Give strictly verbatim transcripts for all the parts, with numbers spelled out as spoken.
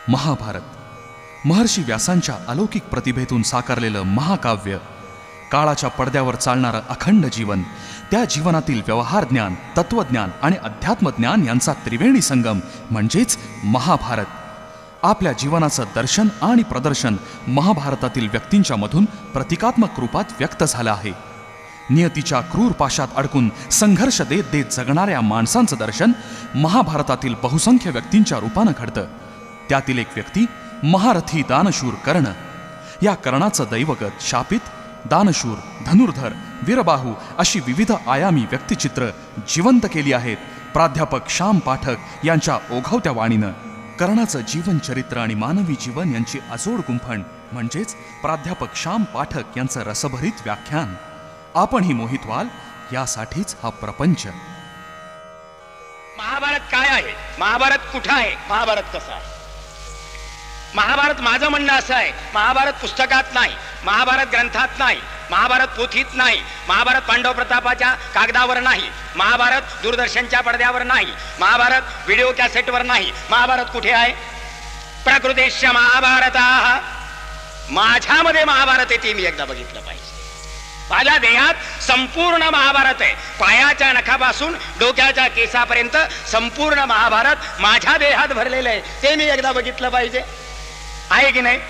महाभारत महर्षी व्यासांच्या अलौकिक प्रतिभेतून साकारलेलं महाकाव्य, काळाच्या पडद्यावर चालणारं अखंड जीवन, त्या जीवनातील व्यवहार ज्ञान, तत्वज्ञान आणि अध्यात्मज्ञान यांचा त्रिवेणी संगम म्हणजेच महाभारत. आपल्या जीवनाचं दर्शन आणि प्रदर्शन महाभारतातील व्यक्तींच्या मधून प्रतिकात्मक रूपात व्यक्त झालं आहे. नियतीच्या क्रूर पाशात अडकून संघर्ष देत देत जगणाऱ्या माणसांचं दर्शन महाभारतातील बहुसंख्य व्यक्तींच्या रूपानं घडतं. त्यातील एक व्यक्ती महारथी दानशूर कर्ण. या कर्णाचं दैवगत शापित, दानशूर, धनुर्धर, वीरबाहू अशी विविध आयामी व्यक्तिचित्र जिवंत केली आहेत प्राध्यापक श्याम पाठक यांच्या ओघवत्या वाणीनं. कर्णाचं जीवन चरित्र आणि मानवी जीवन यांची अजोड गुंफण म्हणजेच प्राध्यापक श्याम पाठक यांचं रसभरीत व्याख्यान. आपणही मोहित व्हाल यासाठीच हा प्रपंच. महाभारत काय आहे, महाभारत कुठं आहे, महाभारत कसं आहे? महाभारत माझं म्हणणं असं आहे, महाभारत पुस्तकात नाही, महाभारत ग्रंथात नाही, महाभारत पोथीत नाही, महाभारत पांडव प्रतापाच्या कागदावर नाही, महाभारत दूरदर्शनच्या पडद्यावर नाही, महाभारत व्हिडिओ कॅसेटवर नाही. महाभारत कुठे आहे? प्रकृतीश्च महाभारताः. माझ्यामध्ये महाभारत आहे ते मी एकदा बघितलं पाहिजे. माझ्या देहात संपूर्ण महाभारत आहे. पायाच्या नखापासून डोक्याच्या केसापर्यंत संपूर्ण महाभारत माझ्या देहात भरलेलं आहे ते मी एकदा बघितलं पाहिजे. आहे की नाही?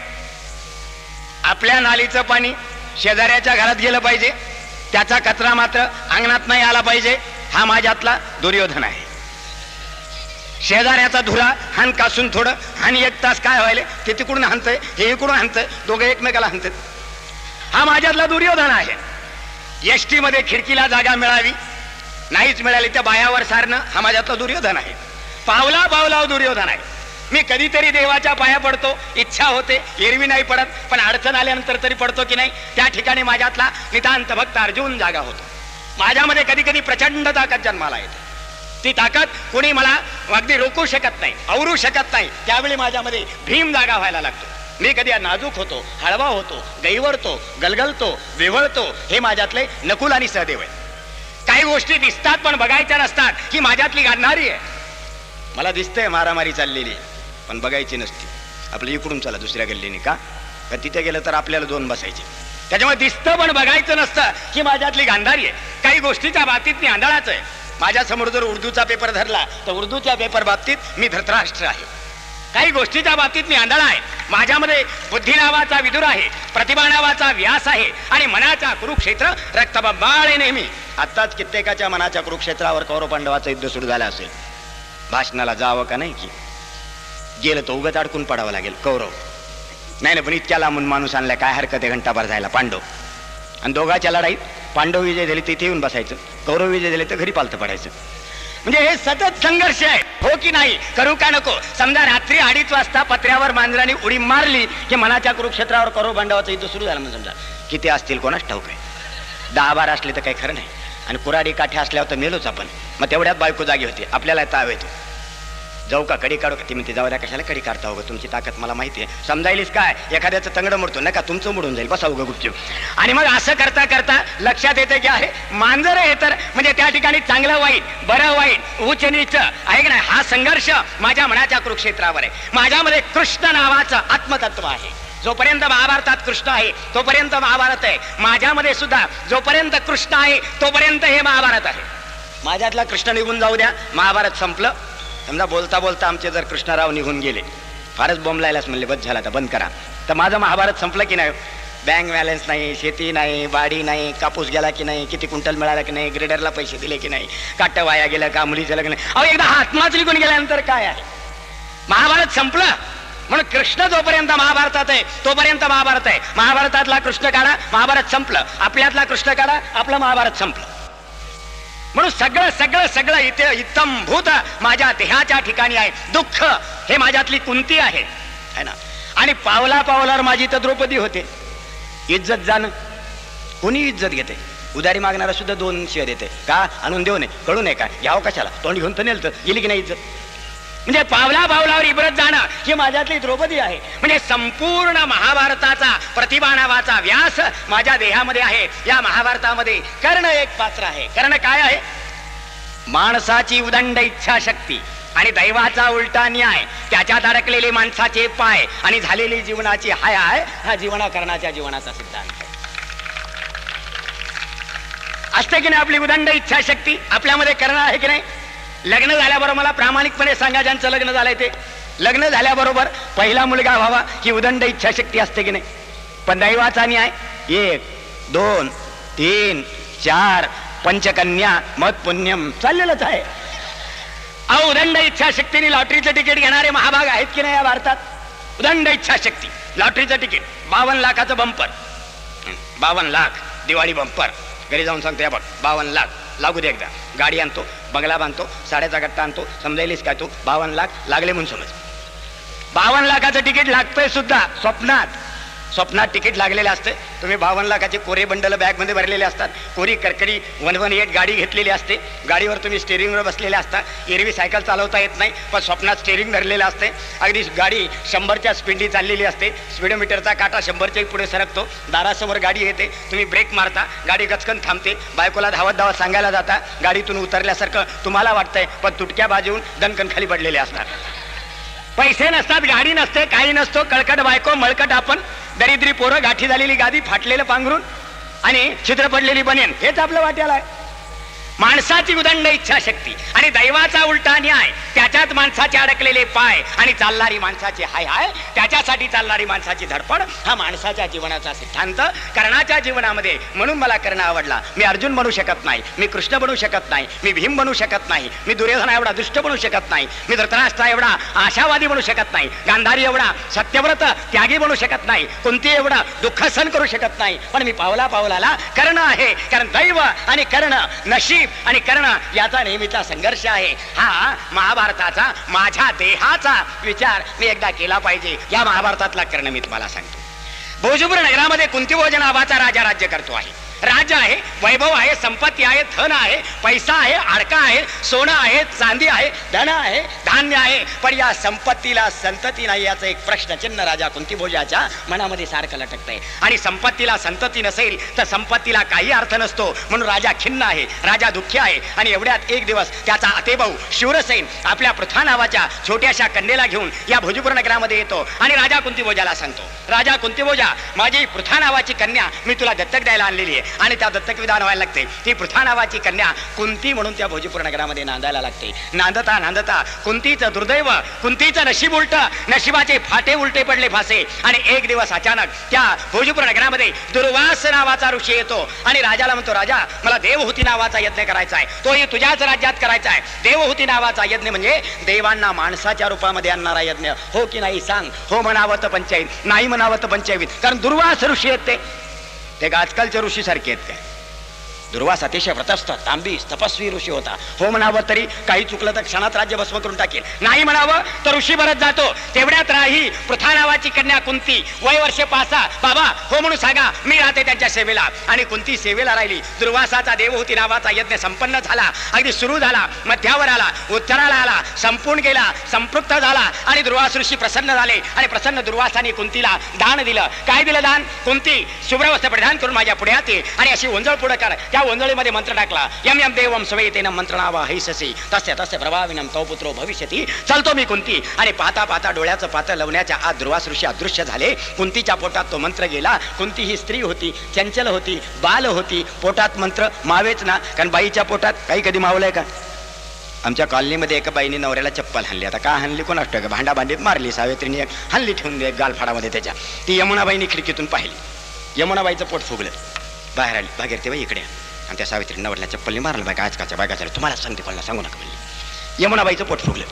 आपल्या नालीचं पाणी शेजाऱ्याच्या घरात गेलं पाहिजे, त्याचा कचरा मात्र अंगणात नाही आला पाहिजे. हा माझ्यातला दुर्योधन आहे. शेजाऱ्याचा धुरा हान कासून थोडं हानी एक तास काय व्हायले, ते तिकडून हाणतंय, हे इकडून हाणतंय, दोघे एकमेकाला हाणतात. हा माझ्यातला दुर्योधन आहे. एसटी मध्ये खिडकीला जागा मिळावी, नाहीच मिळाली त्या बायावर सारणं हा माझ्यातला दुर्योधन आहे. पावला पावला दुर्योधन आहे. मी कधीतरी देवाच्या पाया पडतो, इच्छा होते, एरवी नाही पडत, पण अडचण आल्यानंतर तरी पडतो की नाही, त्या ठिकाणी माझ्यातला नितांत भक्त अर्जुन जागा होतो. माझ्यामध्ये कधी कधी प्रचंड ताकद जन्माला येते. ती ताकद कोणी मला अगदी रोखू शकत नाही, आवरू शकत नाही. त्यावेळी माझ्यामध्ये भीम जागा व्हायला लागतो. मी कधी नाजूक होतो, हळवा होतो, गैवरतो, गलगलतो, विवळतो. हे माझ्यातले नकुल आणि सहदेव आहे. काही गोष्टी दिसतात पण बघायच्या नसतात, ही माझ्यातली गाडणारी आहे. मला दिसतंय मारामारी चाललेली, पण बघायची नसती. आपलं इकडून चला दुसऱ्या गल्लीने, का तर तिथे गेलं तर आपल्याला दोन बसायचे. त्याच्यामुळे दिसतं पण बघायचं नसतं, ही माझ्यातली गांधारी आहे. काही गोष्टीच्या बाबतीत मी आंधळाच आहे. माझ्या समोर जर उर्दूचा पेपर धरला तर उर्दूच्या पेपर बाबतीत मी धृतराष्ट्र आहे. काही गोष्टीच्या बाबतीत मी आंधळा आहे. माझ्यामध्ये बुद्धी नावाचा विदुर आहे, प्रतिभा नावाचा व्यास आहे आणि मनाचा कुरुक्षेत्र रक्तबंबाळ आहे नेहमी. आत्ताच कित्येकाच्या मनाच्या कुरुक्षेत्रावर कौरव पांडवाचं युद्ध सुरू झालं असेल. भाषणाला जावं का नाही की गेलं तर उगाच अडकून पडावं लागेल. कौरव नाही ना, पण इतक्या लांबून माणूस आणलाय, काय हरकत आहे घंटाभर जायला. पांडव आणि दोघाच्या लढाईत पांडव विजय झाले तिथे येऊन बसायचं, कौरव विजय झाले तर घरी पालतं पडायचं. म्हणजे हे सतत संघर्ष आहे. हो की नाही, करू का नको? समजा रात्री अडीच वाजता पत्र्यावर मांजराने उडी मारली की मनाच्या कुरुक्षेत्रावर कौरव पांडवाचं युद्ध सुरू झालं. म्हणजे समजा किती असतील कोणाच ठाऊक आहे. दहा बारा असले तर काही खरं नाही. आणि कुराडी काठी असल्यावर तर मेलोच आपण. मग तेवढ्यात बायको जागी होती, आपल्याला ताव येतो. जाऊ का कडी काढू का? ती म्हणते जाऊ द्या, कशाला कडी काढता हो, तुमची ताकद मला माहिती आहे. समजायलीस काय? एखाद्याचं तंगड मोडतो नका, तुमचं मोडून जाईल, बसा उगा गुपचूप. आणि मग असं करता करता लक्षात येते की आहे मांजर हे तर म्हणजे त्या ठिकाणी चांगलं वाईट, बरं वाईट, उच्च नीच आहे की नाही. हा संघर्ष माझ्या मनाच्या कुरुक्षेत्रावर आहे. माझ्यामध्ये कृष्ण नावाचं आत्मतत्व आहे. जोपर्यंत महाभारतात कृष्ण आहे तोपर्यंत महाभारत आहे. माझ्यामध्ये सुद्धा जोपर्यंत कृष्ण आहे तोपर्यंत हे महाभारत आहे. माझ्यातला कृष्ण निघून जाऊ द्या, महाभारत संपलं. समजा बोलता बोलता आमचे जर कृष्णराव निघून गेले, फारच बोंबलायलाच म्हणले बस झाला, तर बंद करा, तर माझं महाभारत संपलं की नाही? बँक बॅलन्स नाही, शेती नाही, बाडी नाही, कापूस गेला की नाही, किती क्विंटल मिळाला की नाही, ग्रेडरला पैसे दिले की नाही, काट वाया गेलं का, मुलीचं लग्न नाही. अहो एकदा आत्माच निघून गेल्यानंतर काय आहे? महाभारत संपलं. म्हणून कृष्ण जोपर्यंत महाभारतात आहे तोपर्यंत महाभारत आहे. महाभारतातला कृष्ण काढा, महाभारत संपलं. आपल्यातला कृष्ण काढा, आपलं महाभारत संपलं. म्हणून सगळं सगळं सगळं इथे इत्तमभूत माझ्या देहाच्या ठिकाणी आहे. दुःख हे माझ्यातली कुंती आहे है ना. आणि पावला पावलावर माझी तर द्रौपदी होते. इज्जत जाणं, कोणी इज्जत घेते? उदारी मागणारा सुद्धा दोन शिव्या देते. का आणून देऊ नये, कळू नये का, यावं कशाला, तोंड घेऊन तर नेलं तर गेली की नाही इज्जत. म्हणजे पावला पावलावर इब्रत जाणं ही माझ्यातली द्रौपदी आहे. म्हणजे संपूर्ण महाभारताचा प्रतिभा नावाचा व्यास माझ्या देहामध्ये आहे. या महाभारतामध्ये कर्ण एक पात्र आहे. कर्ण काय आहे? माणसाची उदंड इच्छाशक्ती आणि दैवाचा उलटा न्याय, त्याच्यात अडकलेले माणसाचे पाय आणि झालेली जीवनाची हाय हाय, हा जीवनाकरणाच्या जीवनाचा सिद्धांत आहे. असते की नाही आपली उदंड इच्छाशक्ती आपल्यामध्ये करणं आहे की नाही? लग्न झाल्याबरोबर मला प्रामाणिकपणे सांगा, ज्यांचं लग्न झालंय ते, लग्न झाल्याबरोबर पहिला मुलगा व्हावा ही उदंड इच्छाशक्ती असते की नाही? पण दैवाचा न्याय, एक दोन तीन चार पंचकन्या मत पुण्यम चाललेलंच आहे. अहो उदंड इच्छाशक्तीने लॉटरीचं तिकीट घेणारे महाभाग आहेत की नाही या भारतात? उदंड इच्छाशक्ती, लॉटरीचं तिकीट, बावन्न लाखाचं बंपर, बावन्न लाख दिवाळी बंपर, घरी जाऊन सांगतो या बघ बावन्न लाख लागू दे एकदा, गाडी आणतो, बंगला बांधतो, साड्याचा गट्टा आणतो, समजायलीस काय तू, बावन्न लाख लागले म्हणून समज. बावन्न लाखाचं तिकीट लागतंय सुद्धा स्वप्नात, स्वप्नात तिकीट लागलेलं असतं. तुम्ही बावन्न लाखाचे कोरे बंडल बॅगमध्ये भरलेले असतात, कोरी करकरी वन वन एट गाडी घेतलेली असते, गाडीवर तुम्ही स्टेरिंगवर बसलेले असता, एरवी सायकल चालवता येत नाही पण स्वप्नात स्टेरिंग धरलेलं असते, अगदी गाडी शंभरच्या स्पीडनी चाललेली असते, स्पीडोमीटरचा काटा शंभरच्या पुढे सरकतो, दारासमोर गाडी येते, तुम्ही ब्रेक मारता, गाडी गचकन थांबते, बायकोला धावत धावत सांगायला जाता, गाडीतून उतरल्यासारखं तुम्हाला वाटतंय पण तुटक्या बाजून दणकन खाली पडलेले असतात. पैसे नसतात, गाडी नसते, काही नसतो, कळकट बायको, मळकट आपण, दरिद्री पोरं, गाठी झालेली गादी, फाटलेलं पांघरून आणि छिद्र पडलेली बनेन, हेच आपलं वाट्याला आहे. माणसाची उदंड इच्छाशक्ती आणि दैवाचा उलटा न्याय, त्याच्यात माणसाचे अडकलेले पाय आणि चालणारी माणसाची हाय हाय, त्याच्यासाठी चालणारी माणसाची धडपड, हा माणसाच्या जीवनाचा सिद्धांत. कर्णाच्या जीवनामध्ये म्हणून मला कर्ण आवडला. मी अर्जुन बनू शकत नाही, मी कृष्ण बनू शकत नाही, मी भीम बनू शकत नाही, मी दुर्योधना एवढा दुष्ट बनू शकत नाही, मी धृतराष्ट्र एवढा आशावादी बनू शकत नाही, गांधारी एवढा सत्यव्रत त्यागी बनू शकत नाही, कुंती एवढा दुःख सहन करू शकत नाही, पण मी पावला पावलाला कर्ण आहे. कारण दैव आणि कर्ण, नशीब आणि कर्ण याचा नेहमीचा संघर्ष आहे. हा महाभारताचा माझ्या देहाचा विचार मी एकदा केला पाहिजे. या महाभारतातला कर्ण मी तुम्हाला सांगतो. भोजपुर नगरामध्ये कुंतीभोज नावाचा राजा राज्य करतो आहे. राज्य आहे, वैभव आहे, संपत्ती आहे, धन आहे, पैसा आहे, अडका आहे, सोनं आहे, चांदी आहे, धन आहे, धान्य आहे, पण या संपत्तीला संतती नाही याचा एक प्रश्नचिन्ह राजा कुंतीभोजाच्या मनामध्ये सारखं लटकतंय. आणि संपत्तीला संतती नसेल तर संपत्तीला काही अर्थ नसतो, म्हणून राजा खिन्न आहे, राजा दुःखी आहे. आणि एवढ्यात एक दिवस त्याचा आतेभाऊ शूरसेन आपल्या पृथा नावाच्या छोट्याशा कन्येला घेऊन या भोजपुर नगरामध्ये येतो आणि राजा कुंतीभोजाला सांगतो, राजा कुंतीभोजा, माझी पृथा नावाची कन्या मी तुला दत्तक द्यायला आणलेली आहे आणि त्या दत्तक विधान व्हायला लागते. ती पृथा नावाची कन्या कुंती म्हणून त्या भोजपुर नगरामध्ये नांदायला लागते. नांदता नांदता कुंतीचं दुर्दैव, कुंतीचं नशीब उलट, नशिबाचे फाटे उलटे पडले फासे. आणि एक दिवस अचानक त्या भोजपुर नगरामध्ये दुर्वास नावाचा ऋषी येतो आणि राजाला म्हणतो, राजा मला देवहूती नावाचा यज्ञ करायचा आहे, तोही तुझ्याच राज्यात करायचा आहे. देवहूती नावाचा यज्ञ म्हणजे देवांना माणसाच्या रूपामध्ये आणणारा यज्ञ. हो की नाही सांग? हो म्हणावं तर पंचायत, नाही म्हणावं तर पंचायत. कारण दुर्वास ऋषी आहेत ते ते का आजकालच्या ऋषी सारखे आहेत काय? दुर्वास अतिशय व्रतस्थ, तांबी, तपस्वी ऋषी होता. हो म्हणावं तरी काही चुकलं तर क्षणात राज्य भस्म करून टाकेल, नाही म्हणावं तर ऋषी भरत जातो. तेवढ्यात राही पृथा नावाची कन्या कुंती, वय वर्षे पासा, बाबा हो म्हणून सांगा मी राहते त्यांच्या सेवेला. आणि कुंती सेवेला राहिली. दुर्वासाचा देवहूती नावाचा यज्ञ संपन्न झाला, अगदी सुरू झाला, मध्यावर आला, उत्तराला आला, संपूर्ण गेला, संपृक्त झाला. आणि दुर्वास ऋषी प्रसन्न झाले आणि प्रसन्न दुर्वासाने कुंतीला दान दिलं. काय दिलं दान? कुंती शुभ्रवस्त्र परिधान करून माझ्या पुढ्यात ये आणि अशी ओंजळ पुढं कर. त्या ओंजळीमध्ये मंत्र टाकला, यम यम देवम सवेतेन मंत्रणावा हैससी तस्य तस्य प्रभाविनम तव पुत्रो भविष्यती. चलतो मी कुंती. आणि पाहता पाहता डोळ्याचं पातं लवण्याच्या आत दुर्वास ऋषी अदृश्य झाले. कुंतीच्या पोटात तो मंत्र गेला. कुंती ही स्त्री होती, चंचल होती, बाल होती, पोटात मंत्र मावेच ना. कारण बाईच्या पोटात काही कधी मावलंय का? आमच्या कॉलनीमध्ये एका बाईने नवऱ्याला चप्पल हाणली. आता का हाणली कोण असतं का? भांडा भांडीत मारली. सावित्रीने एक हाणली ठेवून दे गालफाडामध्ये त्याच्या. ती यमुनाबाईने खिडकीतून पाहिली. यमुनाबाईचं पोट फुगलं, बाहेर आली. बाहेर ते बाई इकडे आणि त्या सावित्री नवऱ्याला चप्पलने मारलं. बाय आजकालच्या बायका झालं, तुम्हाला सांगते कोणाला सांगू नका म्हणली. यमुनाबाईचं पोट फुगलं.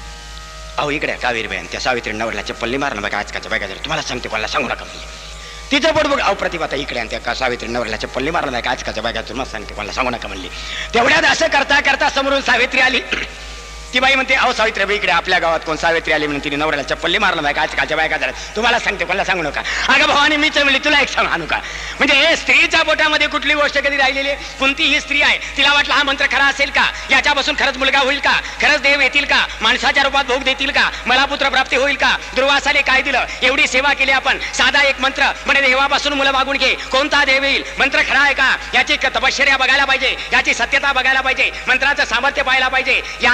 अहो इकडे कावेरी बाई त्या सावित्री नवऱ्याला चप्पलने मारलं. बाय आजकालच्या बायका झालं, तुम्हाला सांगते कोणाला सांगू नका म्हणली. तिचं पोट बघ. अहो प्रतिभाता इकडे आणि त्या सावित्री नवऱ्याला चप्पलने मारलं. बाय आजकालच्या बायका तुम्हाला सांगते कोणाला सांगू नका म्हणली. तेवढ्यात असं करता करता समोरून सावित्री आली. ती बाई म्हणते, अहो सावित्रीबाई इकडे आपल्या गावात कोण सावित्री आली म्हणून तिने नवऱ्याला चप्पलने मारलं. बाय आजकालच्या बायका झाल्या, तुम्हाला सांगते कोणाला सांगू नका. अगं भवानी मीच म्हणली, तुला एक सांग आणू का? म्हणजे हे स्त्रीच्या पोटामध्ये कुठली गोष्ट कधी राहिलेली आहे? कुंती ही स्त्री आहे. तिला वाटलं हा मंत्र खरा असेल का? याच्यापासून खरंच मुलगा होईल का? खरंच देव येतील का? माणसाच्या रूपात भोग देतील का? मला पुत्र प्राप्ती होईल का? दुर्वासाने काय दिलं? एवढी सेवा केली आपण. साधा एक मंत्र म्हणजे देवापासून मुलं मागून घे. कोणता देव येईल? मंत्र खरा आहे का? याची तपश्चर्या बघायला पाहिजे, याची सत्यता बघायला पाहिजे, मंत्राचं सामर्थ्य पाहायला पाहिजे, याची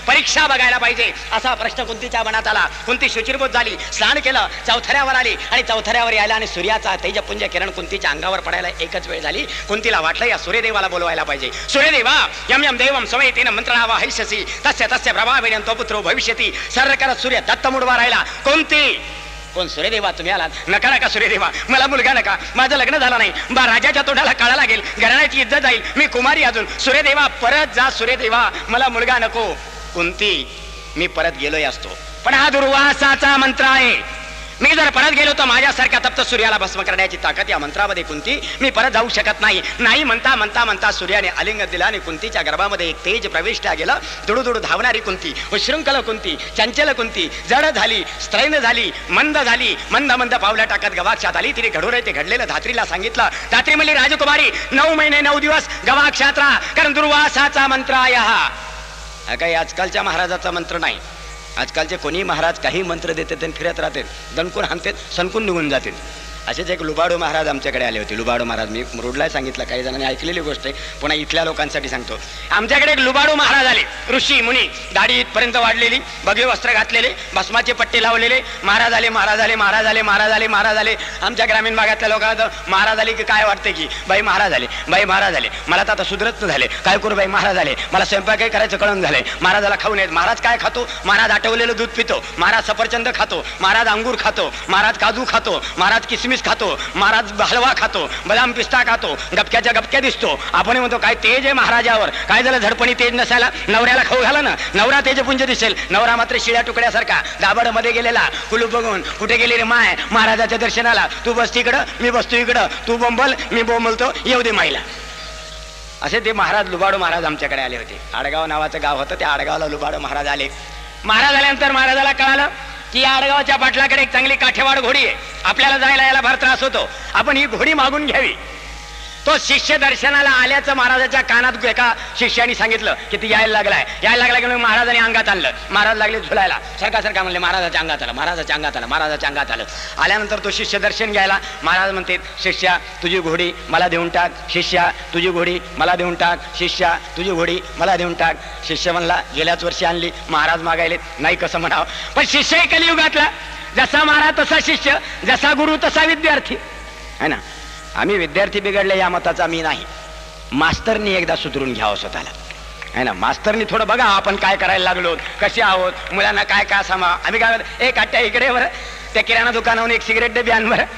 परीक्षा बघायला पाहिजे असा प्रश्न कुंतीच्या मनात आला. कुंती शुचिरभूत झाली, स्नान केलं, चौथऱ्यावर आली आणि चौथऱ्यावर यायला आणि सूर्याचा तेजपुंज किरण कुंतीच्या अंगावर पडायला एकच वेळ झाली. कुंतीला वाटलं या सूर्यदेवाला बोलवायला पाहिजे. सूर्यदेवा यम यम देवम समयतेन मंत्रणावा हैष्यसी तस्य तस्य प्रभावेन तो पुत्रो भविष्यती. सर्र करत सूर्य दत्त मुडवा राहिला. कोणती कोण सूर्यदेवा तुम्ही आलात? नका नका सूर्यदेवा, मला मुलगा नका, माझं लग्न झालं नाही, बा राजाच्या तोंडाला काळा लागेल, घराण्याची इज्जत जाईल, मी कुमारी अजून. सूर्यदेवा परत जा सूर्यदेवा, मला मुलगा नको. कुंती मी परत गेलोय असतो, पण हा दुर्वासाचा मंत्र आहे. मी जर परत गेलो तर माझ्यासारख्या तप्त सूर्याला भस्म करण्याची ताकद या मंत्रामध्ये कुंती, मी परत जाऊ शकत नाही. नाही म्हणता म्हणता म्हणता सूर्याने आलिंगन दिला आणि कुंतीच्या गर्भामध्ये एक तेज प्रविष्ट गेलं. दुडुदुडू धावणारी कुंती, उशृंखल कुंती, चंचल कुंती, जड झाली, स्त्रैण झाली, मंद झाली, मंद मंद पावलं टाकत गवाक्षात आली. तिने घडून ते घडलेलं धात्रीला सांगितलं. धात्री म्हणली, राजकुमारी नऊ महिने नऊ दिवस गवाक्षात राहा, कारण दुर्वासाचा मंत्र आहे हा. हा काही आजकालच्या महाराजाचा मंत्र नाही. आजकालचे कोणी महाराज काही मंत्र देतात आणि फिरत राहतात, दणकून हाणतात, सणकून निघून जातात. असेच एक लुबाडू महाराज आमच्याकडे आले होते. लुबाडू महाराज, मी रोडला सांगितलं, काही जणांनी ऐकलेली गोष्ट आहे, पुन्हा इथल्या लोकांसाठी सांगतो. आमच्याकडे एक लुबाडू महाराज आले, ऋषी मुनी, दाढी इथपर्यंत वाढलेली, भगवे वस्त्र घातलेले, भस्माचे पट्टे लावलेले. महाराज आले, महाराज आले, महाराज आले, महाराज आले, महाराज आले. आमच्या ग्रामीण भागातल्या लोकांना तर महाराज आले की काय वाटते की बाई महाराज आले, बाई महाराज आले. मला तर आता सुधरत झाले, काय करू बाई महाराज आले, मला स्वयंपाक काय करायचं कळून झालंय. महाराजाला खाऊन येत. महाराज काय खातो? महाराज आटवलेलं दूध पितो, महाराज सफरचंद खातो, महाराज अंगूर खातो, महाराज काजू खातो, महाराज किसमिस खातो, महाराज हलवा खातो, बदाम पिस्ता खातो, गपक्याच्या गपक्या दिसतो. आपण म्हणतो काय तेज आहे महाराजावर, काय झालं झडपणी तेज नसायला? नवऱ्याला खाऊ घाला ना, नवरा तेजपुंज दिसेल. नवरा मात्र शिळ्या तुकड्यासारखा दाबड मध्ये गेलेला, कुलूप बघून कुठे गेली रे माय, महाराजाच्या दर्शनाला. तू बस तिकडं, मी बसतो इकडं, तू बोंबल, मी बोंबलतो, येऊ दे माईला. असे ते महाराज लुबाडू महाराज आमच्याकडे आले होते. आडगाव नावाचं गाव होतं, त्या आडगावला लुबाडू महाराज आले. महाराज आल्यानंतर महाराजाला कळालं की आडगावच्या पाटलाकडे एक चांगली काठेवाड घोडी आहे, आपल्याला जायला यायला फार त्रास होतो, आपण ही घोडी मागून घ्यावी. तो शिष्य दर्शनाला आल्याचं महाराजाच्या कानात एका शिष्याने सांगितलं की ती यायला लागलाय. यायला लागला की महाराजांनी अंगात आणलं. महाराज लागले झुलायला, सरका सरका म्हणले, महाराजाच्या अंगात आलं, महाराजाच्या अंगात आलं, महाराजाच्या अंगात आलं. आल्यानंतर तो शिष्य दर्शन घ्यायला. महाराज म्हणते, शिष्या तुझी घोडी मला देऊन टाक, शिष्या तुझी घोडी मला देऊन टाक, शिष्या तुझी घोडी मला देऊन टाक. शिष्य म्हणला, गेल्याच वर्षी आणली. महाराज मागायले, नाही कसं म्हणावं, पण शिष्य कलियुगातला, जसा महाराज तसा शिष्य, जसा गुरु तसा विद्यार्थी है ना. आम्ही विद्यार्थी बिघडले या मताचा मी नाही. मास्तरनी एकदा सुधरून घ्यावं स्वतःला है ना. मास्तरनी थोडं बघा आपण काय करायला लागलो, कसे आहोत, मुलांना काय काय सामा. आम्ही काय एक आट्या इकडे बरं, त्या किराणा दुकानावरून एक सिगरेट डबी आण बरं.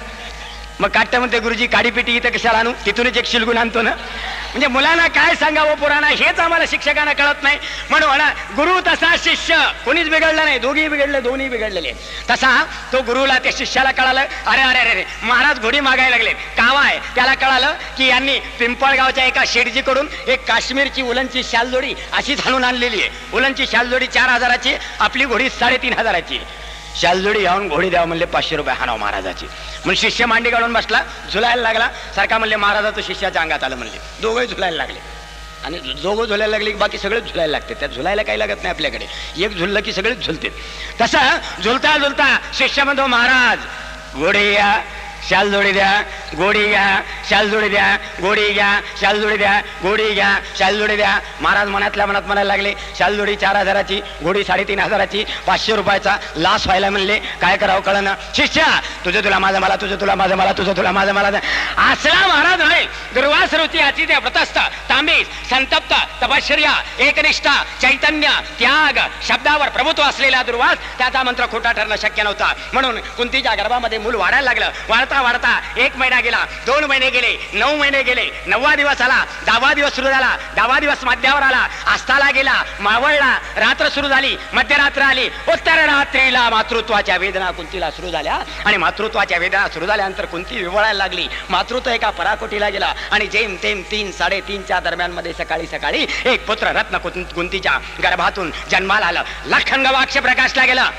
मग काट्या म्हणते, गुरुजी काडी पिटी इथं कशाला आणू, तिथूनच एक शिलगून आणतो ना. म्हणजे मुलांना काय सांगावं पुराणा हेच आम्हाला शिक्षकांना कळत नाही. म्हणून म्हणा, गुरु तसा शिष्य, कोणीच बिघडलं नाही, दोघी बिघडले, दोन्ही बिघडलेले. तसा तो गुरुला त्या शिष्याला कळालं, अरे अरे अरे महाराज घोडी मागायला लागले. कावा आहे त्याला कळालं की यांनी पिंपळगावच्या एका शेडजीकडून एक काश्मीरची उलनची शालजोडी अशीच हाणून आणलेली आहे. उलनची शालजोडी चार हजाराची, आपली घोडी साडेतीन हजाराची. शालजोडी यावून घोडी द्यावं म्हणले, पाचशे रुपये हाणाव महाराजाची. म्हणून शिष्य मांडी काढून बसला, झुलायला लागला. सारखा म्हणले, महाराजाचं शिष्याच्या अंगात आलं म्हणले. दोघंही झुलायला लागले. आणि दोघं झुलायला लागले की बाकी सगळेच झुलायला लागते. त्यात झुलायला काही लागत नाही आपल्याकडे, एक झुललं की सगळेच झुलते. तसं झुलता झुलता शिष्य म्हणतो, महाराज घोडी या, शाल जोडी द्या, गोडी घ्या, शाल जोडी द्या, गोडी घ्या, शाल जोडी द्या, गोडी घ्या, शाल जोडी द्या. महाराज मनातल्या मनात म्हणायला लागले, शाल जोडी चार हजाराची, घोडी साडेतीन हजाराची, पाचशे रुपयाचा लास व्हायला म्हणले. काय करावं कळना. शिष्या तुझं तुला माझं मला, तुझं तुला माझं मला, तुझं तुला माझं मला. असला महाराज नाही. दुर्वास रुची आची त्या व्रतस्थ, तांबीस, संतप्त, तपश्चर्या, एकनिष्ठा, चैतन्य, त्याग, शब्दावर प्रभुत्व असलेला दुर्वास, त्याचा मंत्र खोटा ठरणं शक्य नव्हता. म्हणून कुंतीच्या गर्भामध्ये मूल वाढायला लागलं. वाढता वाढता एक महिना गेला, दोन महिने गेले, नऊ महिने गेले, नववा दिवस आला, दहावा दिवस सुरू झाला, दहावा दिवस मध्यावर आला, आस्ताला गेला, मावळला, रात्र सुरू झाली, मध्यरात्र आली. उत्तर रात्रीला मातृत्वाच्या वेदना कुंतीला सुरू झाल्या. आणि मातृत्वाच्या वेदना सुरू झाल्यानंतर कुंती विवळायला लागली. मातृत्व एका पराकोटीला गेला. आणि जेम तेम तीन साडेतीनच्या दरम्यान मध्ये सकाळी सकाळी एक पुत्र रत्न कुंतीच्या गर्भातून जन्माला आलं. लखन गवाक्ष प्रकाशला गेला.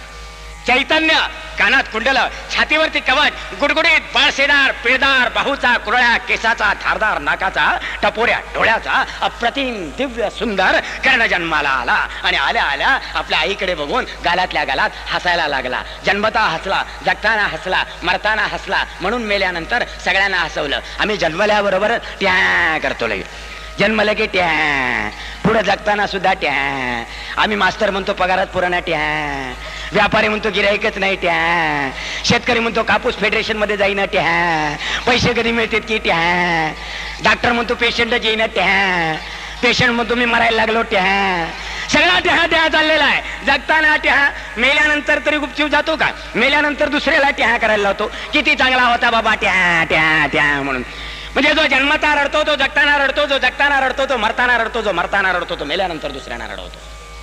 चैतन्य कानात कुंडल, छातीवरती कवच, गुडगुडीत बाळसेदार, पिळदार, बाहूचा, कुरळ्या केसाचा, धारदार नाकाचा, टपोऱ्या डोळ्याचा, अप्रतिम दिव्य सुंदर कर्ण जन्माला आला. आणि आल्या आल्या आपल्या आईकडे बघून गालातल्या गालात हसायला लागला. जन्मता हसला, जगताना हसला, मरताना हसला, म्हणून मेल्यानंतर सगळ्यांना हसवलं. आम्ही जन्मल्याबरोबर ट्या करतो लगेच. जन्मलं की ट्या, पुढे जगताना सुद्धा ट्या. आम्ही मास्तर म्हणतो पगारात पुराणा ट्या, व्यापारी म्हणतो गिराईकच नाही ट्या, शेतकरी म्हणतो कापूस फेडरेशन मध्ये जाईना ट्या, पैसे कधी मिळतात की ट्या, डॉक्टर म्हणतो पेशंटच येईना ट्या, पेशंट म्हणतो मी मरायला लागलो ट्या. सगळा ट्या ट्या चाललेला आहे. जगताना ट्या, मेल्यानंतर तरी गुपचूप जातो का? मेल्यानंतर दुसऱ्याला ट्या करायला लावतो, किती चांगला होता बाबा ट्या ट्या ट्या म्हणून. म्हणजे जो जन्मता रडतो तो जगताना रडतो, जो जगताना रडतो तो मरताना रडतो, जो मरताना रडतो तो मेल्यानंतर दुसऱ्यांना रडवतो.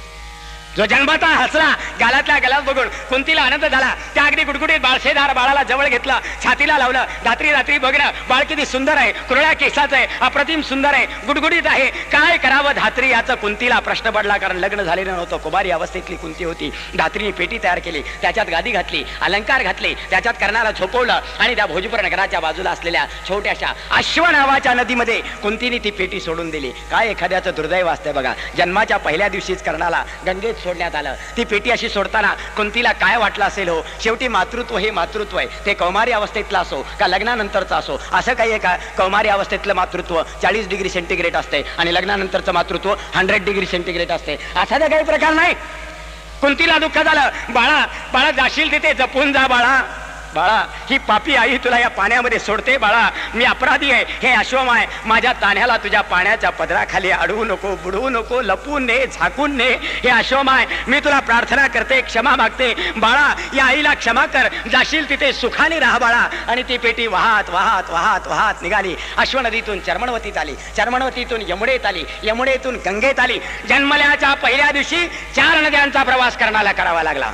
जो जन्मता हसला, गालातल्या गालात बघून कुंतीला आनंद झाला, त्या अगदी गुडगुडीत बाळशेदार बाळाला जवळ घेतला, छातीला लावलं, रात्री रात्री बघणं बाळ किती सुंदर आहे, कुरळ्या केसाचं आहे, अप्रतिम सुंदर आहे, गुडगुडीत आहे, काय करावं धात्री याचा कुंतीला प्रश्न पडला. कारण लग्न झालेलं नव्हतं, कुमारी अवस्थेतली कुंती होती. धात्रीने पेटी तयार केली, त्याच्यात गादी घातली, अलंकार घातले, त्याच्यात कर्णाला झोपवलं आणि त्या भोजपुर नगराच्या बाजूला असलेल्या छोट्याशा अश्व नावाच्या नदीमध्ये कुंतीने ती पेटी सोडून दिली. काय एखाद्याचं दुर्दैव असते बघा. जन्माच्या पहिल्या दिवशीच कर्णाला गंगेत सोडण्यात आलं. ती पेटी अशी सोडताना कुंतीला काय वाटलं असेल हो. शेवटी मातृत्व हे मातृत्व आहे, ते कौमारी अवस्थेतलं असो का लग्नानंतरचं असो. असं काही आहे का कौमारी अवस्थेतलं मातृत्व चाळीस डिग्री सेंटीग्रेड असते आणि लग्नानंतरचं मातृत्व हंड्रेड डिग्री सेंटीग्रेड असते. असा तर काही प्रकार नाही. कुंतीला दुःख झालं. बाळा बाळा जाशील तिथे जपून जा बाळा, बाळा ही पापी आई तुला या पाण्यामध्ये सोडते बाळा, मी अपराधी आहे, हे अश्वमाय माझ्या तान्ह्याला तुझ्या पाण्याच्या पदराखाली अडवू नको, बुडवू नको, लपून ने झाकून ने, हे अश्वमाय मी तुला प्रार्थना करते, क्षमा मागते बाळा, या आईला क्षमा कर, जाशील तिथे सुखाने राहा बाळा. आणि ती पेटी वाहत वाहत वाहत वाहत निघाली. अश्वनदीतून चर्मणवतीत आली, चर्मणवतीतून यमुनेत आली, यमुनेतून गंगेत आली. जन्मल्याच्या पहिल्या दिवशी चार नद्यांचा प्रवास करण्याला करावा लागला.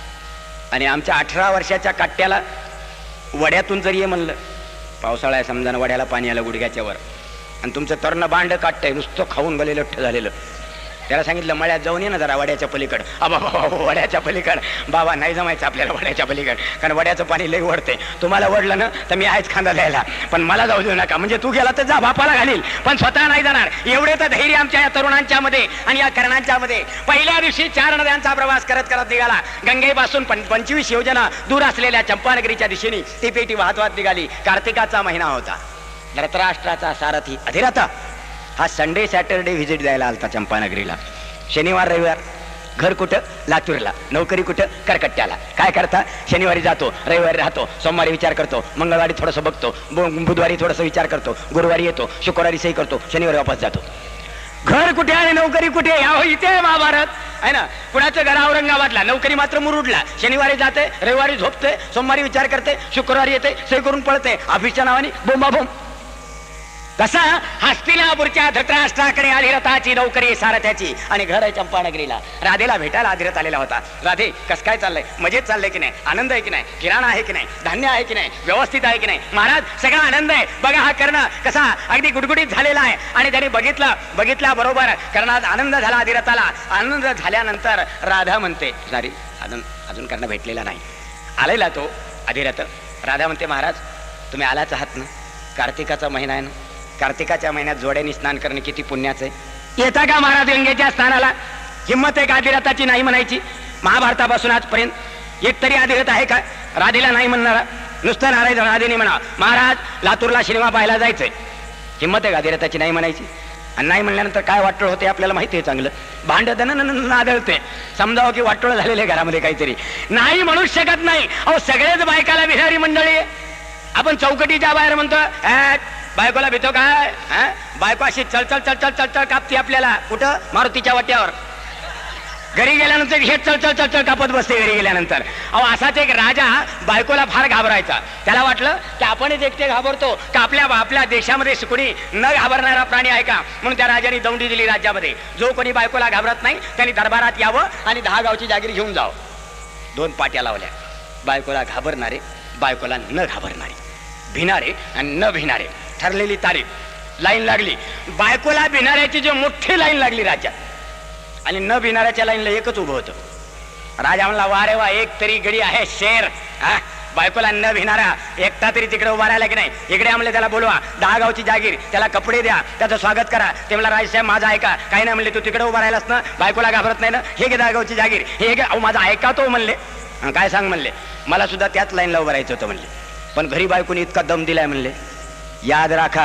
आणि आमच्या अठरा वर्षाच्या काट्याला वड्यातून जर ये म्हणलं, पावसाळा समजा वड्याला पाणी आलं गुडघ्याच्या वर, आणि तुमचं तरण बांड काटतंय नुसतं खाऊन गेलेलं लठ्ठ झालेलं, त्याला सांगितलं मळ्यात जाऊन ये ना जरा वड्याच्या पलीकड. अबा बाबा वड्याच्या पलीकड बाबा नाही जमायचं आपल्याला वड्याच्या पलीकड, कारण वड्याचं पाणी लई वडते. तुम्हाला वडलं ना तर मी आहेच खांदा द्यायला, पण मला जाऊ देऊ नका. म्हणजे तू गेला तर जा बापाला घालील, पण स्वतः नाही जाणार. एवढे तर धैर्य आमच्या या तरुणांच्या मध्ये आणि या कर्णांच्या मध्ये. पहिल्या दिवशी चार नद्यांचा प्रवास करत करत निघाला. गंगेपासून पं पंचवीस योजना दूर असलेल्या चंपानगरीच्या दिशेने ती पेटी वाहत वाहत निघाली. कार्तिकाचा महिना होता. धृतराष्ट्राचा सारथी अधिरथ हा संडे सॅटरडे व्हिजिट द्यायला आलता चंपानगरीला. शनिवार रविवार घर कुठं? लातूरला. नोकरी कुठं? करकट्ट्याला. काय करता? शनिवारी जातो, रविवारी राहतो, सोमवारी विचार करतो, मंगळवारी थोडंसं बघतो, बुधवारी थोडंसं विचार करतो, गुरुवारी येतो, शुक्रवारी सही करतो, शनिवारी वापस जातो. घर कुठे आणि नोकरी कुठे? या इथे महाभारत आहे ना. कुणाचं घर औरंगाबादला, नोकरी मात्र मुरुडला. शनिवारी जाते, रविवारी झोपते, सोमवारी विचार करते, शुक्रवारी येते, सही करून पळते, ऑफिसच्या नावाने बोंबाबोंब. कसा हस्तिनापूरच्या धृतराष्ट्राकडे अधिरथाची नोकरी सारथ्याची आणि घर आहे चंपानगरीला. राधेला भेटायला अधिरथ आलेला होता. राधे कस काय चाललंय? मजेत चाललंय की नाही? आनंद आहे की नाही? किराणा आहे की नाही? धान्य आहे की नाही? व्यवस्थित आहे की नाही? महाराज सगळा आनंद आहे. बघा हा कर्ण कसा अगदी गुडगुडीत झालेला आहे. आणि त्याने बघितलं बघितल्या बरोबर कर्णात आनंद झाला. अधिरथाला आनंद झाल्यानंतर राधा म्हणते, सॉरी अजून अजून कर्ण भेटलेला नाही, आलेला तो अधिरथ. राधा म्हणते महाराज तुम्ही आलाच आहात ना, कार्तिकाचा महिना आहे ना, कार्तिकाच्या महिन्यात जोड्याने स्नान करणे किती पुण्याचं आहे. येता का महाराज गंगेच्या स्नानाला? हिंमत आहे का अधिरथाची नाही म्हणायची? महाभारतापासून आजपर्यंत एक तरी अधिरथ आहे का राधेला नाही म्हणणारा? नुसतं नारायण राधेने म्हणा महाराज लातूरला सिनेमा पाहायला जायचंय. हिंमत आहे का अधिरथाची नाही म्हणायची? आणि नाही म्हणल्यानंतर काय वाटोळ होते आपल्याला माहिती आहे चांगलं. भांडण आदळते, समजावं की वाटोळ झालेले घरामध्ये काहीतरी. नाही म्हणूच शकत नाही. अहो सगळेच बायकाला भिणारी मंडळी. आपण चौकटीच्या बाहेर म्हणतो बायकोला भीतो काय? बायको अशी चल चल चल चल चल चल कापते आपल्याला. कुठं? मारुतीच्या वाट्यावर. घरी गेल्यानंतर हे चल चल चल चल कापत बसते घरी गेल्यानंतर. अहो असाच एक राजा बायकोला फार घाबरायचा. त्याला वाटलं की आपणच एकटे घाबरतो का आपल्या आपल्या देशामध्ये कोणी न घाबरणारा प्राणी आहे का? म्हणून त्या राजाने दौंडी दिली राज्यामध्ये. जो कोणी बायकोला घाबरत नाही त्यांनी दरबारात यावं आणि दहा गावची जागीर घेऊन जावं. दोन पाट्या लावल्या. बायकोला घाबरणारे, बायकोला न घाबरणारे, भिणारे आणि न भिणारे. ठरलेली तारीख, लाईन लागली. बायकोला भिणाऱ्याची जी मोठी लाईन लागली राज्यात, आणि न भिणाऱ्याच्या लाईनला एकच उभं होतं. राजा म्हणला वा रे वा, एक तरी गडी आहे शेर. हा बायकोला न भिणारा एकटा तरी तिकडे उभा राहिला की नाही? इकडे म्हणले त्याला बोलवा, दहा गावची जागीर, त्याला कपडे द्या, त्याचं स्वागत करा. ते म्हणला राजसाहेब माझा ऐका. काही नाही म्हणले, तू तिकडे उभा राहिलास ना, बायकोला घाबरत नाही ना, हे घे दहा गावची जागीर, हे घे. अहो माझा ऐका तो म्हणले. काय सांग म्हणले, मला सुद्धा त्याच लाईनला उभं राहायचं होतं म्हणले, पण घरी बायकोने इतका दम दिलाय म्हणले. याद राखा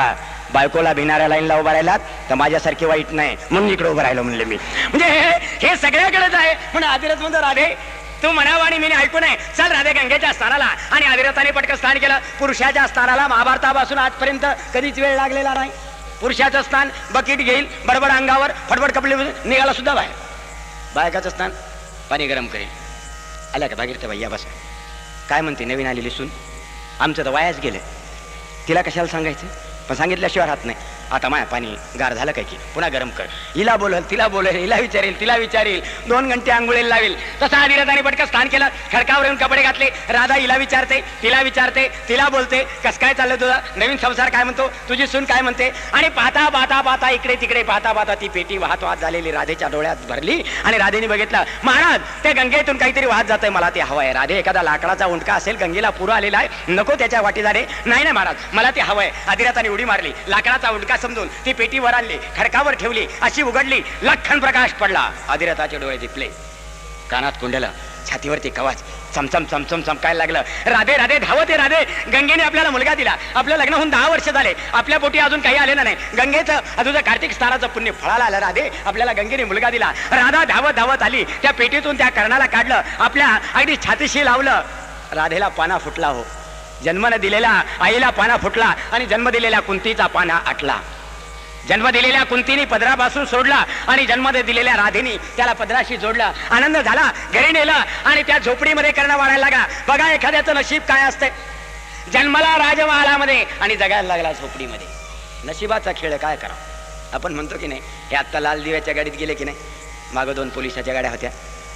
बायकोला भिणाऱ्या लाईनला उभा राहिलात तर माझ्यासारखी वाईट नाही म्हणून इकडे उभं राहिलो म्हणले मी. म्हणजे हे हे सगळ्याकडेच आहे. म्हणून आदिरथ म्हणतो राधे तू म्हणावं आणि मी ऐकू नये. चल राधे गंगेच्या स्थानाला. आणि आदिरथाने पटकन स्नान केलं. पुरुषाच्या स्थानाला महाभारतापासून आजपर्यंत कधीच वेळ लागलेला नाही. पुरुषाचं स्नान बकेट घेईल, बडबड अंगावर फटफट कपडे निघाला सुद्धा बाहेर. बायकाचं स्नान पाणी गरम करेल. आल्या का भागीरथी बाई या बस. काय म्हणते नवीन आलेली सून? आमचं तर वायाच गेलं. तिला कशाला सांगायचं? पण सांगितल्याशिवाय राहत नाही. आता माया पाणी गार झालं काय की पुन्हा गरम कर. हिला बोलल तिला बोलेल, हिला विचारेल तिला विचारेल, दोन घंटे आंघोळीला लावेल. तसा आदिरथाने पटकन स्नान केलं, खडकावर येऊन कपडे घातले. राधा हिला विचारते, तिला विचारते, तिला बोलते कस काय चाललं तुझा नवीन संसार काय म्हणतो, तुझी सून काय म्हणते. आणि पाहता पाहता पाहता इकडे तिकडे पाहता पाहता ती पेटी वाहत वाहत झालेली राधेच्या डोळ्यात भरली. आणि राधेने बघितलं महाराज त्या गंगेतून काहीतरी वाहत जातंय, मला ते हवं आहे. राधे एखादा लाकडाचा उंडका असेल, गंगेला पूर आलेला आहे, नको त्याच्या वाटी जाणे. नाही नाही महाराज मला ते हवंय. आदिरथाने उडी मारली, लाकडाचा उंडका समजून ती पेटी वर आणली, खडकावर ठेवली, अशी उघडली, लखन प्रकाश पडला. आदिरथाचे डोळे दिपले, कानात कुंडलं, छातीवरती कवच, चमचम चमचम चमकायला लागलं. राधे राधे धावते राधे. गंगेने आपल्याला मुलगा दिला, आपलं लग्न होऊन दहा वर्ष झाले, आपल्या पोटी अजून काही आलेलं नाही. गंगेचं अजून कार्तिक स्नानाचं पुण्य फळाला आलं. राधे आपल्याला गंगेने मुलगा दिला. राधा धावत धावत आली, त्या पेटीतून त्या कर्णाला काढलं, आपल्या अगदी छातीशी लावलं. राधेला पाना फुटला. हो जन्मानं दिलेला आईला पाना फुटला आणि जन्म दिलेल्या कुंतीचा पाना आटला. जन्म दिलेल्या कुंतीने पदरापासून सोडला आणि जन्म दिलेल्या राधेनी त्याला पदराशी जोडला. आनंद झाला, घरी नेलं आणि त्या झोपडीमध्ये करणं वाढायला लागला. बघा एखाद्याचं नशीब काय असतंय. जन्माला राजमहालामध्ये आणि जगायला लागला झोपडीमध्ये. नशिबाचा खेळ काय करा. आपण म्हणतो की नाही, हे आत्ता लाल दिव्याच्या गाडीत गेले की नाही, मागं दोन पोलिसाच्या गाड्या होत्या,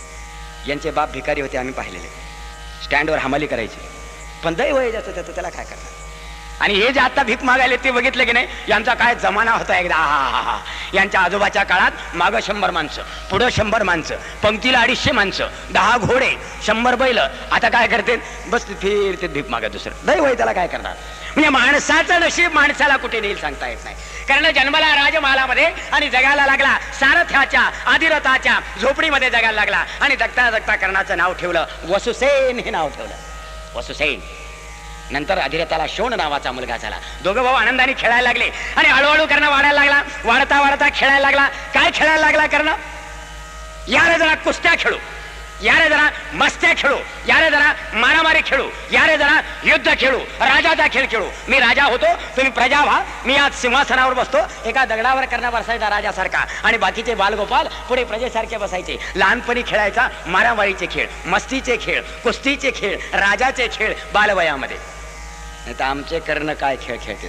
यांचे बाप भिकारी होते, आम्ही पाहिलेले. स्टँडवर हमाली करायची, पण दैव आहे ज्याचं त्याचं त्याला काय करणार. आणि हे जे आता भीक मागायले ते बघितले की नाही, यांचा काय जमाना होता एकदा. हा हा हा यांच्या आजोबाच्या काळात मागं शंभर माणसं, पुढं शंभर माणसं, पंक्तीला अडीचशे माणसं, दहा घोडे, शंभर बैल. आता काय करते, बस फिरते भीक मागत. दुसरं दैव आहे त्याला काय करणार. म्हणजे माणसाचं नशीब माणसाला कुठे नेईल सांगता येत नाही. कारण जन्माला राजमहालामध्ये आणि जगायला लागला सारथ्याच्या आदिरथाच्या झोपडीमध्ये जगायला लागला. आणि जगता जगता कर्णाचं नाव ठेवलं वसुसेन हे नाव ठेवलं, वसुसेन. नंतर अधिरथाला शोण नावाचा मुलगा झाला. दोघं भाऊ आनंदाने खेळायला लागले आणि हळूहळू कर्ण वाढायला लागला. वाढता वाढता खेळायला लागला. काय खेळायला लागला कर्ण? यारे जरा कुस्त्या खेळू, यारे जरा मस्त्या खेळू, यारे जरा मारामारी खेळू, यारे जरा युद्ध खेळू, राजाचा खेळ खेळू. मी राजा होतो, तुम्ही प्रजा व्हा. मी आज सिंहासनावर बसतो, एका दगडावर कर्ण बसायचा राजासारखा आणि बाकीचे बालगोपाल पुढे प्रजेसारखे बसायचे. लहानपणी खेळायचा मारामारीचे खेळ, मस्तीचे खेळ, कुस्तीचे खेळ, राजाचे खेळ बालवयामध्ये. नाही तर आमचे कर्ण काय खेळ खेळते.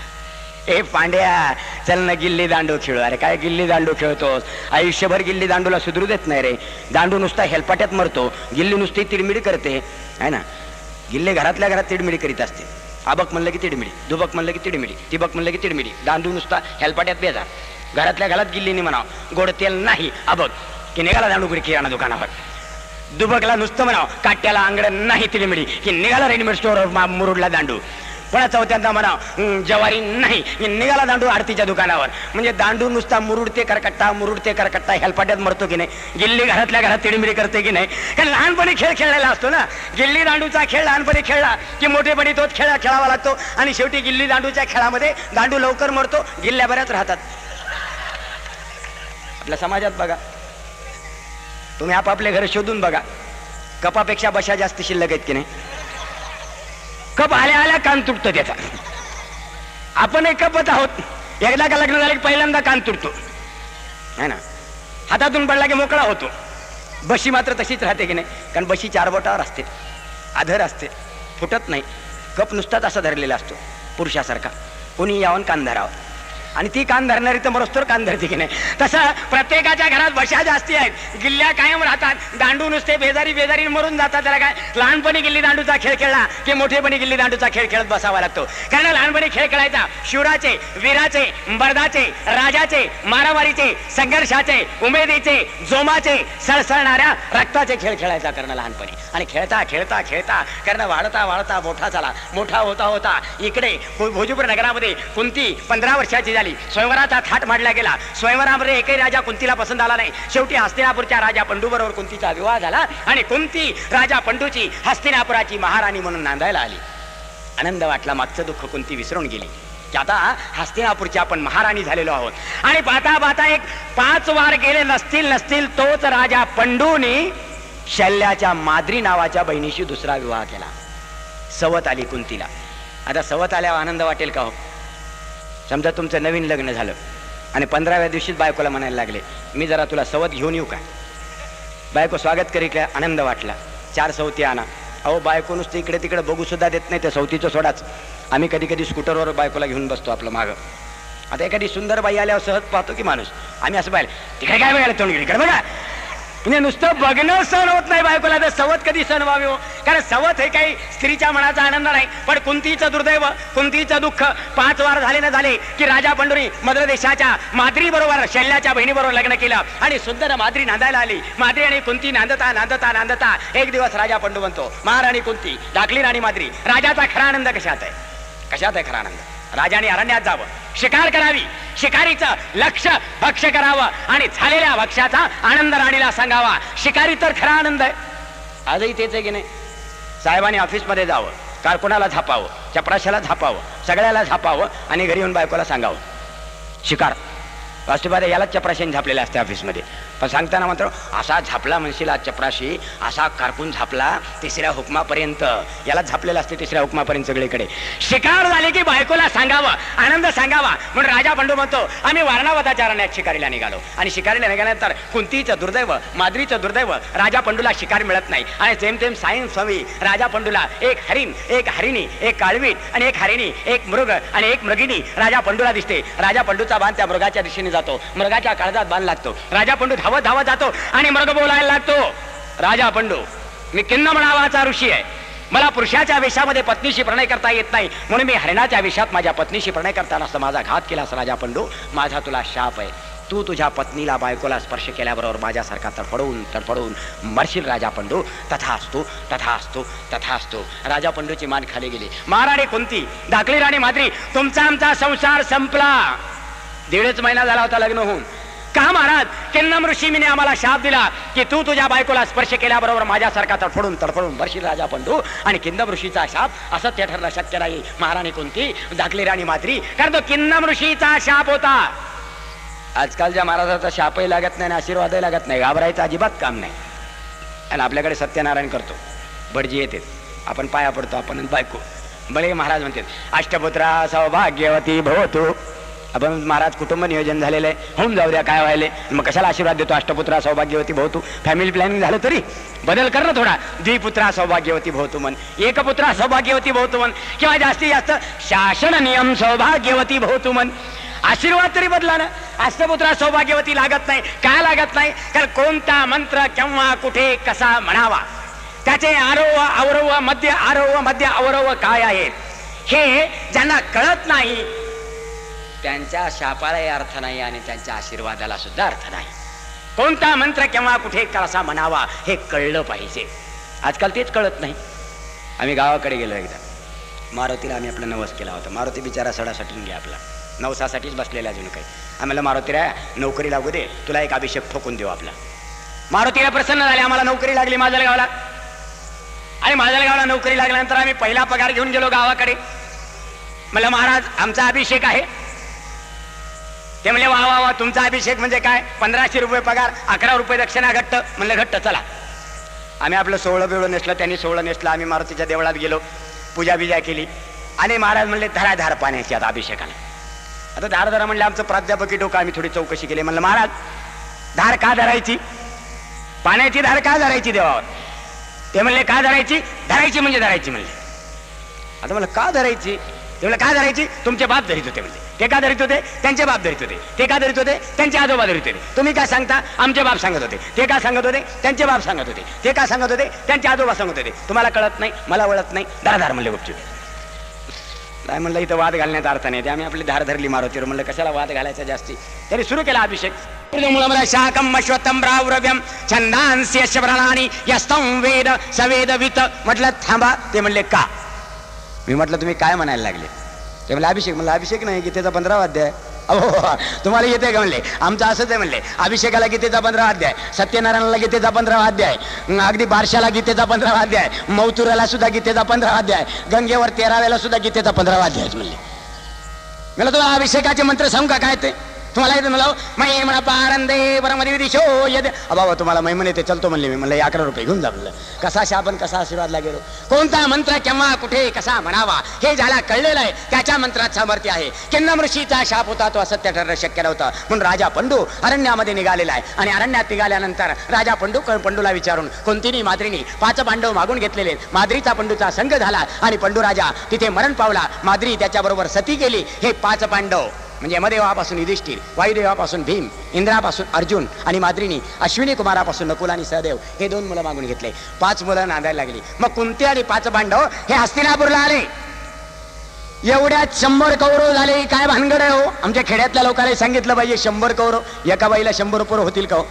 ए पांड्या चल ना गिल्ली दांडू खेळू. अरे काय गिल्ली दांडू खेळतोस? आयुष्यभर गिल्ली दांडूला सुधरू देत नाही रे. दांडू नुसता हेलपाट्यात मरतो, गिल्ली नुसती तिडमिडी करते आहे ना. गिल्ले घरातल्या घरात तिडमिडी करीत असते. आबक म्हणलं की तिडमिडी, दुबक म्हणलं की तिडमिडी, तिबक म्हणलं की तिडमिडी. दांडू नुसता हेलपाट्यात बेजार. घरातल्या घरात गिल्लीने म्हणाव गोड तेल नाही अबक की निघाला दांडू गुडी किराणा दुकानावर. दुबकला नुसतं म्हणाव काट्याला अंगड नाही तिडमिडी की निघाला रेडीमेड स्टोअरवर मुरुडला दांडू. पुन्हा चौथ्यांदा म्हणाव जवारी नाही निघाला दांडू आरतीच्या दुकानावर. म्हणजे दांडू नुसता मुरुडते करकट्टा मुरुडते करकट्टा हेलपाट्यात मरतो की नाही. गिल्ली घरातल्या घरात तिडमिडी करते की नाही. कारण लहानपणी खेळ खेळलेला असतो ना. गिल्ली दांडूचा खेळ लहानपणी खेळला की मोठेपणी तोच खेळ खेळावा लागतो. आणि शेवटी गिल्ली दांडूच्या खेळामध्ये दांडू लवकर मरतो, गिल्ल्या बऱ्याच राहतात. आपल्या समाजात बघा, तुम्ही आपापले घर शोधून बघा, कपापेक्षा बशा जास्त शिल्लक आहेत की नाही. कप आल्या आल्या कान तुटतो त्याचा. आपण एक कपच आहोत. एकदा का लग्न झालं की पहिल्यांदा कान तुटतो है ना. हातातून पडला की मोकळा होतो. बशी मात्र तशीच राहते की नाही. कारण बशी चार बोटावर असते, आधर असते, फुटत नाही. कप नुसताच असा धरलेला असतो पुरुषासारखा. कोणी यावं कान धरावं. आणि ती कान धरणारी तर मरोस्तोर कान धरते की नाही. तसं प्रत्येकाच्या घरात बशा जास्ती आहेत, गिल्ल्या कायम राहतात. दांडू नुसते बेजारी बेजारी मरून जातात. त्याला काय लहानपणी गिल्ली दांडूचा खेळ खेळला की मोठेपणी गिल्ली दांडूचा खेळ खेळत बसावा लागतो. कारण लहानपणी खेळ खेळायचा शूराचे, वीराचे, बर्दाचे, राजाचे, मारामारीचे, संघर्षाचे, उमेदीचे, जोमाचे, सळसळणाऱ्या रक्ताचे खेळ खेळायचा कर्ण लहानपणी. आणि खेळता खेळता खेळता कर्ण वाढता वाढता मोठा झाला. मोठा होता होता इकडे भोजपुर नगरामध्ये कुंती पंधरा वर्षाची झाली. स्वयंवराचा थाट मांडला गेला. स्वयंवरामध्ये एकही राजा कुंतीला पसंत आला नाही. शेवटी हस्तिनापूरच्या राजा पंडू बरोबर कुंतीचा विवाह झाला आणि कुंती राजा पंडूची हस्तिनापुराची महाराणी म्हणून नांदायला आली. आनंद वाटला. मागचं दुःख कुंती विसरून गेली. की आता हस्तिनापूरची आपण महाराणी झालेलो आहोत. आणि पाहता पाहता एक पाच वार गेले नसतील नसतील तोच राजा पंडूने शल्याच्या माद्री नावाच्या बहिणीशी दुसरा विवाह केला. सवत आली कुंतीला. आता सवत आल्यावर आनंद वाटेल का हो? समजा तुमचं नवीन लग्न झालं आणि पंधराव्या दिवशीच बायकोला म्हणायला लागले, मी जरा तुला सवत घेऊन येऊ का? बायको स्वागत करी का? आनंद वाटला. चार सवती आणा. अहो बायको नुसतं इकडे तिकडे बघू सुद्धा देत नाही, त्या सवतीचं सोडाच. आम्ही कधी कधी स्कूटरवर बायकोला घेऊन बसतो आपलं मागं. आता एखादी सुंदर बाई आल्यावर सहज पाहतो की माणूस, आम्ही असं पाहिलं तिकडे काय बघायला तोंड इकडे बघा. म्हणजे नुसतं बघणं सण होत नाही बायकोला, तर सवत कधी सण व्हावी हो? कारण सवत हे काही स्त्रीच्या मनाचा आनंद नाही. पण कुंतीचं दुर्दैव, कुंतीचं दुःख. पाच वार झाले ना झाले की राजा पंडूनी मद्र देशाच्या माद्री बरोबर शल्याच्या बहिणीबरोबर लग्न केलं आणि सुंदर माद्री नांदायला आली. माद्री आणि कुंती नांदता नांदता नांदता एक दिवस राजा पंडू म्हणतो, महाराणी कुंती, धाकली राणी माद्री, राजाचा खरा आनंद कशात आहे? कशात आहे खरा आनंद? राजाने अरण्यात जावं, शिकार करावी, शिकारीचं लक्ष भक्ष करावं आणि झालेल्या भक्ष्याचा आनंद राणीला सांगावा. शिकारी तर खरा आनंद आहे. आजही तेच आहे की नाही? साहेबांनी ऑफिसमध्ये जावं, कारकुनाला झापावं, चपराशाला झापावं, सगळ्याला झापावं आणि घरी येऊन बायकोला सांगावं शिकार. वास्तुबाद यालाच चपराशीने झापलेला असते ऑफिसमध्ये. पण सांगताना मात्र असा झापला म्हणशील आज चपराशी, असा कारकून झापला तिसऱ्या हुकमापर्यंत, याला झापलेला असते तिसऱ्या हुकमापर्यंत सगळीकडे. शिकार झाले की बायकोला सांगावं, आनंद सांगावा. म्हणून राजा पंडू म्हणतो, आम्ही वारणावताच्या रण्यात शिकारीला निघालो. आणि शिकारीला निघाल्यानंतर कुंतीचं दुर्दैव, माद्रीचं दुर्दैव, राजा पंडूला शिकार मिळत नाही. आणि जेम तेम सायन्स हवी राजा पंडूला. एक हरिण, एक हरिणी, एक काळवीट आणि एक हरिणी, एक मृग आणि एक मृगिणी राजा पंडूला दिसते. राजा पंडूचा बाण त्या मृगाच्या दिशेने जातो, मृगाच्या काळजात बाण लागतो. राजा पंडू धावत धावत जातो आणि मृग बोलायला लागतो, राजा पंडू, मी किन्नम नावाचा ऋषी आहे, मला पुरुषाच्या वेशामध्ये पत्नीशी प्रणय करता येत नाही, म्हणून मी हरिणाच्या वेशात माझ्या पत्नीशी प्रणय करताना माझा घात केलास राजा पंडू. माझा तुला शाप आहे, तू तुझ्या पत्नीला बायकोला स्पर्श केल्याबरोबर माझ्यासारखा तडफडून तडफडून मरशील राजा पंडू. तथास्तु तथास्तु तथास्तु. राजा पंडूची मान खाली गेली. महाराणी कुंती, धाकली राणी माद्री, तुमचा आमचा संसार संपला. दीडच महिना झाला होता लग्न होऊन. का महाराज? किन्नम ऋषीने आम्हाला शाप दिला की तू तुझ्या बायकोला स्पर्श केल्याबरोबर माझ्यासारखा तडफडून तडफडून बरशील राजा पंडू. आणि किन्नम ऋषीचा शाप असत्य ठरलं, शक्य नाही. महाराणी कुंती, धाकली राणी माद्री, कारण तो किन्नम ऋषीचा शाप होता. आजकालच्या महाराजाचा शापही लागत नाही आणि आशीर्वादही लागत नाही, घाबरायचं अजिबात काम नाही. आणि आपल्याकडे सत्यनारायण करतो, भटजी येते, आपण पाया पडतो, आपण बायको. भले महाराज म्हणतात, अष्टपुत्रा सौभाग्यवती भवतु. आपण महाराज कुटुंब नियोजन झालेलं आहे, होऊन जाऊ द्या, काय व्हायले, मग कशाला आशीर्वाद देतो? अष्टपुत्रा सौभाग्यवती भवतु. फॅमिली प्लॅनिंग झालं तरी बदल कर ना थोडा. द्विपुत्रा सौभाग्यवती भवतु म्हण, एकपुत्रा सौभाग्यवती भवतु म्हण, किंवा जास्तीत जास्त शासन नियम सौभाग्यवती भवतु म्हण. आशीर्वाद तरी बदला ना. अष्टपुत्रा सौभाग्यवती लागत नाही. काय लागत नाही? कारण कोणता मंत्र केव्हा कुठे कसा म्हणावा, त्याचे आरोह अवरोह मध्य आरोह मध्य अवरोह काय आहेत हे ज्यांना कळत नाही त्यांच्या शापालाही अर्थ नाही आणि त्यांच्या आशीर्वादाला सुद्धा अर्थ नाही. कोणता मंत्र केव्हा कुठे कसा म्हणावा हे कळलं पाहिजे. आजकाल तेच कळत नाही. आम्ही गावाकडे गेलो एकदा, मारुतीला आम्ही आपला नवस केला होता. मारुती बिचारा सडा सटून घ्या, आपला नवसासाठीच बसलेला अजून काही. आम्हाला मारुतीला नोकरी लागू दे, तुला एक अभिषेक ठोकून देऊ आपला. मारुतीला प्रसन्न झाले, आम्हाला नोकरी लागली माजलगावला. आणि माजलगावला नोकरी लागल्यानंतर आम्ही पहिला पगार घेऊन गेलो गावाकडे. म्हणलं महाराज आमचा अभिषेक आहे. ते म्हणले वा वा वा, तुमचा अभिषेक म्हणजे काय? पंधराशे रुपये पगार, अकरा रुपये दक्षिणा घट्ट. म्हणलं घट्ट, चला. आम्ही आपलं सोहळं बिवळं नेसलं, त्यांनी सोहळं नेसलं. आम्ही मारुतीच्या देवळात गेलो, पूजा बिजा केली. आणि महाराज म्हणले धरा धार पाण्याची आता अभिषेकाला. आता धार धरा म्हणले, आमचं प्राध्यापकी डोकं. आम्ही थोडी चौकशी केली. म्हणलं महाराज धार का धरायची? पाण्याची धार का धरायची देवावर? ते म्हणले का धरायची? धरायची म्हणजे धरायची म्हणले. आता म्हणलं का धरायची? ते म्हणले का धरायची? तुमचे बाप धरीत होते म्हणले. ते का धरीत होते? त्यांचे बाप धरीत होते. ते का धरीत होते? त्यांचे आजोबा धरीत होते. तुम्ही काय सांगता? आमचे बाप सांगत होते. ते का सांगत होते? त्यांचे बाप सांगत होते. ते का सांगत होते? त्यांचे आजोबा सांगत होते. तुम्हाला कळत नाही, मला वळत नाही, धार धार म्हणले गुपचूप. काय म्हणलं इथं वाद घालण्यात अर्थ नाही. ते आम्ही आपली धार धरली मारुतीवर. म्हणलं कशाला वाद घालायचा जास्ती. त्यांनी सुरू केला अभिषेक. शाकम अश्वत्थम राव्रव्यम छंदांस्य शब्राणी यस्तम वेद सवेद वित. म्हटलं थांबा. ते म्हणले का? मी म्हटलं तुम्ही काय म्हणायला लागले? ते म्हणले अभिषेक. म्हणलं अभिषेक नाही, गीतेचा पंधरावा अध्याय. अहो तुम्हाला येते का म्हणले? आमचं असंच आहे म्हणले. अभिषेकाला गीतेचा पंधरावा अध्याय, सत्यनारायणाला गीतेचा पंधरावा अध्याय, अगदी बारशाला गीतेचा पंधरावा अध्याय, मौतुराला सुद्धा गीतेचा पंधरावा अध्याय, गंगेवर तेराव्याला सुद्धा गीतेचा पंधरावा अध्याय म्हणले. मला तुम्हाला अभिषेकाचे मंत्र सांगू का काय ते तुम्हाला येते मला मै म्हणा पारंदे परमदी दिशो येते बाबा तुम्हाला मैमन येते चलतो म्हणले मी म्हणलं अकरा रुपये घेऊन जा म्हणलं कसा शापन कसा आशीर्वादला गेलो कोणता मंत्र केव्हा कुठे कसा म्हणावा हे ज्याला कळलेलं आहे त्याच्या मंत्रात सामर्थ्य आहे किन्नम ऋषीचा शाप होता तो असत्य ठरणं शक्य नव्हतं म्हणून राजा पंडू अरण्यामध्ये निघालेला आहे आणि अरण्यात निघाल्यानंतर राजा पंडू पंडूला विचारून कोणतीनी माद्रीनी पाच पांडव मागून घेतलेले माद्रीचा पंडूचा संघ झाला आणि पंडू राजा तिथे मरण पावला माद्री त्याच्याबरोबर सती केली हे पाच पांडव म्हणजे यमदेवापासून युधिष्ठिर वायुदेवापासून भीम इंद्रापासून अर्जुन आणि माद्रीनी अश्विनी कुमारापासून नकुल आणि सहदेव हे दोन मुलं मागून घेतले पाच मुलं नांदायला लागली मग कुंती आणि पाच पांडव हे हस्तिनापूरला आले एवढ्यात शंभर कौरव झाले काय भानगड आहे हो आमच्या खेड्यातल्या लोकांनी सांगितलं पाहिजे शंभर कौरव एका बाईला शंभर पोरं होतील का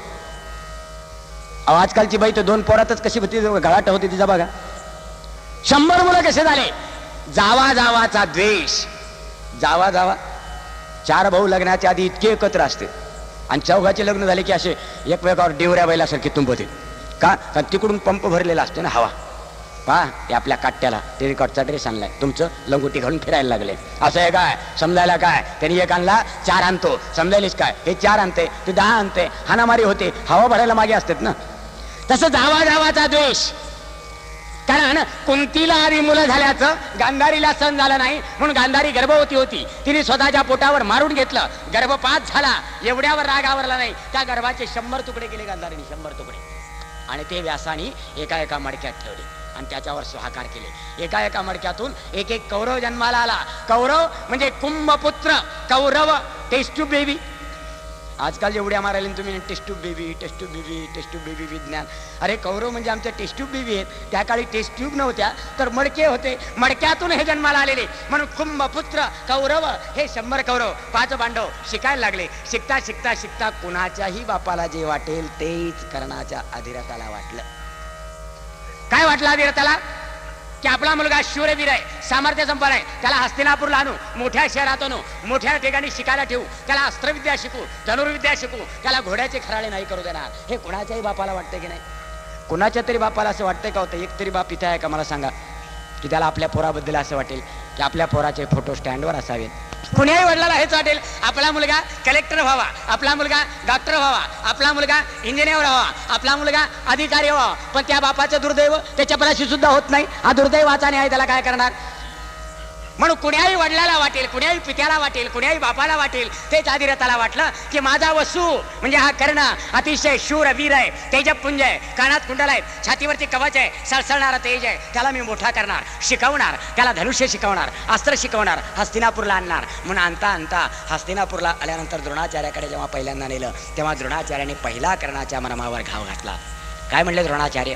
हो आजकालची बाई तर दोन पोरातच कशी होती गळाट होती तिचा बघा शंभर मुलं कसे झाले जावा जावाचा द्वेष जावा जावा चार भाऊ लग्नाच्या आधी इतके एकत्र असते आणि चौघाचे लग्न झाले की असे एकमेकावर डिवऱ्या बैलासारखे तुंबते का कारण तिकडून पंप भरलेला असतो ना हवा पहा ते आपल्या काट्याला टेरिकॉटचा ड्रेस आणलाय तुमचं लंगोटी घालून फिरायला लागले असं आहे काय समजायला काय त्यांनी एक आणला चार आणतो समजायलीच काय हे चार आणते ते दहा आणते हाणामारी होते हवा भरायला मागे असतात ना तसं जावा जावाचा द्वेष कारण कुंतीला आधी मुलं झाल्याचं गांधारीला सण झालं नाही म्हणून गांधारी गर्भवती होती तिने स्वतःच्या पोटावर मारून घेतलं गर्भपात झाला एवढ्यावर राग आवरला नाही त्या गर्भाचे शंभर तुकडे केले गांधारीने शंभर तुकडे आणि ते व्यासानी एका एका मडक्यात ठेवले आणि त्याच्यावर स्वाहाकार केले एका एका मडक्यातून एक एक कौरव जन्माला आला कौरव म्हणजे कुंभपुत्र कौरव टेस्ट्यूब बेबी आजकाल एवढ्या मारायला तुम्ही test tube baby test tube baby test tube baby विज्ञान अरे कौरव म्हणजे आमच्या टेस्ट्यूब बेबी आहेत त्या काळी टेस्ट्यूब नव्हत्या तर मडके होते मडक्यातून हे जन्माला आलेले म्हणून कुंभपुत्र कौरव हे शंभर कौरव पाच पांडव शिकायला लागले शिकता शिकता शिकता कुणाच्याही बापाला जे वाटेल तेच कर्णाच्या अधिरथाला वाटलं काय वाटलं अधिरथाला की आपला मुलगा शूरवीर आहे सामर्थ्य संपन्न आहे त्याला हस्तिनापूरला आणू मोठ्या शहरात आणू मोठ्या ठिकाणी शिकायला ठेवू त्याला अस्त्रविद्या शिकू धनुर्विद्या शिकू त्याला घोड्याचे खराळे नाही करू देणार हे कुणाच्याही बापाला वाटतं की नाही कुणाच्या तरी बापाला असं वाटतंय का होतं एक तरी बाप इथे आहे का मला सांगा की त्याला आपल्या पोराबद्दल असं वाटेल की आपल्या पोराचे फोटो स्टँडवर असावेत कुणाही वडिलाला हेच वाटेल आपला मुलगा कलेक्टर व्हावा आपला मुलगा डॉक्टर व्हावा आपला मुलगा इंजिनियर व्हावा आपला मुलगा अधिकारी व्हावा पण त्या बापाचं दुर्दैव त्याच्या पराशी सुद्धा होत नाही हा दुर्दैवाचा नाही त्याला काय करणार म्हणून कुणाही वडिलाला वाटेल कुणाही पित्याला वाटेल कुणाही बापाला वाटेल तेच अधिरथाला वाटलं की माझा वसू म्हणजे हा कर्ण अतिशय शूर वीर आहे तेजपुंज आहे कानात कुंडल आहे छातीवरती कवच आहे सळसळणारा तेज आहे त्याला मी मोठा करणार शिकवणार त्याला धनुष्य शिकवणार अस्त्र शिकवणार हस्तिनापूरला आणणार म्हणून आणता आणता हस्तिनापूरला आल्यानंतर द्रोणाचार्याकडे जेव्हा पहिल्यांदा नेलं तेव्हा द्रोणाचार्याने पहिला कर्णाच्या मनामावर घाव घातला काय म्हणले द्रोणाचार्य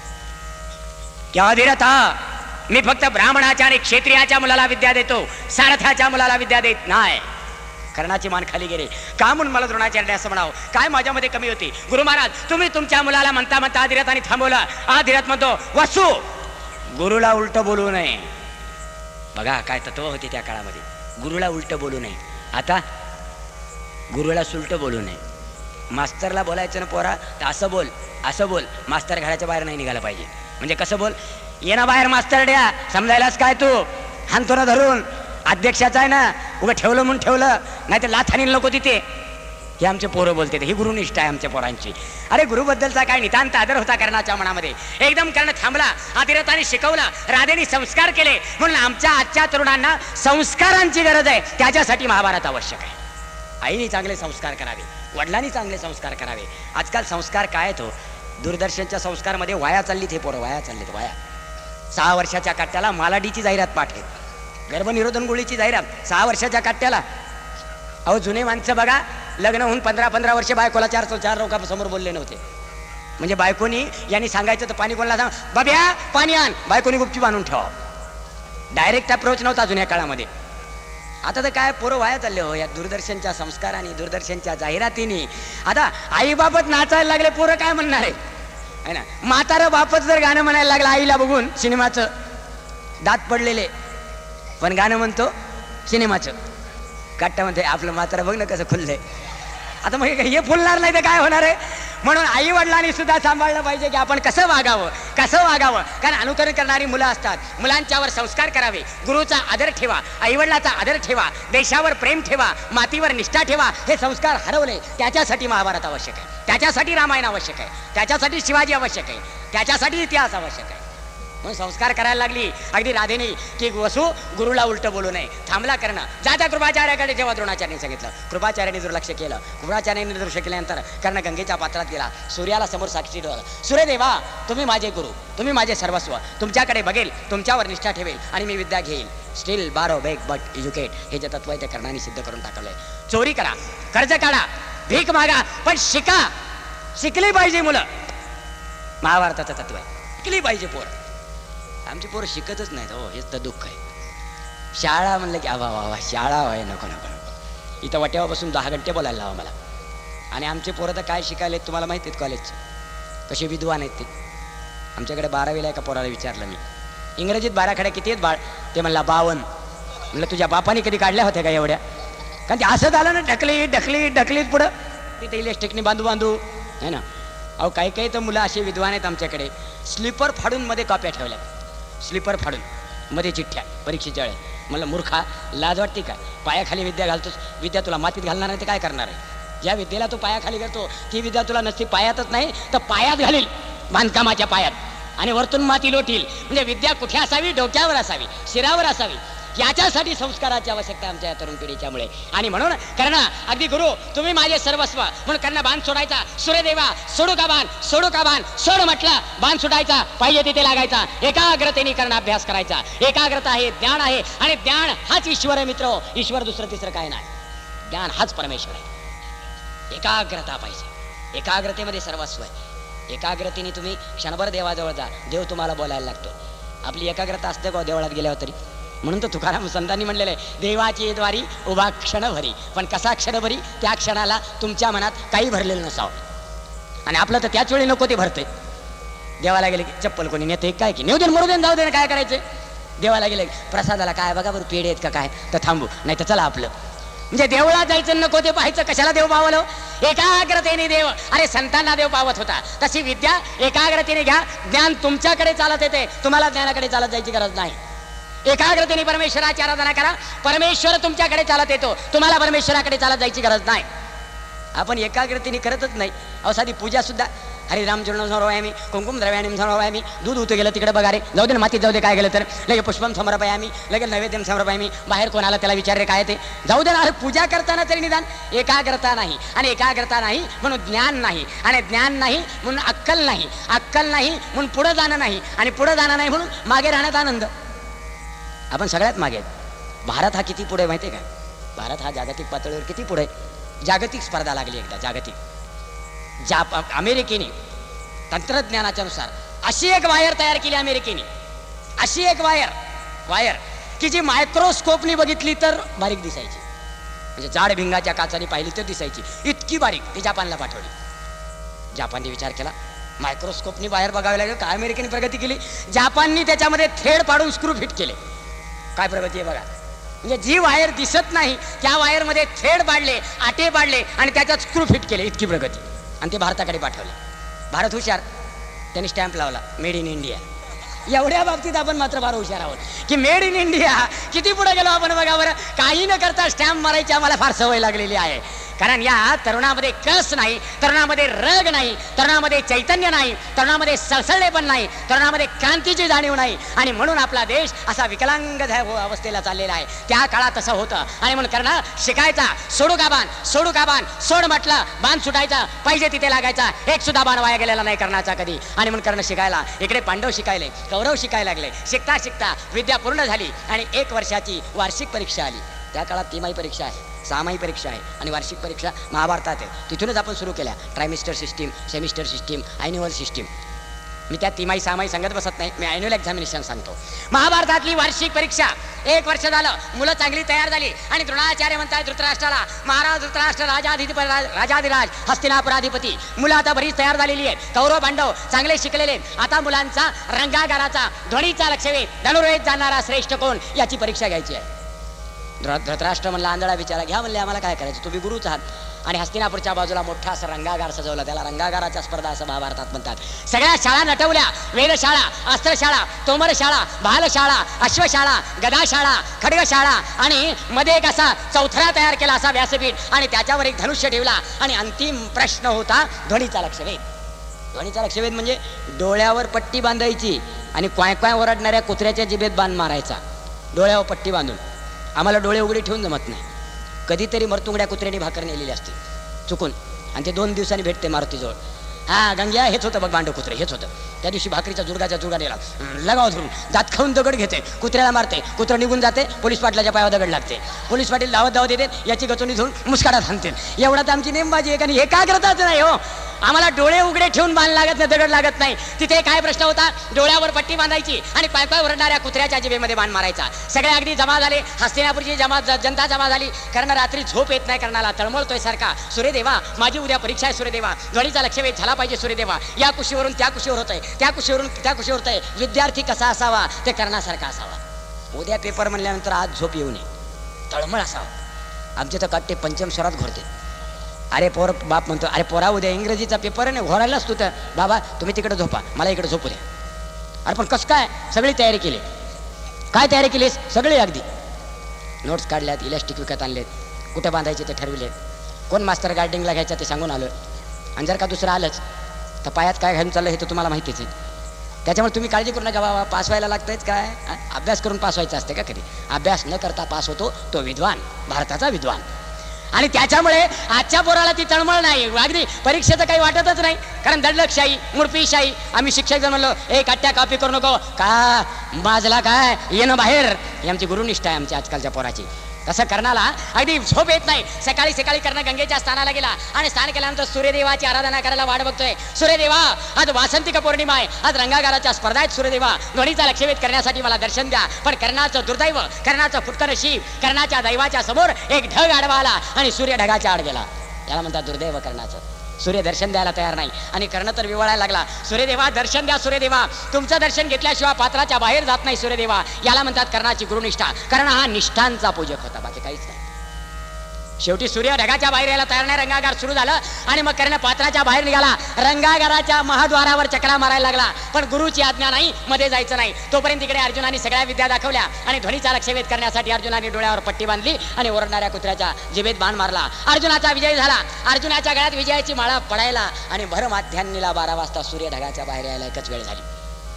की अधिरथा मी फक्त ब्राह्मणाच्या आणि क्षत्रियाच्या मुलाला विद्या देतो सारथ्याच्या मुलाला विद्या देत नाही कर्णाची मान खाली गेली का म्हणून मला द्रोणाचार्य असं म्हणावं काय माझ्यामध्ये कमी होती गुरु महाराज तुम्ही तुमच्या मुलाला म्हणता म्हणता अधिरथाने थांबवलं अधिरथ म्हणतो वसू गुरुला उलट बोलू नये बघा काय तत्व होते त्या काळामध्ये गुरुला उलट बोलू नये आता गुरुला सुलट बोलू नये मास्तरला बोलायचं ना पोरा तर असं बोल असं बोल मास्तर घराच्या बाहेर नाही निघाला पाहिजे म्हणजे कसं बोल ये ना बाहेर मास्तर द्या समजायलाच काय तू हाणतो ना धरून अध्यक्षाचा आहे ना उभं ठेवलं म्हणून ठेवलं नाही तर लाथानी नको तिथे हे आमचे पोरं बोलते ही गुरुनिष्ठा आहे आमच्या पोरांची अरे गुरुबद्दलचा काय नितांत आदर होता कर्णाच्या मनामध्ये एकदम कर्ण थांबला अधिरथाने शिकवलं राधेने संस्कार केले म्हणून आमच्या आजच्या तरुणांना संस्कारांची गरज आहे त्याच्यासाठी महाभारत आवश्यक आहे आईने चांगले संस्कार करावे वडिलांनी चांगले संस्कार करावे आजकाल संस्कार काय तो दूरदर्शनच्या संस्कारमध्ये वाया चाललीत हे पोरं वाया चाललीत वाया सहा वर्षाच्या काट्याला मालाडीची जाहिरात पाठे गर्भनिरोधन गोळीची जाहिरात सहा वर्षाच्या काट्याला अहो जुने माणसं बघा लग्न होऊन पंधरा पंधरा वर्षे बायकोला चार चार लोकांसमोर बोलले नव्हते म्हणजे बायकोनी यांनी सांगायचं तर पाणी कोणाला सांग बाब्या पाणी आण बायकोनी गुपचूप आणून ठेवा डायरेक्ट अप्रोच नव्हता जुन्या काळामध्ये आता तर काय पोरं वाया चालले हो या दूरदर्शनच्या संस्कारांनी दूरदर्शनच्या जाहिरातींनी आता आई बापच नाचायला लागले पोरं काय म्हणणार आहे है ना म्हातारं बापच जर गाणं म्हणायला लागलं आईला बघून सिनेमाचं दात पडलेले पण गाणं म्हणतो सिनेमाचं काट्टा म्हणते आपलं म्हातारं बघ ना कसं खुललंय आता मग हे फुलणार नाही तर काय होणार आहे म्हणून आई वडिलांनी सुद्धा सांभाळलं पाहिजे की आपण कसं वागावं कसं वागावं. कारण अनुकरण करणारी मुलं असतात. मुलांच्यावर संस्कार करावे, गुरुचा आदर ठेवा, आईवडिलाचा आदर ठेवा, देशावर प्रेम ठेवा, मातीवर निष्ठा ठेवा. हे संस्कार हरवले. त्याच्यासाठी महाभारत आवश्यक आहे, त्याच्यासाठी रामायण आवश्यक आहे, त्याच्यासाठी शिवाजी आवश्यक आहे, त्याच्यासाठी इतिहास आवश्यक आहे. म्हणून संस्कार करायला लागली अगदी राधेने की वसू गुरुला उलट बोलू नये, थांबला करणं. जा त्या कृपाचार्याकडे जेव्हा द्रोणाचार्यांनी सांगितलं, कृपाचार्याने दुर्लक्ष केलं. कृपाचार्याने दुर्लक्ष केल्यानंतर कर्ण गंगेच्या पात्रात गेला, सूर्याला समोर साक्षी ठेवला. सूर्यदेवा तुम्ही माझे गुरु, तुम्ही माझे सर्वस्व, तुमच्याकडे बघेल, तुमच्यावर निष्ठा ठेवेल आणि मी विद्या घेईल. स्टील बारो बेक बट एज्युकेट हे जे तत्व आहे ते कर्णाने सिद्ध करून टाकलंय. चोरी करा, कर्ज काढा, भीक मागा, पण शिका. शिकली पाहिजे मुलं. महाभारताचं तत्व आहे, शिकली पाहिजे पोरं. आमची पोरं शिकतच नाहीत हो, हेच तर दुःख आहे. शाळा म्हणलं की आवा वा वा शाळा आहे, नको नको नको. इथं वाट्यावर दहा घंटे बोलायला लावा मला. आणि आमचे पोरं तर काय शिकायला आहेत तुम्हाला माहिती आहेत कॉलेजचे, कसे विद्वान आहेत ते. आमच्याकडे बारावीला एका पोराला विचारलं मी, इंग्रजीत बाराखड्या किती आहेत बाळ? ते म्हणला बावन्न. म्हणलं तुझ्या बापाने कधी काढल्या होत्या का एवढ्या? कारण ते असं झालं ना, ढकली ढकली ढकलीत पुढं तिथे इलेक्ट्रिकने बांधू बांधू है ना. अहो काही काही तर मुलं असे विद्वान आहेत आमच्याकडे, स्लीपर फाडून मध्ये कॉप्या ठेवल्या, स्लीपर फाडून मध्ये चिठ्ठ्या परीक्षेच्या वेळेस. म्हणलं मूर्खा, लाज वाटते काय? पायाखाली विद्या घालतोस, विद्या तुला मातीत घालणार नाही तर काय करणार आहे? ज्या विद्येला तू पायाखाली करतो ती विद्या तुला नसती पायातच नाही तर पायात घालील, बांधकामाच्या पायात, आणि वरतून माती लोटील. म्हणजे विद्या कुठे असावी? डोक्यावर असावी, शिरावर असावी. याच्यासाठी संस्काराची आवश्यकता आहे आमच्या तरुण पिढीच्यामुळे. आणि म्हणून कर्ण अगदी गुरु तुम्ही माझे सर्वस्व म्हणून कर्ण बाण सोडायचा. सूर्यदेवा सोडू का बाण, सोडू का बाण, सोड म्हटलं, बाण सुटायचा, पाहिजे तिथे लागायचा. एकाग्रतेने कर्ण अभ्यास करायचा. एकाग्रता आहे, ज्ञान आहे, आणि ज्ञान हाच ईश्वर आहे मित्र. ईश्वर दुसरं तिसरं काय नाही, ज्ञान हाच परमेश्वर आहे. एकाग्रता पाहिजे, एकाग्रतेमध्ये सर्वस्व आहे. एकाग्रतेने तुम्ही क्षणभर देवाजवळ जा, देव तुम्हाला बोलायला लागतो. आपली एकाग्रता असते का देवळात गेल्यावर तरी? म्हणून तर तुकाराम संतांनी म्हणलेलं आहे, देवाची द्वारी उभा क्षण भरी. पण कसा क्षण भरी? त्या क्षणाला तुमच्या मनात काही भरलेलं नसावं. आणि आपलं तर त्याच वेळी नको ते भरते. देवाला गेले की चप्पल कोणी नेते काय की नेऊ दे, मरू दे, जाऊ दे, काय करायचे? देवाला गेले प्रसादाला काय बघा बरं पेढे आहेत का काय, तर थांबू, नाही तर चला आपलं. म्हणजे देवळात जायचं नको ते पाहायचं. कशाला देव पावलं? एकाग्रतेने देव. अरे संतांना देव पावत होता, तशी विद्या एकाग्रतेने घ्या. ज्ञान तुमच्याकडे चालत येते, तुम्हाला ज्ञानाकडे चालत जायची गरज नाही. एकाग्रतेने परमेश्वराची आराधना करा, परमेश्वर तुमच्याकडे चालत येतो, तुम्हाला परमेश्वराकडे चालत जायची गरज नाही. आपण एकाग्रतेने करतच नाही. अहो साधी पूजा सुद्धा हरिरामचूर्ण समर्पयामी, कुंकुम द्रव्याणी समर्पयामी, दूध उतू गेलं तिकडे बघा रे, जाऊ दे ना मातीत जाऊ दे, काय गेलं तर लगे पुष्पम समर्पयामी, लगे नैवेद्यम समर्पयामी. बाहेर कोणाला त्याला विचार रे काय ते, जाऊ दे ना. अरे पूजा करताना तरी निदान एकाग्रता नाही. आणि एकाग्रता नाही म्हणून ज्ञान नाही, आणि ज्ञान नाही म्हणून अक्कल नाही, अक्कल नाही म्हणून पुढं जाणं नाही, आणि पुढं जाणं नाही म्हणून मागे राहण्यात आनंद. आपण सगळ्यात मागे आहेत. भारत हा किती पुढे माहिती आहे का? भारत हा जागतिक पातळीवर किती पुढे. जागतिक स्पर्धा लागली एकदा, जागतिक. जाप अमेरिकेने तंत्रज्ञानाच्या नुसार अशी एक वायर तयार केली अमेरिकेने, अशी एक वायर वायर की जी मायक्रोस्कोपनी बघितली तर बारीक दिसायची. म्हणजे जाड भिंगाच्या काचाने पाहिली तर दिसायची, इतकी बारीक. ती जपानला पाठवली. जपानने विचार केला मायक्रोस्कोपनी वायर बघावी लागेल. काय अमेरिकेने प्रगती केली, जपाननी त्याच्यामध्ये थ्रेड पाडून स्क्रू फिट केले. काय प्रगती आहे बघा. म्हणजे जी वायर दिसत नाही त्या वायरमध्ये थ्रेड पाडले, आटे पाडले, आणि त्याच्यात स्क्रू फिट केले. इतकी प्रगती. आणि ते भारताकडे पाठवले. भारत हुशार, त्यांनी स्टॅम्प लावला मेड इन इंडिया. एवढ्या बाबतीत आपण मात्र फार हुशार आहोत की मेड इन इंडिया. किती पुढे गेलो आपण बघा बरं. काही न करता स्टॅम्प मारायची आम्हाला फार सवय लागलेली आहे. कारण या तरुणामध्ये कस नाही, तरुणामध्ये रग नाही, तरुणामध्ये चैतन्य नाही, तरुणामध्ये सळसळेपण नाही, तरुणामध्ये क्रांतीची जाणीव नाही. आणि म्हणून आपला देश असा विकलांग अवस्थेला चाललेला आहे. त्या काळात तसं होतं. आणि म्हणून कर्ण शिकायचा. सोडू का बाण, सोडू का बाण, सोड म्हटलं, बाण सुटायचा, पाहिजे तिथे लागायचा. एक सुद्धा बाण वाया गेलेला नाही कर्णाचा कधी. आणि म्हणून कर्ण शिकायला. इकडे पांडव शिकायले, कौरव शिकायला लागले. शिकता शिकता विद्या पूर्ण झाली आणि एक वर्षाची वार्षिक परीक्षा आली. त्या काळात तिमाही परीक्षा आहे, सहामाही परीक्षा आहे, आणि वार्षिक परीक्षा महाभारतात आहे. तिथूनच आपण सुरू केल्या. Trimester system, semester system, annual system. मी त्या तिमाही सहामाही सांगत बसत नाही, मी ॲन्युअल एक्झामिनेशन सांगतो. महाभारतातली वार्षिक परीक्षा. एक वर्ष झालं, मुलं चांगली तयार झाली. आणि द्रोणाचार्य म्हणतात धृतराष्ट्राला, महाराज धृतराष्ट्र राजाधिप राजाधिराज हस्तिनापुराधिपती. मुलं आता बरीच तयार झालेली आहेत. कौरव पांडव चांगले शिकलेले. आता मुलांचा रंगागाराचा, ध्वनीचा लक्षवेध, धनुर्वेद जाणारा श्रेष्ठ कोण, याची परीक्षा घ्यायची आहे. धृतराष्ट्र म्हणला आंधळा विचारा, घ्या म्हणले, आम्हाला काय करायचं, तुम्ही गुरुच आहात. आणि हस्तिनापूरच्या बाजूला मोठा असा रंगागार सजवला, त्याला रंगागाराच्या स्पर्धा असं महाभारतात म्हणतात. सगळ्या शाळा नटवल्या, वेदशाळा, अस्त्रशाळा, तोमरशाळा, भालशाळा, अश्वशाळा, गदाशाळा, खड्गशाळा आणि मध्ये एक असा चौथरा तयार केला असा व्यासपीठ आणि त्याच्यावर एक धनुष्य ठेवला आणि अंतिम प्रश्न होता ध्वनीचा लक्षवेध. ध्वनीचा लक्षवेध म्हणजे डोळ्यावर पट्टी बांधायची आणि क्वाय क्वाय ओरडणाऱ्या कुत्र्याच्या जिभेत बाण मारायचा. डोळ्यावर पट्टी बांधून. आम्हाला डोळे उघडे ठेवून जमत नाही. कधीतरी मरतुंगड्या कुत्र्याने भाकर नेलेली असते चुकून आणि ते दोन दिवसांनी भेटते मारुतीजवळ. हा गंग्या हेच होतं बघ बांडव कुत्रे, हेच होतं. त्या दिवशी भाकरीच्या जुडगाच्या जुडगा नेला, लगाव धरून दात खाऊन दगड घेते, कुत्र्याला मारते, कुत्रा निघून जाते, पोलीस पाटलाच्या पायावर दगड लागते, पोलीस पाटील धावत धावत येते, याची गचोनी धरून मुस्काडात हाणते. एवढा तर आमची नेमबाजी आहे. आणि हे का करताच नाही हो, आम्हाला डोळे उघडे ठेवून बांध लागत नाही, दगड लागत नाही. तिथे काय प्रश्न होता, डोळ्यावर पट्टी बांधायची आणि पाय पाय ओरडणाऱ्या कुत्र्याच्या जिभेमध्ये बाण मारायचा. सगळे अगदी जमा झाले, हस्तिनापूरची जमा जनता जमा झाली. कारण रात्री झोप येत नाही, कर्णाला तळमळतोय सारखा. सूर्यदेवा माझी उद्या परीक्षा आहे, सूर्यदेवा ध्वनीचा लक्षवेध झाला पाहिजे, सूर्यदेवा या कुशीवरून त्या कुशीवर होतंय, त्या कुशीवरून त्या कुशीवर होतंय. विद्यार्थी कसा असावा, ते कर्णासारखा असावा. उद्या पेपर म्हणल्यानंतर आज झोप येऊ नये, तळमळ असावा. आमचे तर काट्टे पंचम स्वरात घोरते. अरे पोर बाप म्हणतो, अरे पोरा उद्या इंग्रजीचा पेपर आहे ना, घोरायलाच तू तर बाबा तुम्ही तिकडे झोपा, मला इकडे झोपू द्या. अरे पण कसं काय, सगळी तयारी केली. काय तयारी केलीस? सगळी अगदी नोट्स काढल्यात, इलॅस्टिक विकत आणलेत, कुठे बांधायचे ते ठरविलेत, कोण मास्टर गार्डिंगला घ्यायचा ते सांगून आलो. आणि जर का दुसरं आलंच तर पायात काय घालून चाललं हे तर तुम्हाला माहितीच आहे. त्याच्यामुळे तुम्ही काळजी करू नका बाबा, पास व्हायला लागतंयच काय, अभ्यास करून पास व्हायचं असते का कधी? अभ्यास न करता पास होतो तो विद्वान, भारताचा विद्वान. आणि त्याच्यामुळे आजच्या पोराला ती तळमळ नाही, अगदी परीक्षेचं काही वाटतच नाही. कारण दडलकशाही, मुडपीशाही. आम्ही शिक्षक जण म्हणलो ए काट्या कॉपी करू नको का, माजला काय येणं बाहेर, ही आमची गुरुनिष्ठा आहे आमची आजकालच्या पोराची. तसं कर्णाला अगदी झोप येत नाही. सकाळी सकाळी कर्ण गंगेच्या स्थानाला गेला आणि स्नान केल्यानंतर सूर्यदेवाची आराधना करायला वाट बघतोय. सूर्यदेवा आज वासंतिक पौर्णिमा आहे, आज रंगागाराच्या स्पर्धा आहेत, सूर्यदेवा ध्वनीचा लक्षवेध करण्यासाठी मला दर्शन द्या. पण कर्णाचं दुर्दैव, कर्णाचं फुटकं नशीब, कर्णाच्या दैवाच्या समोर एक ढग आडवा आला आणि सूर्य ढगाच्या आड गेला. त्याला म्हणतात दुर्दैव कर्णाचं. सूर्य दर्शन द्यायला तयार नाही आणि कर्ण तर विवळायला लागला. सूर्यदेवा दर्शन द्या, सूर्यदेवा तुमचं दर्शन घेतल्याशिवाय पात्राच्या बाहेर जात नाही सूर्यदेवा. याला म्हणतात कर्णाची गुरुनिष्ठा. कर्ण हा निष्ठांचा पूजक होता, बाकी काहीच नाही. शेवटी सूर्य ढगाच्या बाहेर यायला तयार नाही, रंगागार सुरू झालं आणि मग कर्ण पात्राच्या बाहेर निघाला. रंगागाराच्या महाद्वारावर चक्रा मारायला लागला, पण गुरुची आज्ञा नाही, मध्ये जायचं नाही. तोपर्यंत इकडे अर्जुनाने सगळ्या विद्या दाखवल्या आणि ध्वनीचा लक्षवेध करण्यासाठी अर्जुनाने डोळ्यावर पट्टी बांधली आणि ओरडणाऱ्या कुत्र्याच्या जिभेत बाण मारला. अर्जुनाचा विजय झाला. अर्जुनाच्या गळ्यात विजयाची माळा पडायला आणि भरमाध्यान्नीला बारा वाजता सूर्य ढगाच्या बाहेर यायला एकच वेळ झाली.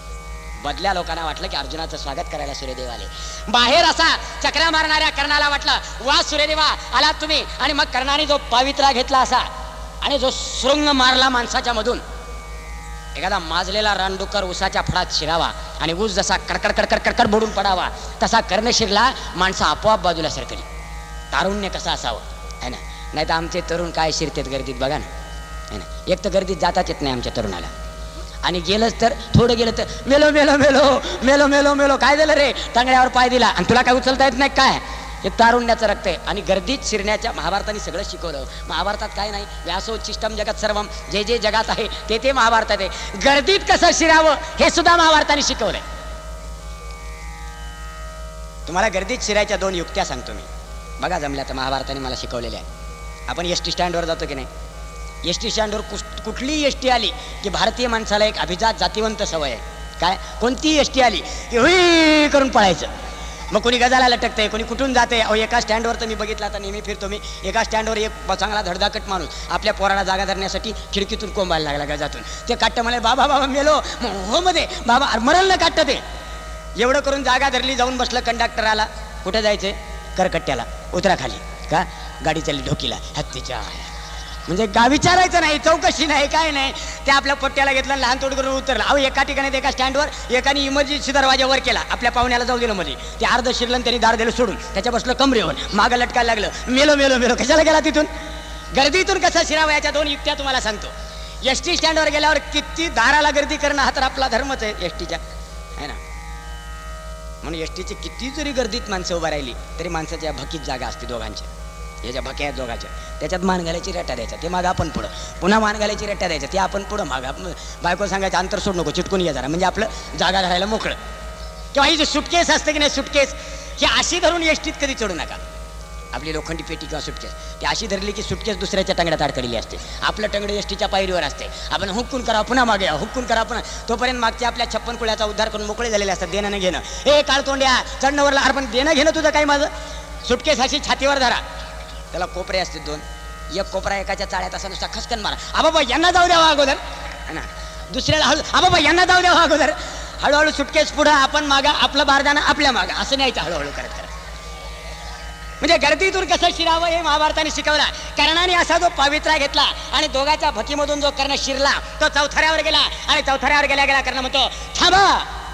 बदल्या लोकांना वाटलं की अर्जुनाचं स्वागत करायला सूर्यदेव आले. बाहेर असा चक्रा मारणाऱ्या कर्णाला वाटलं वा सूर्यदेवा आलात तुम्ही. आणि मग कर्णाने जो पवित्रा घेतला असा आणि जो शृंग मारला माणसाच्या मधून, एखादा माजलेला रानडुक्कर उसाच्या फडात शिरावा आणि ऊस जसा कडकड कडकड कडकड बुडून पडावा तसा कर्ण शिरला. माणसं आपोआप बाजूला सरकली. तारुण्य कसं असावं है ना. नाही तर आमचे तरुण काय शिरतेत गर्दीत बघा ना, है ना. एक तर गर्दीत जाताच येत नाही आमच्या तरुणाला, आणि गेलंच तर थोडं गेलं तर मेलो मेलो मेलो मेलो मेलो मेलो काय झालं रे, टांगड्यावर पाय दिला आणि तुला काय उचलता येत नाही काय. हे तारुण्याचं रक्त आहे. आणि गर्दीत शिरण्याच्या महाभारताने सगळं शिकवलं. महाभारतात काय नाही, व्यासोच्छिष्टम जगत सर्वम, जे जे जगात आहे ते ते महाभारतात आहे. गर्दीत कसं शिरावं हे सुद्धा महाभारताने शिकवलंय. तुम्हाला गर्दीत शिरायच्या दोन युक्त्या सांगतो मी, बघा जमल्या तर महाभारताने मला शिकवलेल्या आहे. आपण एस टी स्टँडवर जातो की नाही, एस टी स्टँडवर कुठलीही एस टी आली की भारतीय माणसाला एक अभिजात जातीवंत सवय आहे. काय, कोणतीही एस टी आली की हुई करून पळायचं. मग कोणी गजाला लटकते, कोणी कुठून जाते. अहो एका स्टँडवर तर मी बघितला, आता नेहमी फिरतो मी, एका स्टँडवर एक चांगला धडधाकट माणूस आपल्या पोराला जागा धरण्यासाठी खिडकीतून कोंबायला लागला गजातून. ते काटतं मला बाबा बाबा मेलो हो मध्ये बाबा मरल ना काटतं ते. एवढं करून जागा धरली, जाऊन बसलं कंडक्टराला. कुठे जायचंय, करकट्ट्याला, उतरा खाली. का गाडी चालली ढोकीला, हत्तीच्या. म्हणजे गा विचारायचं नाही, चौकशी नाही, काय नाही. ते आपल्या पट्ट्याला घेतलं, लहान तोड करून उतरलं. अहो एका ठिकाणी एका स्टँडवर एकाने इमर्जन्सी दरवाजा वर केला, आपल्या पाहुण्याला जाऊ दिलं मध्ये. ते अर्ध शिरलं, त्यांनी दार दिलं सोडून, त्याच्या बसलं कमरेवर, मागं लटकायला लागलं. मेलो मेलो मेलो कशाला गेला तिथून. गर्दीतून कसं शिरावं याच्या दोन युक्त्या तुम्हाला सांगतो. एस टी स्टँडवर गेल्यावर किती दाराला गर्दी करणं हा तर आपला धर्मच आहे एस टीच्या, है ना. म्हणून एस टीची किती जरी गर्दीत माणसं उभा राहिली तरी माणसाच्या भकीत जागा असते दोघांच्या. याच्या भक्या आहेत दोघांच्या, त्याच्यात मान घालायची रेट्या द्यायच्या, ते मागं आपण पुढं, पुन्हा मान घालायची रेट्या द्यायच्या, ते आपण पुढं मागं. बायको सांगायचं अंतर सोड नको, चिटकून ये जरा, म्हणजे आपलं जागा धरायला मोकळं. किंवा ही जी सुटकेस असते की नाही, सुटकेस ही अशी धरून एसटीत कधी चढू नका. आपली लोखंडी पेटी किंवा सुटकेस ती अशी धरली की सुटकेस दुसऱ्याच्या टंगड्यात अडकलेली असते, आपलं टंगडं एस टीच्या पायरीवर असते, आपण हुक्कून करा पुन्हा मागे हुक्कून करा पुन्हा, तोपर्यंत मागच्या आपल्या छप्पन कुळ्याचा उद्धार करून मोकळे झालेले असतात. देणं घेणं हे काळतोंड्या चढणवरला अर्पण देणं घेणं तुझं काय माझं. सुटकेस अशी छातीवर धरा, त्याला कोपरे असते दोन, एक कोपरा एकाच्या चाळ्यात असा नुसता खसकन मारा, आबाबा यांना जाऊ द्यावा अगोदर ना, दुसऱ्याला हळू आबाबा यांना जाऊ द्यावा अगोदर, हळूहळू सुटकेस पुढं आपण मागा, आपलं बारदाना आपल्या मागा, असं न्यायचं हळूहळू करत करत. म्हणजे गर्दीतून कसं शिरावं हे महाभारताने शिकवला. कर्णाने असा जो पवित्रा घेतला आणि दोघाच्या भकीमधून जो कर्ण शिरला तो चौथऱ्यावर गेला आणि चौथऱ्यावर गेल्या गेला कर्ण म्हणतो थांबा.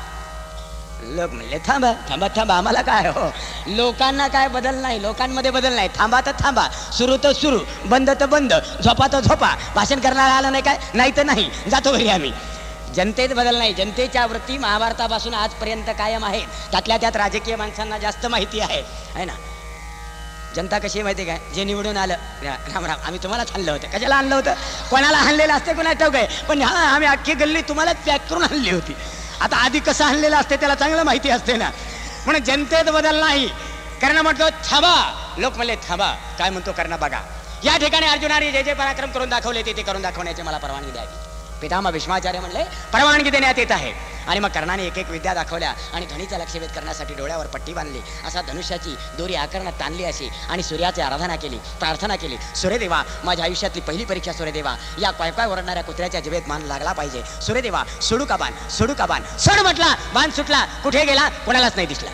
लोक म्हणले थांबा थांबा थांबा आम्हाला काय हो, लोकांना काय बदल नाही, लोकांमध्ये बदल नाही, थांबा तर थांबा, सुरू तर सुरू, बंद तर बंद, झोपा तर झोपा, भाषण करणारा आलं नाही काय, नाही तर नाही, जातो घरी आम्ही. जनतेत बदल नाही, जनतेच्या वृत्ती महाभारतापासून आजपर्यंत कायम आहे. त्यातल्या त्यात राजकीय माणसांना जास्त माहिती आहे है ना. जनता कशी माहिती काय, जे निवडून आलं राम राम आम्ही तुम्हालाच आणलं होतं, कशाला आणलं होतं, कोणाला आणलेलं असते कोणाला ठाऊक आहे, पण हा आम्ही अख्खी गल्ली तुम्हालाच पॅक करून आणली होती. आता आधी कसं आणलेलं असते त्याला चांगलं माहिती असते ना. म्हणून जनतेत बदल नाही. कर्ण म्हणतो थांबा, लोक म्हणले थांबा, काय म्हणतो कर्ण बघा. या ठिकाणी अर्जुनाने जे जे पराक्रम करून दाखवले ते ते करून दाखवण्याची मला परवानगी द्यावी. पितामह भीष्माचार्य म्हणले परवानगी देण्यात येत आहे. आणि मग कर्णाने एक एक विद्या दाखवल्या आणि धनीचा लक्षवेध करण्यासाठी डोळ्यावर पट्टी बांधली, असा धनुष्याची दोरी आकरणात ताणली अशी आणि सूर्याची आराधना केली, प्रार्थना केली. सूर्यदेवा माझ्या आयुष्यातली पहिली परीक्षा सूर्यदेवा, या काय काय ओरडणाऱ्या कुत्र्याच्या जिभेत मान लागला पाहिजे. सूर्यदेवा सोडू का बाण, सोडू का बाण, सोड म्हटला, बाण सुटला, कुठे गेला कोणालाच नाही दिसला.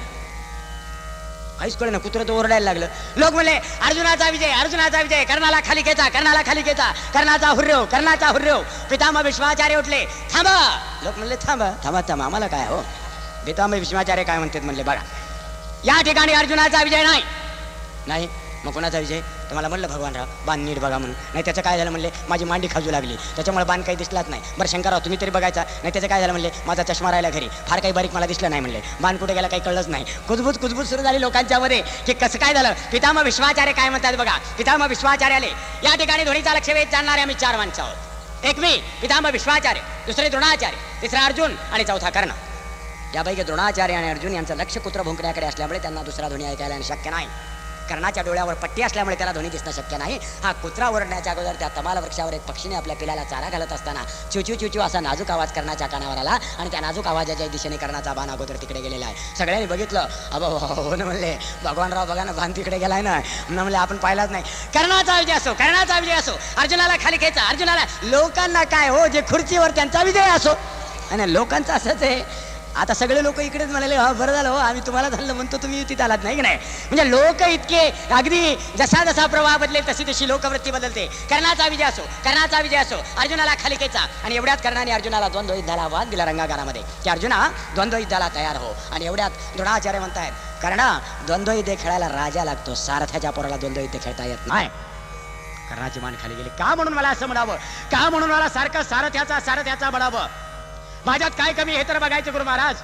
काहीच कळे ना, कुत्र तो ओरडायला लागलं. लोक म्हणले अर्जुनाचा विजय, अर्जुनाचा विजय, कर्णाला खाली खेचा, कर्णाला खाली खेचा, कर्णाचा हुर्रेव, कर्णाचा हुर्रेव. पितामह भीष्माचार्य उठले, थांबा. लोक म्हणले थांबा थांबा थांबा आम्हाला काय हो. पितामह भीष्माचार्य काय म्हणतात म्हणले बघा, या ठिकाणी अर्जुनाचा विजय नाही. नाही मग कोणाचा विजय, तुम्हाला म्हणलं भगवानराव बाण नीट बघा म्हणून, नाही त्याचं काय झालं म्हणले माझी मांडी खाजू लागली त्याच्यामुळे बाण काही दिसलाच नाही. बरं शंकरराव तुम्ही तरी बघायचा, नाही त्याचं काय झालं म्हणले माझा चष्मा राहिला घरी, फार काही बारीक मला दिसलं नाही म्हणले, बाण कुठे गेला काही कळलंच नाही. कुजबूज कुजबूज सुरू झाली लोकांच्या मध्ये की कसं काय झालं. पितामह भीष्माचार्य काय म्हणतात बघा, पितामह भीष्माचार्य आले. या ठिकाणी धोनीचा लक्षवेध जाणणारे आम्ही चार माणसं आहोत. एक मी पितामह भीष्माचार्य, दुसरे द्रोणाचार्य, तिसरा अर्जुन आणि चौथा कर्ण. यापैकी द्रोणाचार्य आणि अर्जुन यांचं लक्ष कुत्र भुंकण्याकडे असल्यामुळे त्यांना दुसरा ध्वनी ऐकायला शक्य नाही. कर्णाच्या डोळ्यावर पट्टी असल्यामुळे त्याला ध्वनी दिसणं शक्य नाही. हा कुत्रा ओरडण्याच्या अगोदर त्या तमाल वृक्षावर एक पक्षीने आपल्या पिलाला चारा घालत असताना चिवचिव चिवचिव असा नाजूक आवाज कर्णाच्या कानावर आला आणि त्या नाजूक आवाजाच्या दिशेने कर्णाचा बाण अगोदर तिकडे गेलेला आहे. सगळ्यांनी बघितलं, अबा हो ना म्हणले भगवानराव बघा ना बाण तिकडे गेलाय ना, म्हणले आपण पाहिलाच नाही. कर्णाचा विजय असो, कर्णाचा विजय असो, अर्जुनाला खाली खेचा, अर्जुनाला, लोकांना काय हो, जे खुर्चीवर त्यांचा विजय असो. आणि लोकांचं असंच आहे. आता सगळे लोक इकडेच म्हणाले हा बरं झालं हो आम्ही तुम्हाला झालं म्हणतो तुम्ही युतीत आलात नाही की नाही. म्हणजे लोक इतके अगदी जसा जसा प्रवाह बदलेल तशी तशी लोकवृत्ती बदलते. कर्णाचा विजय असो, कर्णाचा विजय असो, अर्जुनाला खाली खेचा. आणि एवढ्यात कर्णाने अर्जुनाला द्वंद्व युद्धाला आव्हान दिला रंगागारामध्ये की अर्जुना द्वंद्व युद्धाला तयार हो. आणि एवढ्यात द्रोणाचार्य म्हणतायत कर्णा द्वंद्व युद्ध खेळायला राजा लागतो, सारथ्याच्या पोराला द्वंद्व युद्ध खेळता येत नाही. कर्णाची मान खाली गेली. का म्हणून मला असं म्हणावं, का म्हणून मला सारखं सारथ्याचा सारथ्याचा म्हणावं, माझ्यात काय कमी हे तर बघायचं गुरु महाराज.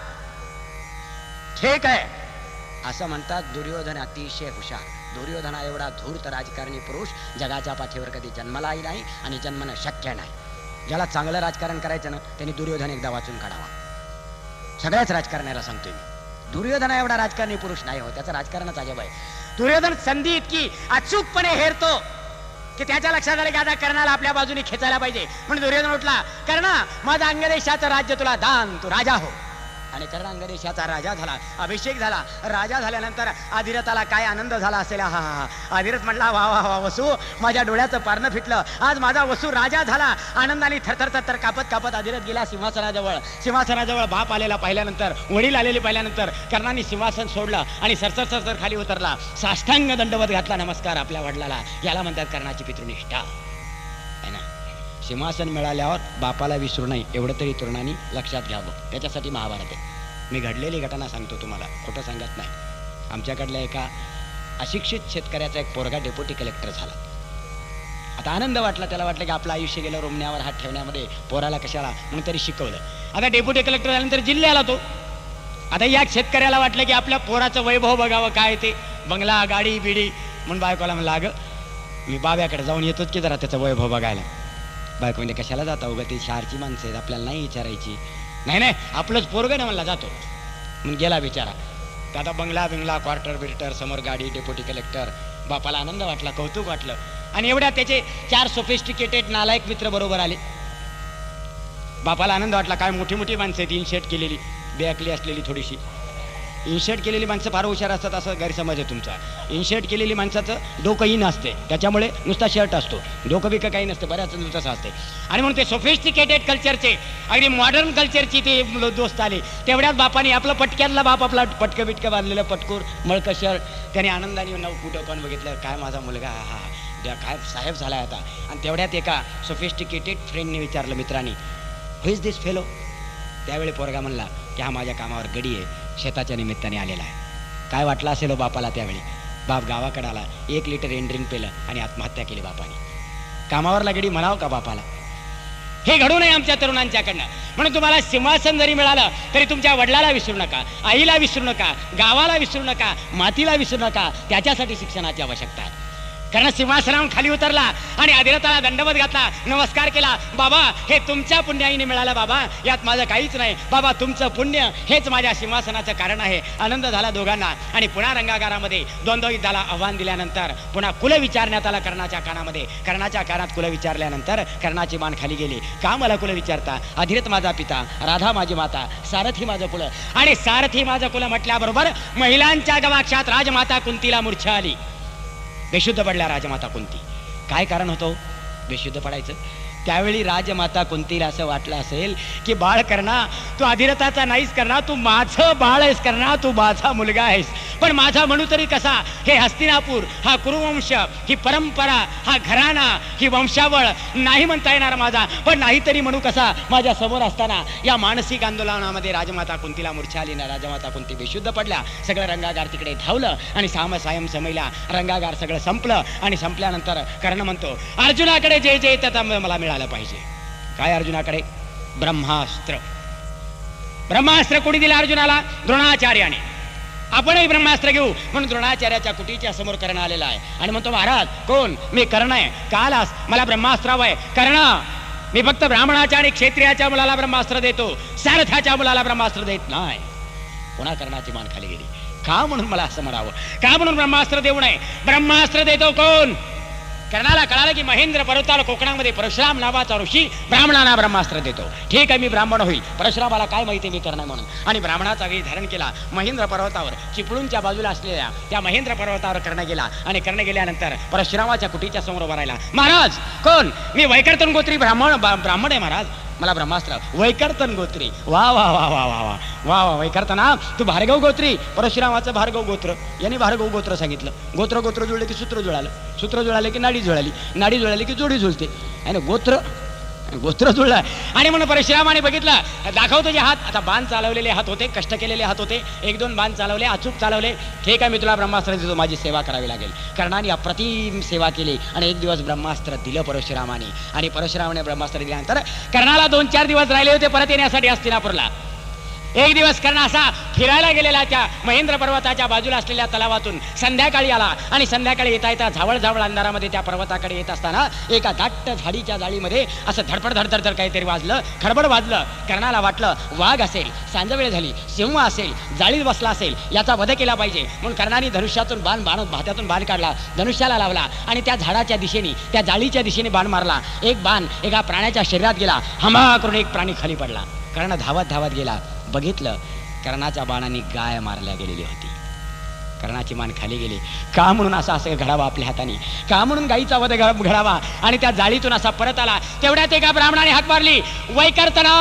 ठीक आहे असं म्हणतात दुर्योधन अतिशय हुशार. दुर्योधना एवढा धूर्त राजकारणी पुरुष जगाच्या पाठीवर कधी जन्मालाही नाही आणि जन्मणं शक्य नाही. ज्याला चांगलं राजकारण करायचं ना त्यांनी दुर्योधन एकदा वाचून काढावा. सगळ्याच राजकारण्याला सांगतोय मी, दुर्योधना एवढा राजकारणी पुरुष नाही हो, त्याचं राजकारणच अजब आहे. दुर्योधन संधी इतकी अचूकपणे हेरतो की त्याच्या लक्षात आलं की आता कर्णाला आपल्या बाजूने खेचायला पाहिजे. म्हणून दुर्योधन उठला, कर्णा माझा अंगदेशाचं राज्य तुला दान, तू राजा हो. आणि कर्ण अंगदेशाचा राजा झाला, अभिषेक झाला. राजा झाल्यानंतर अधिरथाला काय आनंद झाला असेल. हा हा अधिरथ म्हटला वा वा वा वसू माझ्या डोळ्याचं पारणं फिटलं, आज माझा वसू राजा झाला. आनंदाने थरथर थरथर कापत कापत अधिरथ गेला सिंहासनाजवळ. सिंहासनाजवळ बाप आलेला पाहिल्यानंतर, वडील आलेले पाहिल्यानंतर कर्णाने सिंहासन सोडलं आणि सरसर सरसर खाली उतरला. साष्टांग दंडवत घातला, नमस्कार आपल्या वडिलाला. याला म्हणतात कर्णाची पितृनिष्ठा आहे ना. सिंहासन मिळाल्यावर बापाला विसरू नये एवढं तरी तरुणांनी लक्षात घ्यावं. त्याच्यासाठी महाभारत आहे. मी घडलेली घटना सांगतो तुम्हाला, खोटं सांगत नाही. आमच्याकडल्या एका अशिक्षित शेतकऱ्याचा एक पोरगा डेप्युटी कलेक्टर झाला. आता आनंद वाटला, त्याला वाटलं की आपलं आयुष्य गेलं रोमण्यावर हात ठेवण्यामध्ये, पोराला कशाला, म्हणून तरी शिकवलं. आता डेप्युटी कलेक्टर झाल्यानंतर जिल्ह्याला तो. आता या शेतकऱ्याला वाटलं की आपल्या पोराचं वैभव बघावं, काय ते बंगला गाडी बिडी. म्हणून बायकोला म्हणलं अगं मी बाब्याकडे जाऊन येतोच की जरा त्याचं वैभव बघायला. बायको म्हणजे कशाला जाता, उगा ती शहरची माणसं आहेत आपल्याला नाही विचारायची. नाही नाही आपलंच पोरगं ना म्हणला जातो. म्हणून गेला बिचारा. तर आता बंगला बिंगला क्वार्टर बिर्टर, समोर गाडी, डेप्युटी कलेक्टर, बापाला आनंद वाटला, कौतुक वाटलं. आणि एवढ्या त्याचे चार सोफिस्टिकेटेड नालायक मित्र बरोबर आले. बापाला आनंद वाटला, काय मोठी मोठी माणसं आहेत, इनशर्ट केलेली, बेअकली असलेली थोडीशी. इनशर्ट केलेली माणसं फार हुशार असतात असं गैरसमज आहे तुमचा. इनशर्ट केलेली माणसाचं डोकंही नसते, त्याच्यामुळे नुसता शर्ट असतो, डोकं बिकं काही नसतं, बऱ्याच तसं असते. आणि म्हणून ते सोफिस्टिकेटेड कल्चरचे, अगदी मॉडर्न कल्चरची ते दोस्त आले. तेवढ्याच बापाने आपलं पटक्यातला बाप आपला पटकं बिटकं बांधलेलं पटकूर मळकं शर्ट त्याने आनंदाने नऊ कुठं कोण बघितलं, काय माझा मुलगा हा हा काय साहेब झाला आता. आणि तेवढ्यात एका सोफिस्टिकेटेड फ्रेंडने विचारलं मित्रांनी, हु इज दिस फेलो. त्यावेळी पोरगा म्हणला की हा माझ्या कामावर गडी आहे, शेताच्या निमित्ताने आलेला आहे. काय वाटलं असेल बापाला त्यावेळी. बाप गावाकडे आला, एक लिटर एंड्रिंग पेलं आणि आत्महत्या केली बापाने. कामावरला गडी म्हणावं का बापाला. हे घडू नये आमच्या तरुणांच्याकडनं. म्हणून तुम्हाला सिंहासन जरी मिळालं तरी तुमच्या वडिलाला विसरू नका, आईला विसरू नका, गावाला विसरू नका, मातीला विसरू नका. त्याच्यासाठी शिक्षणाची आवश्यकता आहे. कारण सिंहासनावरून खाली उतरला आणि अधिरथाला दंडवत घातला, नमस्कार केला. बाबा हे तुमच्या पुण्याईने मिळालं बाबा, यात माझं काहीच नाही बाबा, तुमचं पुण्य हेच माझ्या सिंहासनाचं कारण आहे. आनंद झाला दोघांना. आणि पुन्हा रंगागारामध्ये द्वंद्वयुद्धाला आव्हान दिल्यानंतर पुन्हा कुल विचारण्यात आला कर्णाच्या कानामध्ये. कर्णाच्या कानात कुल विचारल्यानंतर कर्णाची मान खाली गेली. का मला कुल विचारता? अधिरथ माझा पिता, राधा माझी माता, सारथी माझं कुल. आणि सारथी माझं कुल म्हटल्याबरोबर महिलांच्या गवाक्षात राजमाता कुंतीला मूर्छा आली. बेशुद्ध पडल्या राजमाता कुंती. काय कारण होतं बेशुद्ध पडायचं? त्यावेळी राजमाता कुंतीला असं वाटलं असेल की बाळ कर्णा, तू अधिरथाचा नाहीस कर्णा, तू माझं बाळ आहेस कर्णा, तू माझा मुलगा आहेस. पण माझा म्हणू तरी कसा? हे हस्तिनापूर, हा कुरुवंश, ही परंपरा, हा घराणा, ही वंशावळ नाही म्हणता येणार माझा, पण नाहीतरी म्हणू कसा माझ्या समोर असताना. या मानसिक आंदोलनामध्ये राजमाता कुंतीला मूर्छा आली ना, राजमाता कुंती बेशुद्ध पडल्या. सगळं रंगागार तिकडे धावलं आणि साम सायम समयला रंगागार सगळं संपलं. आणि संपल्यानंतर कर्ण म्हणतो, अर्जुनाकडे जे जे त्याचा मला मिळालं पाहिजे. काय अर्जुनाकडे? ब्रह्मास्त्र. ब्रह्मास्त्र कोणी दिलं अर्जुनाला? द्रोणाचार्याने. आपणही ब्रह्मास्त्र घेऊ म्हणून द्रोणाचार्याच्या कुटीच्या समोर कर्ण आलेला आहे आणि म्हणतो, महाराज कोण? मी कर्ण आहे. का आलास? मला ब्रह्मास्त्र हवंय. कर्ण, मी फक्त ब्राह्मणाच्या आणि क्षत्रियाच्या मुलाला ब्रह्मास्त्र देतो, सारथ्याच्या मुलाला ब्रह्मास्त्र देत नाही. पुन्हा कर्णाची मान खाली गेली. का म्हणून मला असं म्हणावं? का म्हणून ब्रह्मास्त्र देऊ नये? ब्रह्मास्त्र देतो कोण? कर्णाला कळालं की महेंद्र पर्वतावर कोकणामध्ये परशुराम नावाचा ऋषी ब्राह्मणांना ब्रह्मास्त्र देतो. ठीक आहे, मी ब्राह्मण होईल. परशुरामाला काय माहिती मी कर्ण म्हणून. आणि ब्राह्मणाचा वेळ धारण केला. महेंद्र पर्वतावर चिपळूणच्या बाजूला असलेल्या त्या महेंद्र पर्वतावर कर्ण गेला. आणि कर्ण गेल्यानंतर परशुरामाच्या कुटीच्या समोर उभा राहिला. महाराज कोण? मी वैकर्तन गोत्री ब्राह्मण ब्राह्मण आहे महाराज, मला ब्रह्मास्त्र. वैकर्तन गोत्री. वा वा वा वा वा वा वा वा वैकर्तना, तू भार्गव गोत्री. परशुरामाचं भार्गव गोत्र, यांनी भार्गव गोत्र सांगितलं. गोत्र गोत्र जुळले की सूत्र जुळालं, सूत्र जुळाले की नाडी जुळाली, नाडी जुळाली की जोडी जुळते. आणि गोत्र गोत्र जुळलं. आणि म्हणून परशुरामाने बघितलं, दाखवतो जे हात. आता बाण चालवलेले हात होते, कष्ट केलेले हात होते, एक दोन बाण चालवले, अचूक चालवले. ठीक आहे, मी तुला ब्रह्मास्त्र देतो, माझी सेवा करावी लागेल. कर्णाने अप्रतिम सेवा केली आणि एक दिवस ब्रह्मास्त्र दिलं परशुरामाने. आणि परशुरामाने ब्रह्मास्त्र दिल्यानंतर कर्णाला दोन चार दिवस राहिले होते परत येण्यासाठी हस्तिनापूरला. एक दिवस कर्ण असा फिरायला गेलेला त्या महेंद्र पर्वताच्या बाजूला असलेल्या तलावातून संध्याकाळी आला. आणि संध्याकाळी येता येता झावळ झावळ अंधारामध्ये त्या पर्वताकडे येत असताना एका दाट झाडीच्या जाळीमध्ये असं धडपड धडधड काहीतरी वाजलं, खडबड वाजलं. कर्णाला वाटलं वाघ असेल, सांजवेळ झाली, सिंह असेल, जाळीत बसला असेल, याचा वध केला पाहिजे. म्हणून कर्णाने धनुष्यातून बाण बाण भात्यातून बाण काढला, धनुष्याला लावला आणि त्या झाडाच्या दिशेने, त्या जाळीच्या दिशेने बाण मारला. एक बाण एका प्राण्याच्या शरीरात गेला, हमा करून एक प्राणी खाली पडला. कर्ण धावत धावत गेला, बघितलं कर्णाच्या बाणाने गाय मारल्या गेलेली होती. कर्णाची मान खाली गेली. का म्हणून असा असं घडावा आपल्या हाताने? का म्हणून गाईचा वध घडावा? आणि त्या जाळीतून असा परत आला. तेवढ्यात एका ब्राह्मणाने हाक मारली, वैकर्तना.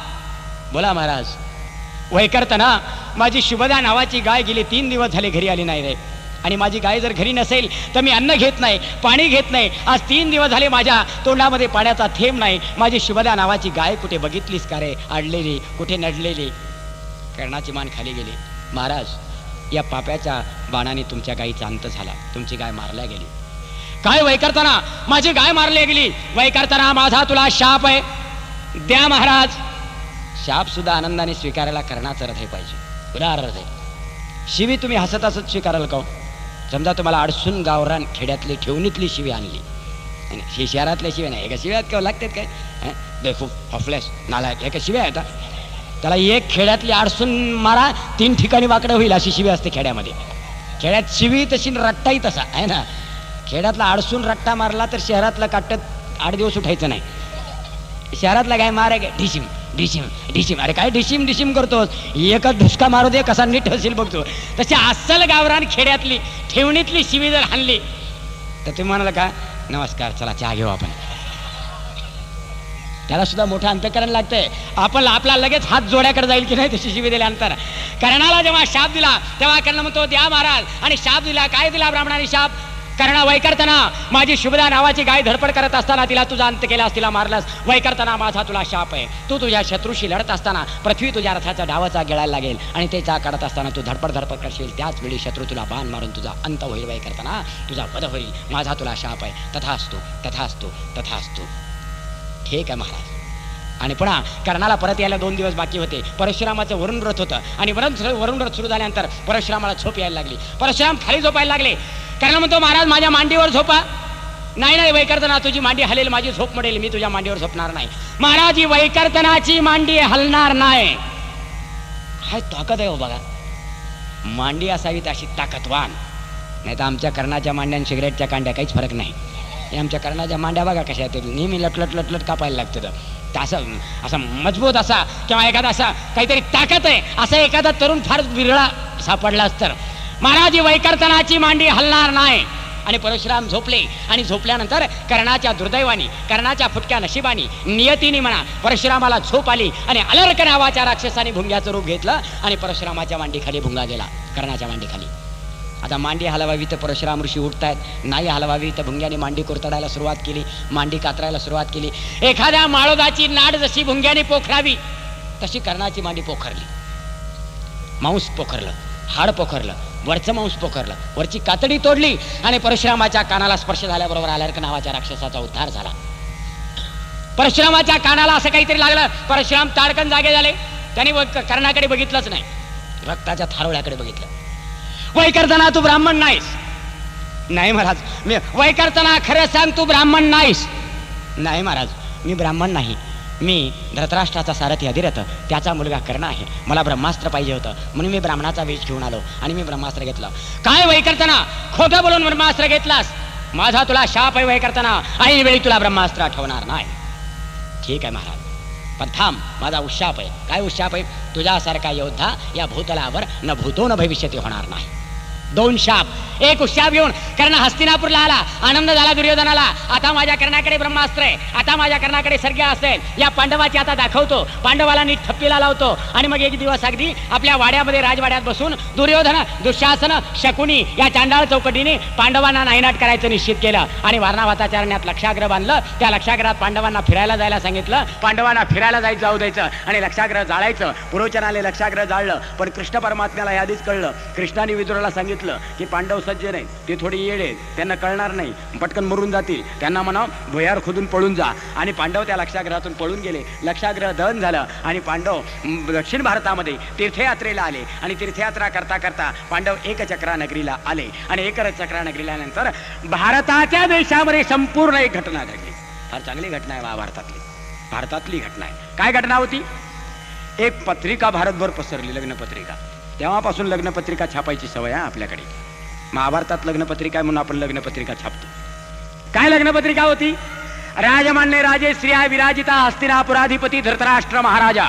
बोला महाराज. वैकर्तना, माझी शुभदा नावाची गाय गेली तीन दिवस झाले घरी आली नाही रे. आणि माझी गाय जर घरी नसेल तर मी अन्न घेत नाही, पाणी घेत नाही. आज तीन दिवस झाले माझ्या तोंडामध्ये पाण्याचा थेंब नाही. माझी शुभदा नावाची गाय कुठे बघितलीस का रे? आडलेली, कुठे नडलेली? कर्णाची मान खाली गेली. महाराज, या पाप्याच्या बाणाने तुमच्या गायीचा अंत झाला, तुमची गाय मारल्या गेली. काय वैकर्तना? माझी गाय मारली गेली. वैकर्तना, माझा तुला शाप आहे, द्या महाराज. शाप सुद्धा आनंदाने स्वीकारायला कर्णाचं हृदय पाहिजे, उदार हृदय. शिवी तुम्ही हसत हसत स्वीकाराल का? समजा तुम्हाला अडसून गावरान खेड्यातली ठेवणीतली शिवी आणली, ही शहरातल्या शिव्या नाही. एका शिव्यात केव्हा लागतात काय? देखो हफलेस नालायक, एका शिव्या आता त्याला एक खेड्यातली अडसून मारा, तीन ठिकाणी वाकडं होईल अशी शिवी असते खेड्यामध्ये. खेड्यात शिवी तशी रट्टाही तसा आहे ना. खेड्यातला आडसून रट्टा मारला तर शहरातला काटत आठ दिवस उठायचं नाही. शहरातला काय मार आहे काय ढिशिम ढिशिम ढिशिम. अरे काय ढिशिम ढिशिम करतोस, एकच धुसका मारू दे कसा नीट हसेल बघतो. तशी अस्सल गावरान खेड्यातली ठेवणीतली शिवी जर हाणली तर तुम्ही म्हणाला का नमस्कार चला चहा घेऊ आपण. त्याला सुद्धा मोठं अंतःकरण लागतंय. आपण आपला लगेच हात जोड्याकडे जाईल की नाही तशी शिवी दिल्यानंतर. कर्णाला जेव्हा शाप दिला तेव्हा कर्ण म्हणतो द्या महाराज. आणि शाप दिला, काय दिला ब्राह्मणाने शाप? कर्ण वैकर्तना माझी शुभदा नावाची गाय धडपड करत असताना तिला तुझा अंत केलास, तिला मारलास. वैकर्तना माझा तुला शाप आहे. तू तुझ्या शत्रूशी लढत असताना पृथ्वी तुझ्या रथाचा डावाचा गिळायला लागेल आणि ते चा काढत असताना तू धडपड धडपड करशील. त्याच वेळी शत्रू तुला बाण मारून तुझा अंत होईल. वैकर्तना तुझा वध होईल. माझा तुला शाप आहे. तथास्तु तथास्तु तथास्तु. ठीक आहे महाराज. आणि पुन्हा कर्णाला परत यायला दोन दिवस बाकी होते. परशुरामाचं वरुण व्रत होतं आणि वरुण वरुण व्रत सुरू झाल्यानंतर परशुरामाला झोप यायला लागली. परशुराम खाली झोपायला लागले. कर्ण म्हणतो महाराज माझ्या मांडीवर झोपा. नाही नाही वैकर्तना तुझी मांडी हलेल, माझी झोप मडेल, मी तुझ्या मांडीवर झोपणार नाही. महाराज ही वैकर्तनाची मांडी हलणार नाही. हाय ताकद आहे हो बघा. मांडी असावी अशी ताकदवान. नाही तर आमच्या कर्णाच्या मांड्या आणि सिगरेटच्या कांड्या काहीच फरक नाही. आमच्या कर्णाच्या मांड्या बघा कशा आहेत, नेहमी लटलट लटलट कापायला लागतं. तर असं असा मजबूत असा किंवा एखादा असा काहीतरी ताकद आहे असा एखादा तरुण फार विरळा सापडलाच तर. महाराज वैकर्तनाची मांडी हलणार नाही. आणि परशुराम झोपले आणि झोपल्यानंतर कर्णाच्या दुर्दैवानी, कर्णाच्या फुटक्या नशिबानी, नियतीने म्हणा परशुरामाला झोप आली आणि अलर्क नावाच्या राक्षसाने भुंग्याचं रूप घेतलं आणि परशुरामाच्या मांडीखाली भुंगा गेला. कर्णाच्या मांडीखाली. आता मांडी हलवावी तर परशुराम ऋषी उठतायत, नाही हलवावी तर भुंग्याने मांडी कुरतडायला सुरुवात केली, मांडी कातरायला सुरुवात केली. एखाद्या माळोदाची नाड जशी भुंग्याने पोखरावी तशी कर्णाची मांडी पोखरली. मांस पोखरलं, हाड पोखरलं, वरचं मांस पोखरलं, वरची कातडी तोडली आणि परशुरामाच्या कानाला स्पर्श झाल्याबरोबर अलर्क नावाच्या राक्षसाचा उद्धार झाला. परशुरामाच्या कानाला असं काहीतरी लागलं. परशुराम ताडकन जागे झाले. त्यांनी कर्णाकडे बघितलंच नाही, रक्ताच्या थारोळ्याकडे बघितलं. वैकर्तना तू ब्राह्मण नाहीस. नाही महाराज मी वैकर्तना खरं सांग तू ब्राह्मण नाहीस. नाही महाराज मी ब्राह्मण नाही. मी धृतराष्ट्राचा सारथी अधिरथ त्याचा मुलगा कर्ण आहे. मला ब्रह्मास्त्र पाहिजे होतं म्हणून मी ब्राह्मणाचा वेश घेऊन आलो आणि मी ब्रह्मास्त्र घेतलं. काय वैकर्तना खोटं बोलून ब्रह्मास्त्र घेतलास? माझा तुला शाप आहे वैकर्तना. ऐन वेळी तुला ब्रह्मास्त्र आठवणार नाही. ठीक आहे महाराज पण थांब, माझा उशाप आहे. काय उशाप आहे? तुझ्यासारखा योद्धा या भूतलावर न भूतो न भविष्यती होणार नाही. दोन शाप. एक उशाप घेऊन कर्ण हस्तिनापूरला आला. आनंद झाला दुर्योधनाला. आता माझ्या कर्णाकडे ब्रह्मास्त्र आहे, आता माझ्या कर्णाकडे सर्ग्या असेल. या पांडवाची आता दाखवतो, पांडवाला नीट थप्पीला लावतो. आणि मग एक दिवस अगदी आपल्या वाड्यामध्ये राजवाड्यात बसून दुर्योधन, दुःशासन, शकुनी या चांडाळ चौकटीने पांडवांना नायनाट करायचं निश्चित केलं. आणि वारणावताचारण्यात लक्षाग्रह बांधलं. त्या लक्षाग्रहात पांडवांना फिरायला जायला सांगितलं. पांडवांना फिरायला जायचं जाऊ द्यायचं आणि लक्षाग्रह जाळायचं. पुरोचनाने लक्षाग्रह जाळलं. पण कृष्ण परमात्म्याला यादीच कळलं. कृष्णाने विदुराला सांगितलं की पांडव सज्ज नाही, ते थोडी येडे, त्यांना कळणार नाही, पटकन मरून जातील. त्यांना म्हणा भुयार खोदून पळून जा. आणि पांडव त्या लक्षाग्रहातून पळून गेले. लक्षाग्रह दहन झालं आणि पांडव दक्षिण भारतामध्ये तीर्थयात्रेला आले. आणि तीर्थयात्रा करता करता पांडव एकचक्रा नगरीला आले. आणि एकचक्रा नगरीला नंतर भारताच्या देशामध्ये संपूर्ण एक घटना घडली. फार चांगली घटना आहे महाभारतातली, भारतातली घटना आहे. काय घटना होती? एक पत्रिका भारतभर पसरली, लग्नपत्रिका. तेव्हापासून लग्नपत्रिका छापायची सवय आहे आपल्याकडे. महाभारतात लग्नपत्रिका आहे म्हणून आपण लग्नपत्रिका छापतो. काय लग्नपत्रिका होती? राजमान्य राजे स्त्रिया विराजिता हस्तिनापुराधिपती धृतराष्ट्र महाराजा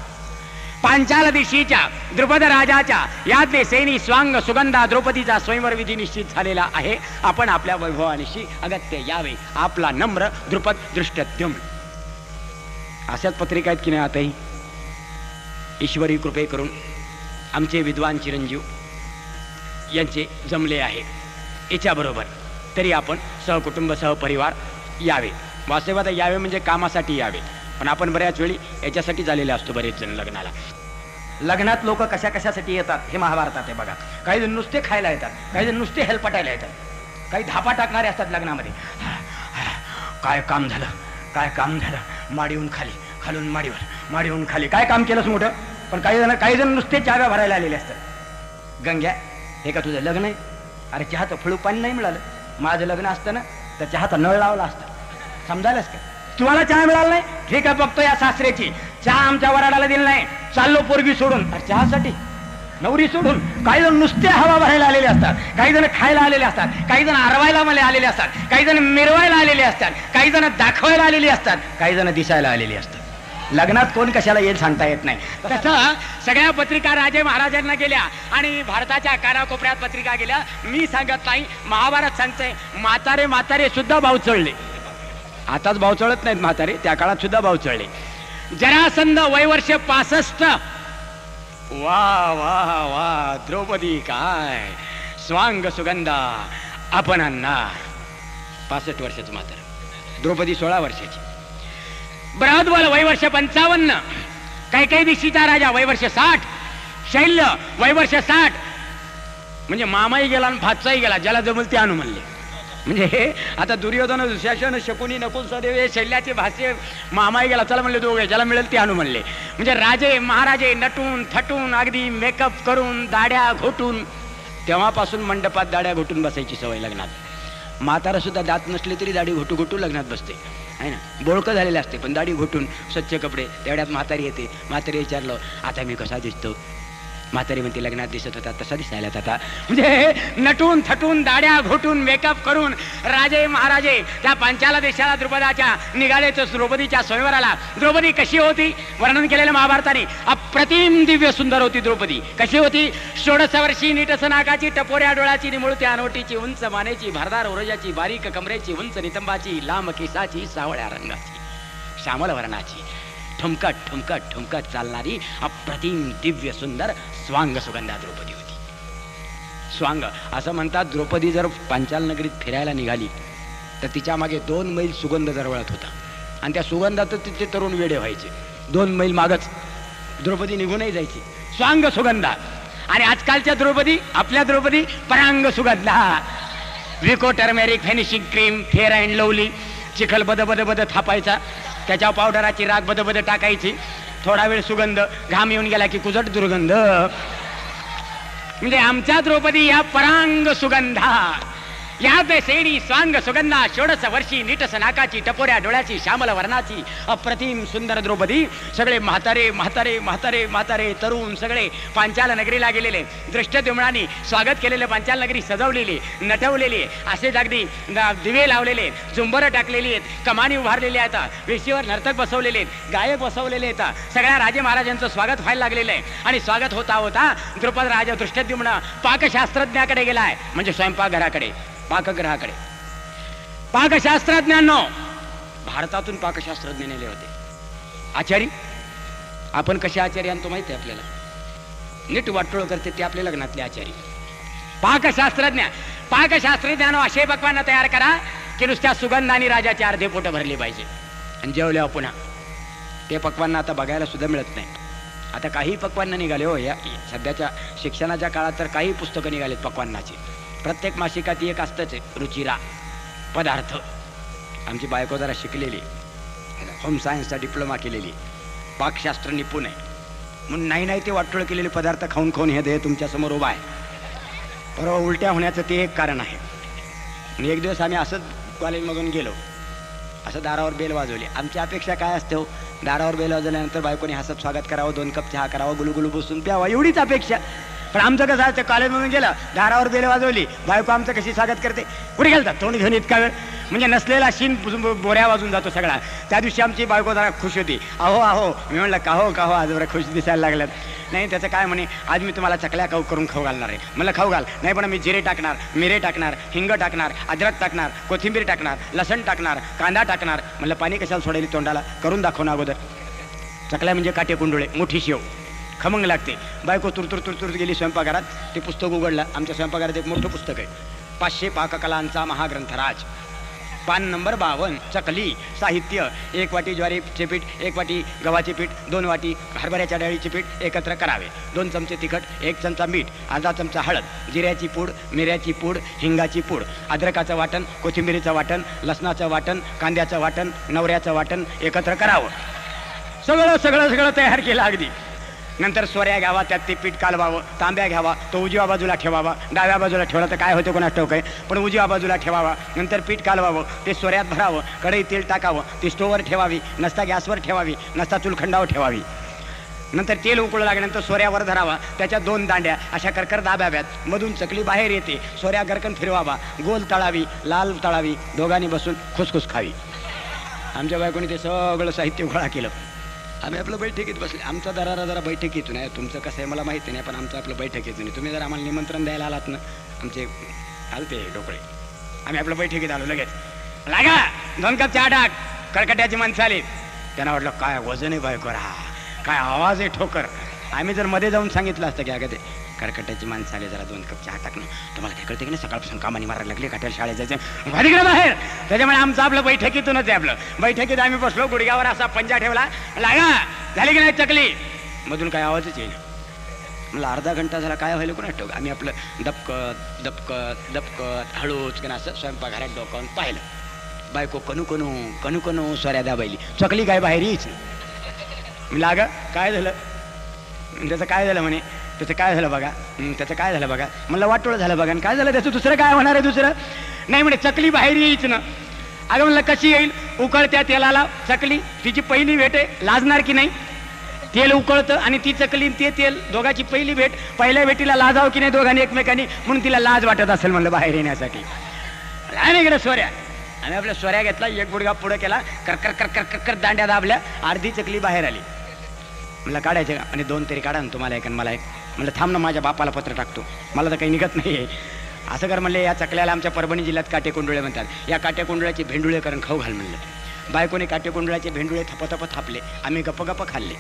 पांचाल देशीच्या द्रुपद राजाच्या याज्ञे सेनी स्वांग सुगंधा द्रौपदीचा स्वयंवर विधी निश्चित झालेला आहे. आपण आपल्या वैभवानिशी अगत्य यावे. आपला नम्र द्रुपद दृष्टद्युम्न. अशाच पत्रिका आहेत की नाही आताही? ईश्वरी कृपे करून आमचे विद्वान चिरंजीव यांचे जमले आहे. याच्याबरोबर तरी आपण सहकुटुंब सहपरिवार यावे. वास्तवात यावे म्हणजे कामासाठी यावे, पण आपण बऱ्याच वेळी याच्यासाठी झालेले असतो. बरेच जण लग्नाला लग्नात लोक कशा कशासाठी येतात हे महाभारतात आहे बघा. काही जण नुसते खायला येतात, काही जण नुसते हेलपटायला येतात, काही धापा टाकणारे असतात लग्नामध्ये. काय काम झालं, काय काम झालं, माडीहून खाली, खालून माडीवर, माडीहून खाली. काय काम केलंस मोठं? पण काही जण काही जण नुसते चाव्या भरायला आलेले असतात. गंग्या हे का तुझं लग्न आहे? अरे चहाचं फळू पाणी नाही मिळालं. माझं लग्न असतं ना तर चहाचा नळ लावला असता. समजायलाच का? तुम्हाला चहा मिळाला नाही? ठीक आहे, बघतो या सासऱ्याची चहा आमच्या वराडाला दिला नाही, चाललो पोरगी सोडून. अरे चहासाठी नवरी सोडून काही जण नुसते हवा भरायला आलेले असतात, काही जण खायला आलेले असतात, काही जण आरवायला मला आलेले असतात, काही जण मिरवायला आलेले असतात, काही जण दाखवायला आलेली असतात, काही जण दिसायला आलेली असतात. लग्नात कोण कशाला येईल सांगता येत नाही. तसं सगळ्या पत्रिका राजे महाराजांना गेल्या आणि भारताच्या कानाकोपऱ्यात पत्रिका गेल्या. मी सांगत नाही, महाभारत सांगते म्हातारे म्हातारे सुद्धा भाव चढले. आताच भाव चढत नाहीत म्हातारे, त्या काळात सुद्धा भाव चढले. जरासंध वय वर्ष पासष्ट. वा वा वा द्रौपदी काय स्वांग सुगंधा आपणांना. पासष्ट वर्षाचं म्हातार, द्रौपदी सोळा वर्षाची. बृहद्बल वय वर्ष पंचावन्न. कैकेयी दिशीचा राजा वय वर्ष साठ. शैल्य वय वर्ष साठ. म्हणजे मामाही गेला आणि भातचाही गेला, ज्याला जमल ते आणू म्हणले. म्हणजे हे आता दुर्योधन दुःशासन शकुनी नकुल सहदेव हे शैल्याचे भाष्य मामाही गेला, चला म्हणले दोघे, ज्याला मिळेल ते आणू म्हणले. म्हणजे राजे महाराजे नटून थटून अगदी मेकअप करून दाढ्या घोटून, तेव्हापासून मंडपात दाढ्या घोटून बसायची सवय लग्नात. म्हातारा सुद्धा दात नसले तरी दाढी घोटू घोटू लग्नात बसते आहे ना. बोळकं झालेले असते पण दाढी घोटून स्वच्छ कपडे. तेवढ्यात म्हातारी येते. म्हातारी विचारलं आता मी कसा दिसतो? म्हातारी म्हणते लग्नात दिसत होता तसा दिसायला आता. म्हणजे नटून थटून दाढ्या घोटून मेकअप करून राजे महाराजे त्या पांचाला देशाला द्रुपदाच्या निघालेच द्रौपदीच्या स्वयंवराला. द्रौपदी कशी होती वर्णन केलेलं महाभारताने. अप्रतिम दिव्य सुंदर होती द्रौपदी. कशी होती? षोडश वर्षी नीटस नाकाची, टपोऱ्या डोळ्याची, निमुळती अनवटीची, उंच मानेची, भारदार ओरजाची, बारीक कमरेची, उंच नितंबाची, लांब केसाची, सावळ्या रंगाची, श्यामल वर्णाची, ठुमकत ठुमकत ठुमकत चालणारी अप्रतिम दिव्य सुंदर स्वांग सुगंधा द्रौपदी होती. स्वांग असं म्हणतात, द्रौपदी जर पांचाल नगरीत फिरायला निघाली तर तिच्या मागे दोन मैल सुगंध दरवळत होता आणि त्या सुगंधात तिथे तरुण वेडे व्हायचे. दोन मैल मागच द्रौपदी निघूनही जायची. स्वांग सुगंधा. आणि आजकालच्या द्रौपदी, आपल्या द्रौपदी परांग सुगंधा. Vicco turmeric finishing cream, Fair and Lovely, चिखल बद बद बद थापायचा, त्याच्या पावडराची राग बद बद टाकायची, थोडा वेळ सुगंध, घाम येऊन गेला की कुजट दुर्गंध. म्हणजे आमच्या द्रौपदी या परांग सुगंधा. या बेसेडी स्वांग सुगंधा. षोडश वर्षी नीटस नाकाची, टपोऱ्या डोळ्याची, श्यामल वर्णाची अप्रतिम सुंदर द्रौपदी. सगळे म्हातारे म्हातारे म्हातारे म्हातारे तरुण सगळे पांचाल नगरीला गेलेले. दृष्टद्युम्नानी स्वागत केलेले. पांचाल नगरी सजवलेली, नटवलेली, असे अगदी दिवे लावलेले, झुंबर टाकलेली आहेत, कमानी उभारलेली आहेत, वेशीवर नर्तक बसवलेले आहेत, गायक बसवलेले आहेत. सगळ्या राजे महाराजांचं स्वागत व्हायला लागलेलं आहे. आणि स्वागत होता होता द्रुपद राजा दृष्टद्युम्न पाकशास्त्रज्ञाकडे गेलाय, म्हणजे स्वयंपाकघराकडे, पाकगृहाकडे. पाकशास्त्रज्ञांनो, भारतातून पाकशास्त्रज्ञ नेले होते. आचारी, आपण कसे आचारी आणतो माहिती आहे आपल्याला? नीट वाटोळ करते ते आपल्या लग्नातले आचारी. पाकशास्त्रज्ञ. पाकशास्त्रज्ञांनो, असे पक्वान तयार करा की नुसत्या सुगंधाने राजाचे अर्धे पोट भरले पाहिजे. आणि जेवल्यावर पुन्हा ते पक्वांना आता बघायला सुद्धा मिळत नाही. आता काही पक्वांना निघाले हो. या सध्याच्या शिक्षणाच्या काळात तर काही पुस्तकं निघालेत पक्वांनाची. प्रत्येक मासिकात एक असतंच आहे, रुचिरा पदार्थ. आमची बायको जरा शिकलेली, होम सायन्सचा डिप्लोमा केलेली, पाकशास्त्र निपुण आहे, म्हणून नाही नाही ते वाटोळ केलेले पदार्थ खाऊन खाऊन हे देह तुमच्यासमोर उभा आहे. परवा उलट्या होण्याचं ते एक कारण आहे. आणि एक दिवस आम्ही असंच कॉलेजमधून गेलो, असं दारावर बेल वाजवली. आमची अपेक्षा काय असते हो? दारावर बेल वाजवल्यानंतर बायकोने हसत स्वागत करावं, दोन कप चहा करावा, गुलुगुलू बसून प्यावा, एवढीच अपेक्षा. पण आमचं कसं असतं, कॉलेजमधून गेलं, दारावर बेल वाजवली, बायको आमचं कशी स्वागत करते, कुठे गेलतात तोंड घेऊन इतका वेळ, म्हणजे नसलेला शीन बोऱ्या वाजून जातो सगळा. त्या दिवशी आमची बायको जरा खुश होती. अहो अहो, मी म्हणलं का हो का हो, आज जरा खुश दिसायला लागल्यात. नाही त्याचं काय म्हणे, आज मी तुम्हाला चकल्या खाऊ करून खाऊ घालणार आहे. मला खाऊ घाल. नाही पण मी जिरे टाकणार, मिरे टाकणार, हिंग टाकणार, अद्रक टाकणार, कोथिंबीर टाकणार, लसण टाकणार, कांदा टाकणार. म्हणलं पाणी कशाला सोडायली तोंडाला, करून दाखव ना अगोदर. चकल्या म्हणजे काटे कुंडुळे, मोठी शेव, खमंग लागते. बायको तुरतुर तुरतुर गेली स्वयंपाकघरात. ते पुस्तक उघडलं. आमच्या स्वयंपाकघरात एक मोठं पुस्तक आहे, पाचशे पाककलांचा महाग्रंथराज, पान नंबर बावन्न. चकली साहित्य: एक वाटी ज्वारीचे पीठ, एक वाटी गव्हाचे पीठ, दोन वाटी हरभऱ्याच्या डाळीचे पीठ एकत्र करावे, दोन चमचे तिखट, एक चमचा मीठ, अर्धा चमचा हळद, जिऱ्याची पूड, मिऱ्याची पूड, हिंगाची पूड, अद्रकाचं वाटण, कोथिंबिरीचं वाटण, लसणाचं वाटण, कांद्याचं वाटण, नवऱ्याचं वाटण एकत्र करावं. सगळं सगळं सगळं तयार केलं अगदी. नंतर सोऱ्या घ्यावा, त्यात ते पीठ कालवावं. तांब्या घ्यावा, तो उजव्या बाजूला ठेवावा. डाव्या बाजूला ठेवला तर काय होतं कोणास ठाऊक आहे, पण उजव्या बाजूला ठेवावा. नंतर पीठ कालवावं, ते सोऱ्यात भरावं, कढईत तेल टाकावं, ती स्टोवर ठेवावी, नसता गॅसवर ठेवावी, नसता चुलखंडावर ठेवावी. नंतर तेल उकळू लागल्यानंतर सोऱ्यावर धरावा, त्याच्या दोन दांड्या अशा करकर दाब्याव्यात, मधून चकली बाहेर येते, सोऱ्या गरकन फिरवावा, गोल तळावी, लाल तळावी, दोघांनी बसून खुसखुस खावी. आमच्या बायकोनी ते सगळं साहित्य गोळा केलं. आम्ही आपलं बैठकीत बसले. आमचा दरारा जरा बैठकीतून आहे, तुमचं कसं आहे मला माहिती नाही, पण आमचं आपलं बैठकीतून आहे. तुम्ही जर आम्हाला निमंत्रण द्यायला आलात ना, आमचे आलते डोकळे, आम्ही आपलं बैठकीत आलो. लगेच लागा दोन कप चहा टाक. कर्कट्याची माणसं आली. त्यांना वाटलं काय वजन आहे बायकोर, हा काय आवाज आहे ठोकर. आम्ही जर मध्ये जाऊन सांगितलं असतं की अगं ते कर्कट्याची माणसं आले, जरा दोन कप चहा टाक ना, तुम्हाला काय कळते की नाही, सकाळपासून कामानी मारायला लागले, काट्याला शाळेत जायचं घरी बाहेर. त्याच्यामुळे आमचं आपलं बैठकीतूनच आहे. आपलं बैठकीत आम्ही बसलो, गुडघ्यावर असा पंजा ठेवला, लागा झाली की नाही चकली, मधून काय आवाजच येईल. मला अर्धा घंटा झाला, काय व्हायला कोणा ठेव. आम्ही आपलं दपकत दपकत दपकत हळूच की असं स्वयंपाकघरात डोकावून पाहिलं. बायको कणू कणू कणू कणू सोऱ्या दाबायली, चकली काय बाहेर येईच. लागा काय झालं, त्याचं काय झालं म्हणे, त्याचं काय झालं बघा, त्याचं काय झालं बघा. मला वाटोळं झालं बघा. आणि काय झालं त्याचं, दुसरं काय होणार आहे दुसरं नाही म्हणे, चकली बाहेर येईच ना. अगं म्हणलं कशी येईल, उकळत्या तेलाला चकली, तिची पहिली भेट आहे, लाजणार की नाही. तेल उकळतं आणि ती चकली ते तेल, दोघांची पहिली भेट, पहिल्या भेटीला लाजावं की नाही दोघांनी एकमेकांनी, म्हणून तिला लाज वाटत असेल म्हणलं बाहेर येण्यासाठी. आणि इकडे सोऱ्या, आम्ही आपल्या सोऱ्या घेतला, एक गुडघा पुढे केला, करकर करकर करकर दांड्या दाबल्या, अर्धी चकली बाहेर आली. म्हणलं काढायचं का, आणि दोन तरी काढा ना, तुम्हाला एक आणि मला एक. म्हणलं थांब ना, माझ्या बापाला पत्र टाकतो, मला तर काही निघत नाही आहे. असं कर म्हणले, या चकल्याला आमच्या परभणी जिल्ह्यात काटे कोंडुळे म्हणतात, या काट्या कोंडुळ्याचे भेंडुळे करून खाऊ घाल म्हणलं. बायकोने काटे कोंडुळ्याचे भेंडुळे थपथप थापले, आम्ही गप्प गप्प खाल्ले.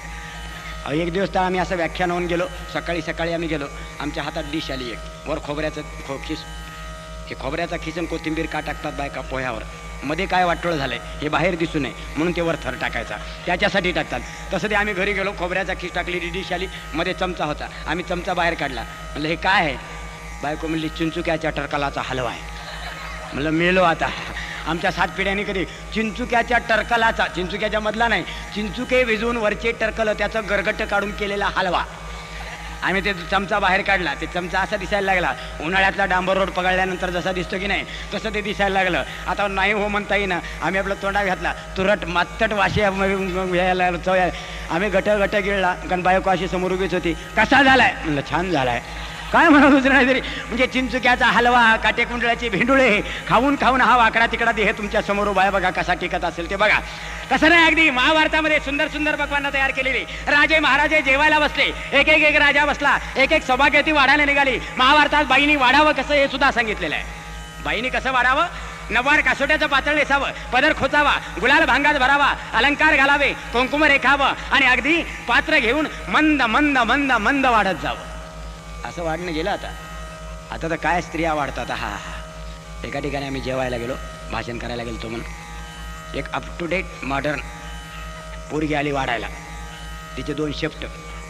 एक दिवस तर आम्ही असं व्याख्यान होऊन गेलो, सकाळी सकाळी आम्ही गेलो, आमच्या हातात डिश आली एक, वर खोबऱ्याचं खो खिस, हे खोबऱ्याचा खिसून कोथिंबीर का टाकतात बायका पोह्यावर, मध्ये काय वाटोळं झालंय हे बाहेर दिसू नये म्हणून ते वर थर टाकायचा, त्याच्यासाठी टाकतात. तसं ते आम्ही घरी गेलो, खोबऱ्याचा खिस टाकली, डिश आली, मध्ये चमचा होता, आम्ही चमचा बाहेर काढला. म्हणलं हे काय आहे, बायको म्हणली चिंचुक्याच्या टरकलाचा हलवा आहे. म्हणलं मेलो आता. आमच्या सात पिढ्यांनी कधी चिंचुक्याच्या टरकलाचा, चिंचुक्याच्या मधला नाही, चिंचुके विजवून वरचे टरकल, त्याचं गरगट काढून केलेला हलवा. आम्ही ते चमचा बाहेर काढला, ते चमचा असा दिसायला लागला, उन्हाळ्यातला डांबर रोड पगळल्यानंतर जसा दिसतो की नाही तसं ते दिसायला लागलं. आता नाही हो म्हणता येईना, आम्ही आपला तोंडा घातला, तुरट मातट वाशी यायला चव. आम्ही गट गट गिळला, कारण बायको अशी समोर उभीच होती. कसा झालाय म्हणलं, छान झालाय. काय म्हणा दुसरं नाही तरी, म्हणजे चिंचुक्याचा हलवा, काटेकुंडळाचे भेंडुळे खाऊन खाऊन हा वाकडा तिकडा देह तुमच्या समोर उभा आहे बघा, कसा टिकत असेल ते बघा. कसं नाही, अगदी महाभारतामध्ये सुंदर सुंदर पक्वानं तयार केलेली, राजे महाराजे जेवायला बसले, एक एक एक राजा बसला, एक एक सौभाग्यवती वाढायला निघाली. महाभारतात बाईनी वाढावं कसं हे सुद्धा सांगितलेलं आहे. बाईनी कसं वाढावं, नवार कासोट्याचं पातळ नेसावं, पदर खोचावा, गुलाल भांगात भरावा, अलंकार घालावे, कुंकुम रेखावं, आणि अगदी पात्र घेऊन मंद मंद मंद मंद वाढत जावं. असं वाढणं गेलं. आता आता तर काय स्त्रिया वाढतात. हा हा एका ठिकाणी आम्ही जेवायला गेलो, भाषण करायला गेलो तो म्हणून, एक अप टू डेट मॉडर्न पोरगी आली वाढायला, तिचे दोन शेफ्ट.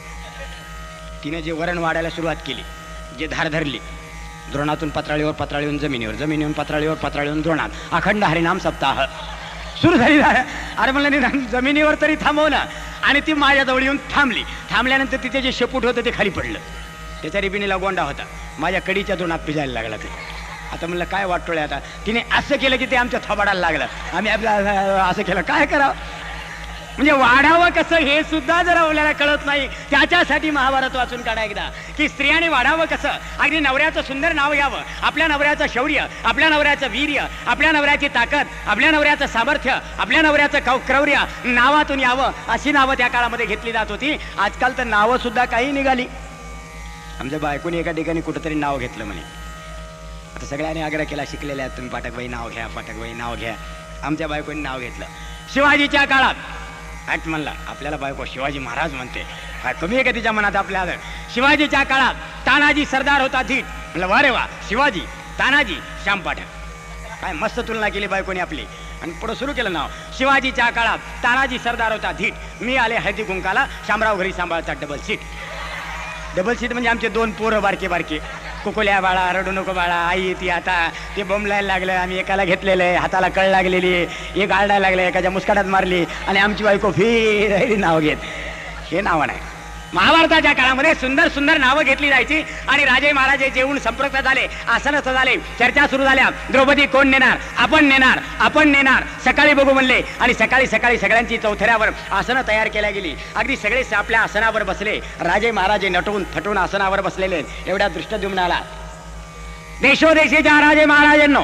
तिने जे वरण वाढायला सुरुवात केली, जे धार धरली, द्रोणातून पत्राळीवर, पत्राळीहून जमिनीवर, जमिनीहून पत्राळीवर, पत्राळीहून द्रोणात, अखंड हरिनाम सप्ताह सुरू झाली. अरे म्हणलं नाही, जमिनीवर तरी थांबव ना. आणि ती माझ्याजवळ येऊन थांबली. थांबल्यानंतर तिचे जे शेपूट होतं ते खाली पडलं, त्याच्या रिबिनीला गोंडा होता, माझ्या कडीच्या दोन आपी जायला लागला ते. आता म्हणलं काय वाटतोय आता. तिने असं केलं की ते आमच्या थोबाडाला लागलं. आम्ही आपल्या असं केलं, काय करावं म्हणजे वाढावं कसं हे सुद्धा जर आपल्याला कळत नाही. त्याच्यासाठी महाभारत वाचून काढा एकदा, की स्त्रियांनी वाढावं कसं. अगदी नवऱ्याचं सुंदर नाव यावं, आपल्या नवऱ्याचं शौर्य, आपल्या नवऱ्याचं वीर्य, आपल्या नवऱ्याची ताकद, आपल्या नवऱ्याचं सामर्थ्य, आपल्या नवऱ्याचं क्रौर्य नावातून यावं, अशी नावं त्या काळामध्ये घेतली जात होती. आजकाल तर नावं सुद्धा काही निघाली. आमच्या बायकोने एका ठिकाणी कुठंतरी नाव घेतलं म्हणे. आता सगळ्यांनी आग्रह केला, शिकलेल्या आहेत तुम्ही, पाठकबाई नाव घ्या, पाठकबाई नाव घ्या. आमच्या बायकोने नाव घेतलं. शिवाजीच्या काळात हट म्हणला, आपल्याला बायको शिवाजी महाराज म्हणते, काय कमी आहे का तिच्या मनात आपल्या. शिवाजीच्या काळात तानाजी सरदार होता धीट. म्हणलं वा रे वा, शिवाजी, तानाजी, श्याम पाठक, काय मस्त तुलना केली बायकोने आपली. आणि पुढं सुरू केलं नाव. शिवाजीच्या काळात तानाजी सरदार होता धीट, मी आले हळदी कुंकाला, शामराव घरी सांभाळता डबल सीट. डबल सीट म्हणजे आमचे दोन पोरं बारके बारके, कुकुल्या बाळा, रडू नको बाळा, आई ती आता ते बोंबलायला लागलं. आम्ही एकाला घेतलेलं आहे, हाताला कळ लागलेली, एक आरडायला लागलं, एकाच्या मुस्काटात मारली, आणि आमची बायको फिर नाव घेत. हे नाव नाही. महाभारताच्या काळामध्ये सुंदर सुंदर नावं घेतली जायची आणि राजे महाराजे जेवून संपृक्त झाले, आसनस्थ झाले, चर्चा सुरू झाल्या. द्रौपदी कोण नेणार? आपण नेणार, आपण नेणार, सकाळी बघू म्हणले. आणि सकाळी सकाळी सगळ्यांची चौथऱ्यावर आसनं तयार केल्या गेली. अगदी सगळे आपल्या आसनावर बसले. राजे महाराजे नटून फटून आसनावर बसलेले. एवढ्या दृष्टद्युम्नाला देशोदेशीच्या राजे महाराजांनो,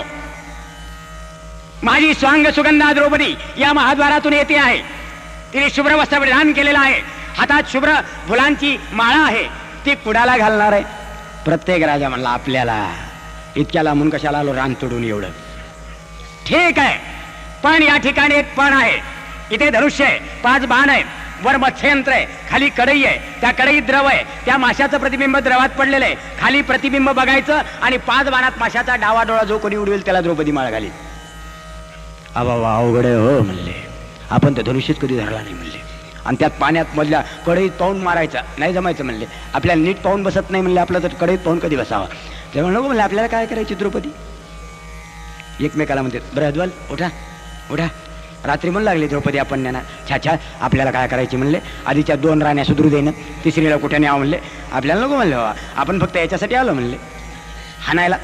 माझी स्वांग सुगंधा द्रौपदी या महाद्वारातून येते आहे. तिने शुभ्र वस्त्र परिधान केलेलं आहे, हातात शुभ्र फुलांची माळा आहे. ती कुणाला घालणार आहे? प्रत्येक राजा म्हणला आपल्याला. इतक्या लांबून कशाला आलो रान तोडून एवढं? ठीक आहे, पण या ठिकाणी एक पण आहे. इथे धनुष्य आहे, पाच बाण आहे, वर मत्स्ययंत्र आहे, खाली कढई आहे, त्या कढईत द्रव आहे, त्या माशाचं प्रतिबिंब द्रवात पडलेलं आहे. खाली प्रतिबिंब बघायचं आणि पाच बाणात माशाचा डावा डोळा जो कोणी उडवेल त्याला द्रौपदी माळ घाली. अबा अवघड आहे हो म्हणले. आपण तर धनुष्यच कधी धरला नाही म्हणले. आणि त्यात पाण्यात मधल्या कढईत पाहून मारायचा नाही जमायचं म्हणले. आपल्याला नीट पाहून बसत नाही म्हणले. आपलं तर कढईत पाहून कधी बसावा? तेव्हा नको म्हणले. आपल्याला काय करायची द्रौपदी? एकमेकाला म्हणते बरं अद्वल उठा उठा. रात्री म्हणू लागली द्रौपदी आपण नेणार. छा छा आपल्याला काय करायची म्हणले. आधीच्या दोन राण्या सुधरू देणं, तिसरीला कुठे न्यावं म्हणले. आपल्याला नको म्हणले. आपण फक्त याच्यासाठी आलो म्हणले हाणायला.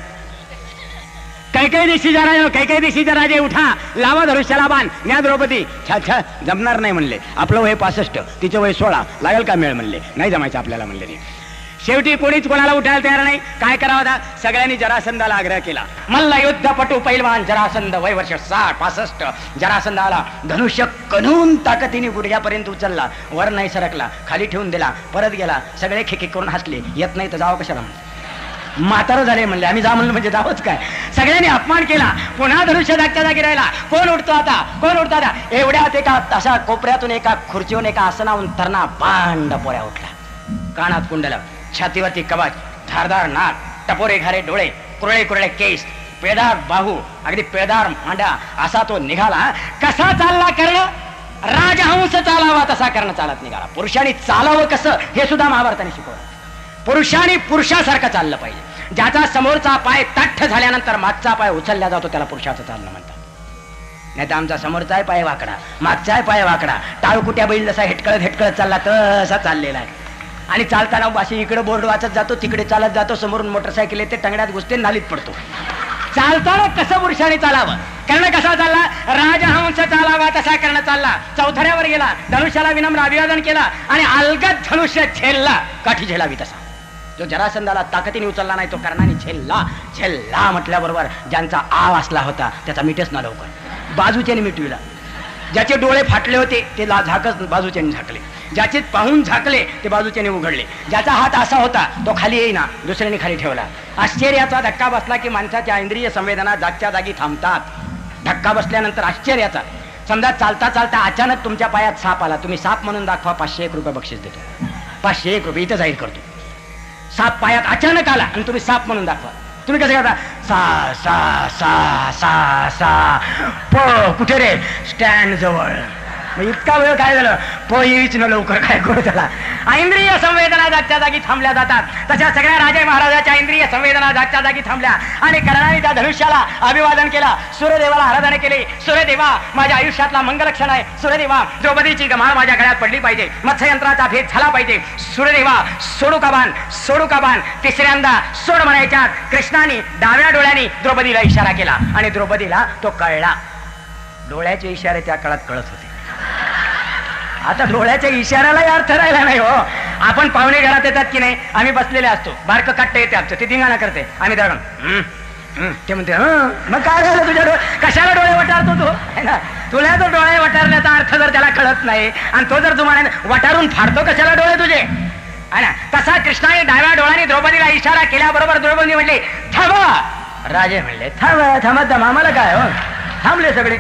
काही काही देशीच्या राजे काही काही देशीच्या राजे उठा, लावा धनुष्याला बाण, न्या द्रौपदी. छा छा जमणार नाही म्हणले. आपलं वय पासष्ट, तिचं वय सोळा, लागेल का मेळ म्हणले. नाही जमायचं आपल्याला म्हणले. ते शेवटी कोणीच कोणाला उठायला तयार नाही. काय करावं होता? सगळ्यांनी जरासंधाला आग्रह केला. मल्ल युद्धपटू पैलवान जरासंध, वय वर्ष साठ पासष्ट. जरासंधाला धनुष्य कणून ताकदीने गुडघ्यापर्यंत उचलला, वर नाही सरकला, खाली ठेवून दिला, परत गेला. सगळे खिकी करून हसले. येत नाही तर जावं कशाला म्हणले. म्हातारं झाले म्हणले. आम्ही जा म्हणलं म्हणजे जावंच काय. सगळ्यांनी अपमान केला. पुन्हा धनुष्य जागच्या जागी राहिला. कोण उठतो आता? कोण उठतो आता? एवढ्यात एका तशा कोपऱ्यातून एका खुर्चीवरून एका आसनावरून तरणा बांड पोऱ्या उठला. कानात कुंडल, छातीवरती कवच, धारदार नाक, टपोरे घारे डोळे, कुरळे कुरळे केस, पेदार बाहू, अगदी पेदार मांडा असा तो निघाला. कसा चालला कर्ण? राजहंस चालावा तसा कर्ण चालत निघाला. पुरुषांनी चालावं कसं हे सुद्धा महाभारताने शिकवलं. पुरुषांनी पुरुषासारखं चाललं पाहिजे. ज्याचा समोरचा पाय तठ्ठ झाल्यानंतर मागचा पाय उचलला जातो त्याला पुरुषाचं चालणं म्हणतात. नाही तर आमचा समोरचाही पाय वाकडा, मागचाही पाय वाकडा, टाळकुट्या बैल जसा हेटकळत हेटकळत चालला तसा चाललेला आहे. आणि चालताना अशी इकडे बोर्ड वाचत जातो, तिकडे चालत जातो, समोरून मोटरसायकल येते, टंगड्यात घुसते, नालीत पडतो. चालताना कसं पुरुषाने चालावं? कर्ण कसा चालला? राजहंस चालावा तसा कर्ण चालला. चौथऱ्यावर गेला, धनुष्याला विनम्र अभिवादन केला आणि अलगद धनुष्य झेलला. काठी झेलावी तसा. जो जरासंधाला ताकदीने उचलला नाही तो कर्णाने झेलला. झेलला म्हटल्याबरोबर ज्यांचा आव असला होता त्याचा मिठच ना लवकर. बाजूच्याने मिटविला. ज्याचे डोळे फाटले होते ते झाकच बाजूच्याने झाकले. ज्याचे पाहून झाकले ते बाजूच्याने उघडले. ज्याचा हात असा होता तो खाली येईना, दुसऱ्याने खाली ठेवला. आश्चर्याचा धक्का बसला की माणसाच्या इंद्रिय संवेदना जागच्या जागी थांबतात. धक्का बसल्यानंतर आश्चर्याचा. समजा चालता चालता अचानक तुमच्या पायात साप आला, तुम्ही साप म्हणून दाखवा, पाचशे एक रुपये बक्षीस देतो. पाचशे एक रुपये इथं जाहीर करतो. साप पायात अचानक आला आणि तुम्ही साप म्हणून दाखवा. तुम्ही कसं करता? सा सा सा सा सा प कुठे रे? स्टँड जवळ. इतका वेळ काय झालं? पोईच न लवकर काय करू त्याला. इंद्रिय संवेदना जागच्या जागी थांबल्या जातात. तशा सगळ्या राजे महाराजाच्या इंद्रिय संवेदना जागच्या जागी थांबल्या आणि कर्णाने त्या धनुष्याला अभिवादन केला. सूर्यदेवाला आराधना केली. सूर्यदेवा माझ्या आयुष्यातला मंगलक्षण आहे. सूर्यदेवा द्रौपदीची गमाळ माझ्या गळ्यात पडली पाहिजे. मत्स्ययंत्राचा भेद झाला पाहिजे. सूर्यदेवा सोडू का बाण, सोडू का बाण. तिसऱ्यांदा सोड म्हणायच्या कृष्णाने डाव्या डोळ्याने द्रौपदीला इशारा केला आणि द्रौपदीला तो कळला. डोळ्याचे इशारे त्या काळात कळत होते. आता डोळ्याच्या इशाऱ्यालाही अर्थ राहिला नाही हो. आपण पाहुणे घरात येतात की नाही, आम्ही बसलेले असतो, बारकं काट्ट येते आमचं, ते धिंगाणा करते, आम्ही दळण ते म्हणते मग काय झालं तुझ्या डोळे? कशाला डोळे वटारतो तू? तुला जर डोळे वटारण्याचा अर्थ जर त्याला कळत नाही आणि तो जर तुम्हाला वटारून फाडतो कशाला डोळे तुझे? आहे ना. तसा कृष्णाने डाव्या डोळ्याने द्रौपदीला इशारा केल्याबरोबर द्रौपदी म्हणली थांबा. राजे म्हणले थांबा थांबा थांबा आम्हाला काय हो. थांबले सगळे.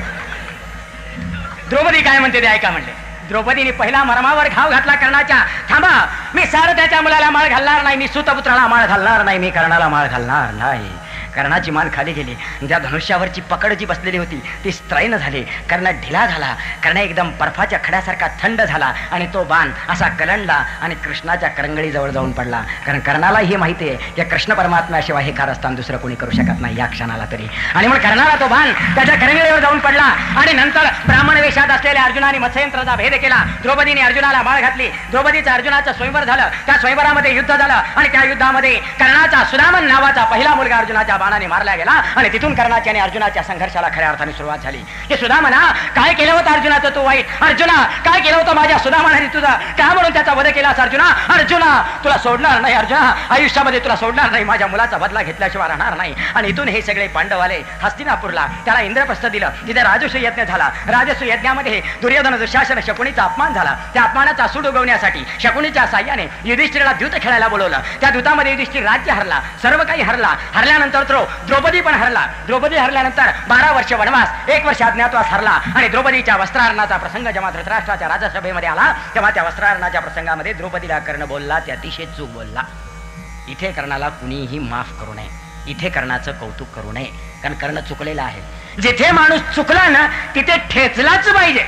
द्रौपदी काय म्हणते ते ऐका म्हणले. द्रौपदीने पहिला मर्मावर घाव घातला कर्णाच्या. थांबा, मी सारथ्याच्या मुलाला माळ घालणार नाही, मी सुतपुत्राला माळ घालणार नाही, मी कर्णाला माळ घालणार नाही. कर्णाची मान खाली गेली. त्या धनुष्यावरची पकड जी बसलेली होती ती स्त्रैण झाली. कर्ण ढिला झाला. कर्ण एकदम बर्फाच्या खड्यासारखा थंड झाला आणि तो बाण असा कलंडला आणि कृष्णाच्या करंगळीजवळ जाऊन पडला. कारण कर्णाला हे माहिती आहे की कृष्ण परमात्म्याशिवाय हे कारस्थान दुसरं कोणी करू शकत नाही या क्षणाला तरी. आणि म्हणून कर्णाला तो बाण त्याच्या करंगळीवर जाऊन पडला. आणि नंतर ब्राह्मण वेशात असलेल्या अर्जुनाने मत्स्ययंत्राचा भेद केला. द्रौपदीने अर्जुनाला माळ घातली. द्रौपदीचं अर्जुनाचं स्वयंवर झालं. त्या स्वयंवरामध्ये युद्ध झालं आणि त्या युद्धामध्ये कर्णाचा सुदामन नावाचा पहिला मुलगा अर्जुनाच्या बाणाने मारला गेला. आणि तिथून कर्णाच्या आणि अर्जुनाच्या संघर्षाला खऱ्या अर्थाने सुरुवात झाली. की सुदामना काय केलं होतं अर्जुनाचं तू वाईट? अर्जुना काय केलं होतं माझ्या सुदामनाने तुझा? का म्हणून त्याचा वध केलास अर्जुना? अर्जुना तुला सोडणार नाही. अर्जुना आयुष्यामध्ये तुला सोडणार नाही. माझ्या मुलाचा बदला घेतल्याशिवाय राहणार नाही. आणि इथून हे सगळे पांडव आले हस्तिनापूरला. त्याला इंद्रप्रस्थ दिलं. तिथे राजसूय यज्ञ झाला. राजसूय यज्ञामध्ये दुर्योधन दुःशासन शकुनीचा अपमान झाला. त्या अपमानाचा सूड उगवण्यासाठी शकुनीच्या साह्याने युधिष्ठिरला द्यूत खेळायला बोलवलं. त्या दूतामध्ये युधिष्ठिर राज्य हरला. सर्व काही हरला. हरल्यानंतर तो द्रौपदी पण हरला. द्रौपदी हरल्यानंतर बारा वर्ष वनवास, एक वर्ष अज्ञातवास हरला. आणि द्रौपदीच्या वस्त्रहरणाचा प्रसंग जेव्हा धृतराष्ट्राच्या राजसभेमध्ये आला तेव्हा त्या वस्त्रहरणाच्या प्रसंगामध्ये द्रौपदीला कर्ण बोलला ते अतिशय चूक बोलला. इथे कर्णाला कुणीही माफ करू नये. इथे कर्णाचं कौतुक करू नये. कारण कर्ण चुकलेला आहे. जिथे माणूस चुकला ना तिथे ठेचलाच पाहिजे.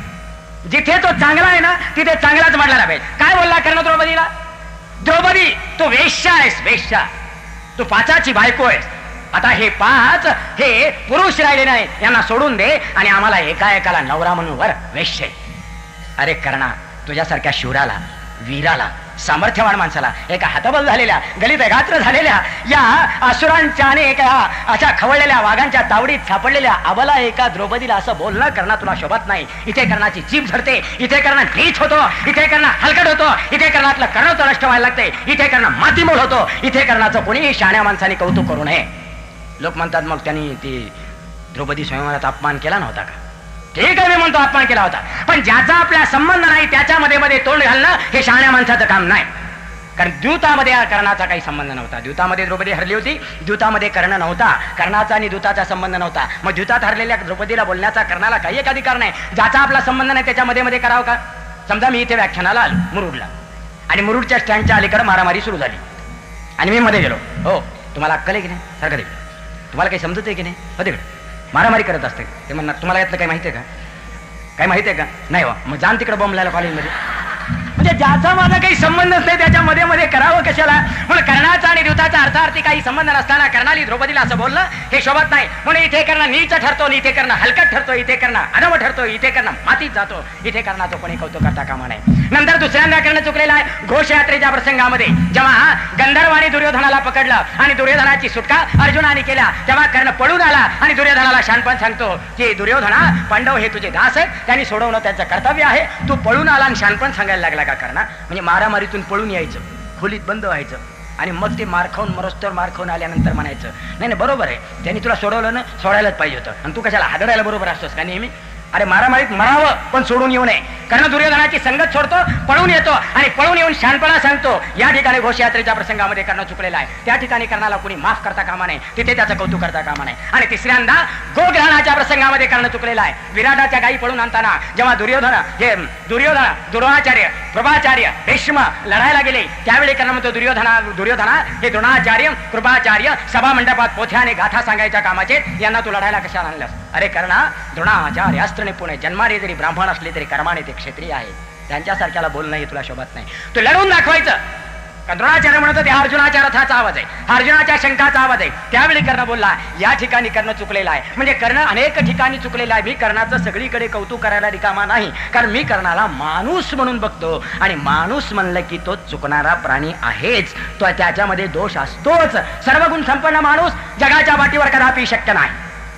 जिथे तो चांगला आहे ना तिथे चांगलाच मांडला पाहिजे. काय बोलला कर्ण द्रौपदीला? द्रौपदी तू वेश्या आहेस. वेश्या तू पाचाची बायको आहेस. आता हे पाच हे पुरुष राहिले नाही. यांना सोडून दे आणि आम्हाला एका एकाला नवरा म्हणून वर वेश्य. अरे कर्णा तुझ्यासारख्या शूराला, वीराला, सामर्थ्यवान माणसाला, एका हातबल झालेल्या गलित गात्र झालेल्या या असुरांच्या आणि एका अशा खवळलेल्या वाघांच्या तावडीत सापडलेल्या अबला एका द्रौपदीला असं बोलणं करणं तुला शोभत नाही. इथे कर्णाची जीभ झडते. इथे करणं नीच होतो. इथे करणं हलकट होतो. इथे कर्णातलं कर्णचं नष्ट व्हायला लागते. इथे करणं मातीमोल होतो. इथे कर्णाचं कोणीही शाण्या माणसाने कौतुक करू नये. लोक म्हणतात मग त्यांनी ती द्रौपदी स्वयंवरात अपमान केला नव्हता का? ठीक आहे मी म्हणतो अपमान केला होता. पण ज्याचा आपला संबंध नाही त्याच्यामध्ये मध्ये तोंड घालणं हे शहाण्या माणसाचं काम नाही. कारण द्यूतामध्ये कर्णाचा काही संबंध नव्हता. द्यूतामध्ये द्रौपदी हरली होती. द्यूतामध्ये कर्ण नव्हता. कर्णाचा आणि द्यूताचा संबंध नव्हता. मग द्यूतात हरलेल्या द्रौपदीला बोलण्याचा कर्णाला काही एक अधिकार नाही. ज्याचा आपला संबंध नाही त्याच्यामध्ये मध्ये करावं का? समजा मी इथे व्याख्यानाला आलो मुरुडला आणि मुरुडच्या स्टँडच्या अलीकडे मारामारी सुरू झाली आणि मी मध्ये गेलो. हो तुम्हाला अक्कल आहे की नाही? सारखं तिकडे तुम्हाला काही समजत आहे की नाही? हो तिकडे मारामारी करत असते. ते म्हणणार तुम्हाला यातलं काही माहिती आहे का? काही माहिती आहे का? नाही हो मग जाण तिकडे बॉम्ब लायला कॉलेजमध्ये. म्हणजे ज्याचा माझा काही संबंधच नाही त्याच्या मध्ये मध्ये करावं कशाला? म्हणून कर्णाचा आणि द्यूताचा अर्थार्थी काही संबंध नसताना कर्णाली द्रौपदीला असं बोललं हे शोभत नाही. म्हणून इथे करणं नीच ठरतो. इथे करणं हलकट ठरतो. इथे करणं अधम ठरतो. इथे करणं मातीत जातो. इथे कर्णाचं कोणी कौतुक करता कामा नये. नंतर दुसऱ्यांदा कर्ण चुकलेला आहे. घोषयात्रेच्या प्रसंगामध्ये जेव्हा गंधर्वाने दुर्योधनाला पकडलं आणि दुर्योधनाची सुटका अर्जुनाने केला तेव्हा कर्ण पळून आला आणि दुर्योधनाला शानपण सांगतो की दुर्योधना पांडव हे तुझे दास आहेत. त्यांनी सोडवणं त्यांचं कर्तव्य आहे. तू पळून आला आणि शानपण सांगायला लागला का कर्णा? म्हणजे मारामारीतून पळून यायचं, खोलीत बंद व्हायचं आणि मग ते मार खाऊन मरोस्तर मार खाऊन आल्यानंतर म्हणायचं नाही नाही बरोबर आहे त्यांनी तुला सोडवलं ना सोडायलाच पाहिजे होतं आणि तू कशाला हादरायला बरोबर असतोस का नेहमी? अरे मारामारीत मरावं पण सोडून येऊ नये. कर्ण दुर्योधनाची संगत सोडतो, पळून येतो आणि पळून येऊन शानपणा सांगतो. या ठिकाणी घोषयात्रेच्या प्रसंगामध्ये कर्ण चुकलेला आहे. त्या ठिकाणी कर्णाला कोणी माफ करता कामा नये. तिथे त्याचं कौतुक करता कामा नये. आणि तिसऱ्यांदा गोग्रहणाच्या प्रसंगामध्ये कर्ण चुकलेला आहे. विराटाच्या गायी पळून आणताना जेव्हा दुर्योधन हे दुर्योधन द्रोणाचार्य कृपाचार्य भीष्म लढायला गेले त्यावेळी कर्ण म्हणतो दुर्योधना दुर्योधना हे द्रोणाचार्य कृपाचार्य सभा मंडपात पोथ्याने गाथा सांगायच्या कामाचे यांना तू लढायला कशाला आणलास? अरे कर्णा द्रोणाचार्य अस्त्र निपुण आहे. जन्माने जरी ब्राह्मण असले तरी कर्माने ते क्षत्रिय आहे. त्यांच्यासारख्याला बोलणं हे तुला शोभत नाही. तू लढून दाखवायचं. द्रोणाचार्य म्हणतो ते अर्जुनाच्या रथाचा आवाज आहे, अर्जुनाच्या शंखाचा आवाज आहे. त्यावेळी कर्ण बोलला या ठिकाणी कर्ण चुकलेला आहे. म्हणजे कर्ण अनेक ठिकाणी चुकलेला आहे. मी कर्णाचं सगळीकडे कौतुक करायला रिकामा नाही. कारण मी कर्णाला माणूस म्हणून बघतो आणि माणूस म्हणलं की तो चुकणारा प्राणी आहेच. तो त्याच्यामध्ये दोष असतोच. सर्वगुण संपन्न माणूस जगाच्या पाठीवर कदापि शक्य नाही.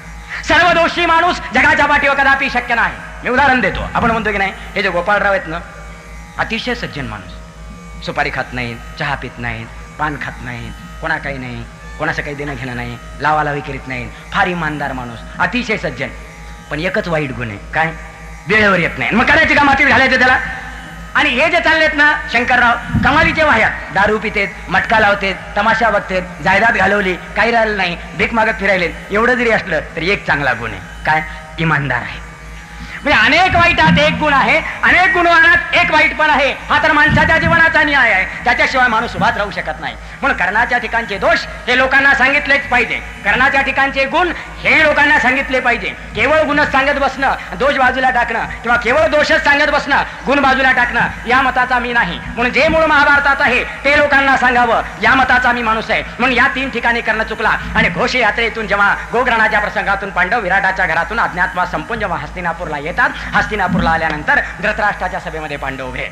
सर्व दोषी माणूस जगाच्या पाठीवर कदापि शक्य नाही. मी उदाहरण देतो. आपण म्हणतो की नाही हे जे गोपाळराव आहेत ना अतिशय सज्जन माणूस. सुपारी खात नाहीत, चहा पित नाहीत, पान खात नाहीत, कोणा काही नाही, कोणाचं काही देणं घेणं नाही, लावालावी करीत नाहीत, फार इमानदार माणूस, अतिशय सज्जन. पण एकच वाईट गुण आहे काय? वेळेवर येत नाही. मग करायचे का मातीत घालायचं त्याला? आणि हे जे चाललेत ना शंकरराव कमालीचे वाह्यात, दारू पितेत, मटका लावतेत, तमाशा बघतेत, जायदाद घालवली, काही राहिलं नाही, भीक मागत फिरायले. एवढं जरी असलं तरी एक चांगला गुण आहे काय? इमानदार आहे. म्हणजे अनेक वाईटात एक गुण आहे, अनेक गुणवानात एक वाईट पण आहे. हा तर माणसाच्या जीवनाचा न्याय आहे. त्याच्याशिवाय माणूस उभाच राहू शकत नाही. म्हणून कर्णाच्या ठिकाणचे दोष हे लोकांना सांगितलेच पाहिजे. कर्णाच्या ठिकाणचे गुण हे लोकांना सांगितले पाहिजे. केवळ गुणच सांगत बसणं, दोष बाजूला टाकणं, किंवा केवळ दोषच सांगत बसणं, गुण बाजूला टाकणं, या मताचा मी नाही. म्हणून जे मूळ महाभारतात आहे ते लोकांना सांगावं, या मताचा मी माणूस आहे. म्हणून या तीन ठिकाणी कर्ण चुकला. आणि घोष यात्रेतून जेव्हा गोग्रहणाच्या प्रसंगातून पांडव विराटाच्या घरातून अज्ञातवास संपून जेव्हा हस्तिनापूरला येतात, हस्तिनापूरला आल्यानंतर धृतराष्ट्राच्या सभेमध्ये पांडव उभे.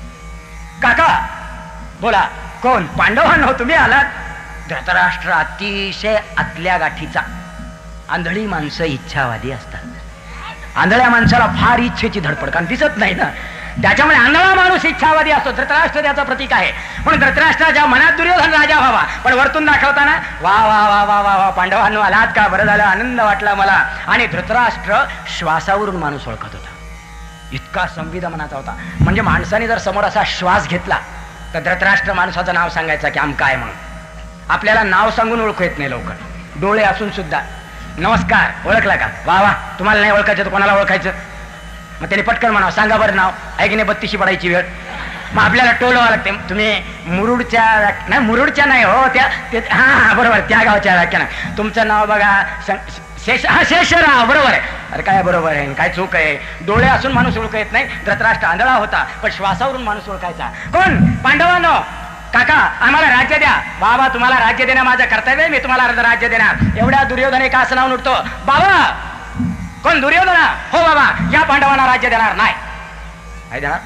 काका बोला, कोण? पांडवांनो तुम्ही आलात? धृतराष्ट्र अतिशय आतल्या गाठीचा. आंधळी माणसं इच्छावादी असतात. आंधळ्या माणसाला फार इच्छेची धडपड, कारण दिसत नाही ना, त्याच्यामुळे आंधळा माणूस इच्छावादी असतो. धृतराष्ट्र त्याचं प्रतीक आहे. म्हणून धृतराष्ट्राच्या मनात दुर्योधन राजा व्हावा, पण वरतून दाखवताना वा वा वा वा वा वा पांडवांनो आलात का, बरं झालं, आनंद वाटला मला. आणि धृतराष्ट्र श्वासावरून माणूस ओळखत होता. इतका संविध मनाचा होता. म्हणजे माणसाने जर समोर असा श्वास घेतला तर धृतराष्ट्र माणसाचं नाव सांगायचं की आमका आहे म्हणून. आपल्याला नाव सांगून ओळखू येत नाही लवकर, डोळे असून सुद्धा. नमस्कार, ओळखला का? वा वा. तुम्हाला नाही ओळखायचं तर कोणाला ओळखायचं? मग त्याने पटकन म्हणावं, सांगा बरं नाव. ऐकणे बत्तीशी पडायची वेळ. मग आपल्याला टोलवावं लागते. तुम्ही मुरुडच्या नाही, मुरुडच्या नाही हो, त्या हा हा बरोबर, त्या गावच्या व्याख्यानं. तुमचं नाव बघा शेष, हा शेषराव, बरोबर आहे. अरे काय बरोबर आहे, काय चूक आहे? डोळे असून माणूस ओळखू येत नाही. धृतराष्ट्र आंधळा होता, पण श्वासावरून माणूस ओळखायचा. कोण? पांडवांनो, काका आम्हाला राज्य द्या. बाबा तुम्हाला राज्य देणं माझं कर्तव्य आहे, मी तुम्हाला राज्य देणार. एवढ्या दुर्योधन एका असं नाव उठतो. बाबा कोण? दुर्योधना? हो बाबा, या पांडवांना राज्य देणार नाही. नाही देणार?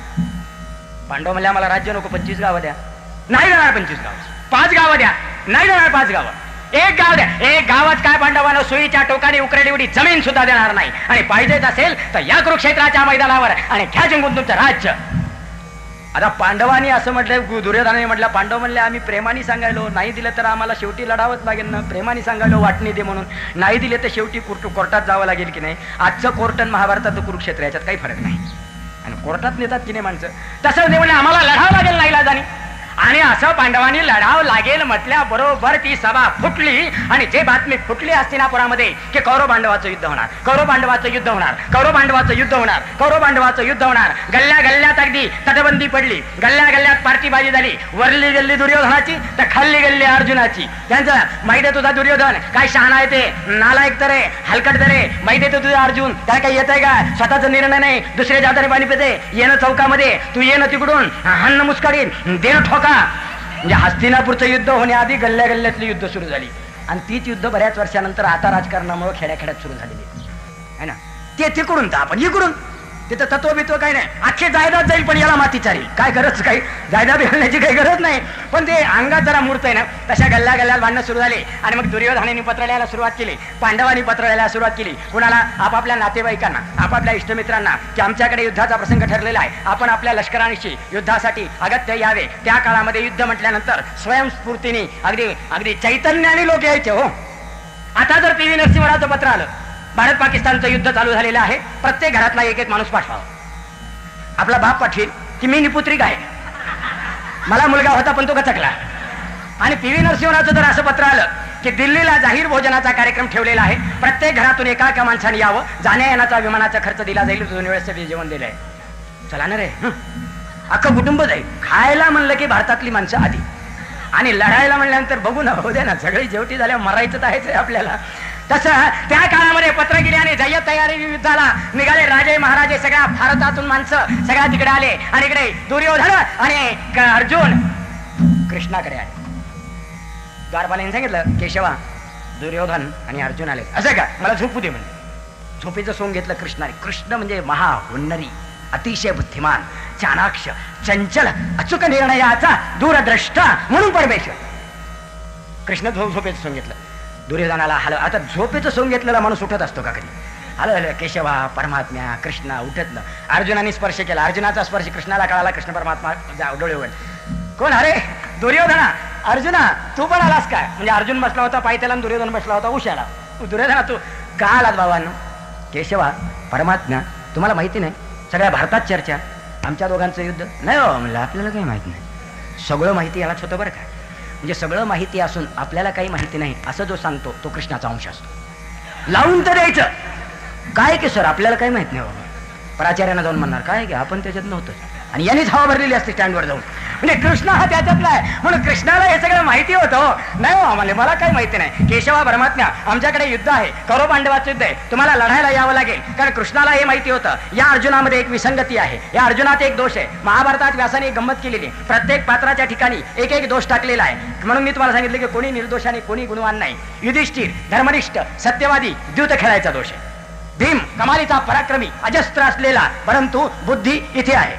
पांडव म्हणले आम्हाला राज्य नको, पंचवीस गावं द्या. नाही देणार पंचवीस गाव. पाच गावं द्या. नाही देणार पाच गावं. एक गाव द्या. एक गावात काय पांडवांना सुईच्या टोकाने उकरडी एवढी जमीन सुद्धा देणार नाही. आणि पाहिजेच असेल तर या कुरुक्षेत्राच्या मैदानावर आणि घ्या जिंकून तुमचं राज्य. आता पांडवांनी असं म्हटलं, दुर्योधनाने म्हटलं, पांडव म्हणले आम्ही प्रेमाने सांगायलो, नाही दिलं तर आम्हाला शेवटी लढावंच लागेल ना. प्रेमाने सांगायलो वाटणी दे म्हणून, नाही दिले तर शेवटी कोर्टात जावं लागेल की नाही. आजचं कोर्ट आणि महाभारताचं कुरुक्षेत्र याच्यात काही फरक नाही. आणि कोर्टात नेतात की नाही माणसं. तसं ते म्हणले आम्हाला लढावं लागेल नाईलाजाने. आणि असं पांडवांनी लढावं लागेल म्हटल्या बरोबर ती सभा फुटली. आणि जे बातमी फुटली हस्तिनापुरामध्ये की कौरव पांडवाचं युद्ध होणार, कौरव पांडवाचं युद्ध होणार, कौरव पांडवाचं युद्ध होणार, कौरव पांडवाचं युद्ध होणार. गल्ल्या गल्ल्यात अगदी तटबंदी पडली. गल्ल्या गल्ल्यात पार्टीबाजी झाली. वरली गल्ली दुर्योधनाची तर खाल्ली गल्ली अर्जुनाची. त्यांचं माहिती आहे तुझा दुर्योधन काय शहाणा आहे, ते नालायक तर आहे, हलकट तर आहे. माहिती आहे तुझा अर्जुन काय काही येत आहे का, स्वतःचा निर्णय नाही, दुसऱ्या जाताने पाणी पिते. येणं चौकामध्ये तू येणं तिकडून हन्न मुस्काडीन देणं ठोका. म्हणजे हस्तिनापूरचं युद्ध होण्याआधी गल्ल्या गल्ल्यातली युद्ध सुरू झाली. आणि तीच युद्ध बऱ्याच वर्षानंतर आता राजकारणामुळे खेड्याखेड्यात सुरू झालेली आहे ना. ते तिकडून तर आपण इकडून तिथं तत्व बित्व काही नाही. अख्खे जायदाद जाईल पण याला माती चारी. काय गरज, काही जायदाद घालण्याची काही गरज नाही. पण ते अंगात जरा मूर्त आहे ना. तशा गल्ल्या गल्ल्यात भांडणं सुरू झाले. आणि मग दुर्योधनाने पत्र लिहायला सुरुवात केली, पांडवांनी पत्र लिहायला सुरुवात केली. कुणाला? आपापल्या नातेवाईकांना, आपापल्या इष्टमित्रांना, की आमच्याकडे युद्धाचा प्रसंग ठरलेला आहे, आपण आपल्या लष्करांशी युद्धासाठी अगत्य यावे. त्या काळामध्ये युद्ध म्हटल्यानंतर स्वयंस्फूर्तीने अगदी अगदी चैतन्याने लोक यायचे हो. आता जर पी व्ही नरसिंहरावचं पत्र आलं, भारत पाकिस्तानचं युद्ध चालू झालेलं आहे, प्रत्येक घरातला एक एक माणूस पाठवावा. आपला बाप पाठवील की मी निपुत्रिक आहे, मला मुलगा होता पण तो गचकला. आणि पी व्ही नरसिंहरावचं जर असं पत्र आलं की दिल्लीला जाहीर भोजनाचा कार्यक्रम ठेवलेला आहे, प्रत्येक घरातून एका एका माणसाने यावं, जाण्या येण्याचा विमानाचा खर्च दिला जाईल, दोन वेळेस जेवण दिलंय. चला ना रे, अख्खं कुटुंब जाईल. खायला म्हणलं की भारतातली माणसं आधी, आणि लढायला म्हणल्यानंतर बघू ना, हो दे ना, सगळी जेवटी झाल्या, मरायचं आहे आपल्याला. तसं त्या काळामध्ये पत्र गेले आणि जय्यत तयारी युद्धाला निघाले. राजे महाराजे सगळ्या भारतातून माणसं सगळ्या तिकडे आले. आणि इकडे दुर्योधन आणि अर्जुन कृष्णाकडे आले. द्वारपालाने सांगितलं, केशवा दुर्योधन आणि अर्जुन आले. असं का, मला झोपू दे म्हणजे. झोपेचं सोंग घेतलं कृष्णाने. कृष्ण म्हणजे महाहुन्नरी, अतिशय बुद्धिमान, चाणाक्ष, चंचल, अचूक निर्णयाचा दूरद्रष्टा म्हणून परमेश्वर. कृष्ण झोप झोपेचं सोंग घेतलं. दुर्योधनाला हल. आता झोपेचं सोंग घेतलेला माणूस उठत असतो का कधी? हल हल केशवा परमात्म्या कृष्णा उठत ना. अर्जुनाने स्पर्श केला. अर्जुनाचा स्पर्श कृष्णाला कळाला. कृष्ण परमात्मा डोळे उघड. कोण? अरे दुर्योधना. अर्जुना तू पण आलास काय? म्हणजे अर्जुन बसला होता पायथ्याला आणि दुर्योधन बसला होता उशाला. दुर्योधना तू का आलात बाबांनो? केशवा परमात्म्या तुम्हाला माहिती नाही, सगळ्या भारतात चर्चा, आमच्या दोघांचं युद्ध नाही हो. म्हणलं आपल्याला काही माहिती नाही. सगळं माहिती यालाच होतं बरं का. म्हणजे सगळं माहिती असून आपल्याला काही माहिती नाही असं जो सांगतो तो कृष्णाचा अंश असतो. लावून तर द्यायचं काय की सर आपल्याला काही माहित नाही बाबा. प्राचार्यांना जाऊन म्हणणार काय की आपण त्याच्यात नव्हतं, आणि यांनीच हवा भरलेली असते स्टँडवर जाऊन. म्हणजे कृष्ण हा त्याच्यातला आहे म्हणून कृष्णाला हे सगळं माहिती होतं. नाही हो आम्हाला, मला काही माहिती नाही. केशवा परमात्मा, आमच्याकडे युद्ध आहे, कौरव पांडवाचं युद्ध आहे, तुम्हाला लढायला यावं लागेल. कारण कृष्णाला हे माहिती होतं या अर्जुनामध्ये एक विसंगती आहे, या अर्जुनात एक दोष आहे. महाभारतात व्यासाने एक गंमत केलेली, प्रत्येक पात्राच्या ठिकाणी एक एक दोष टाकलेला आहे. म्हणून मी तुम्हाला सांगितलं की कोणी निर्दोष आणि कोणी गुणवान नाही. युधिष्ठिर धर्मनिष्ठ सत्यवादी, द्यूत खेळायचा दोष आहे. भीम कमालीचा पराक्रमी अजस्त्र असलेला, परंतु बुद्धी इथे आहे,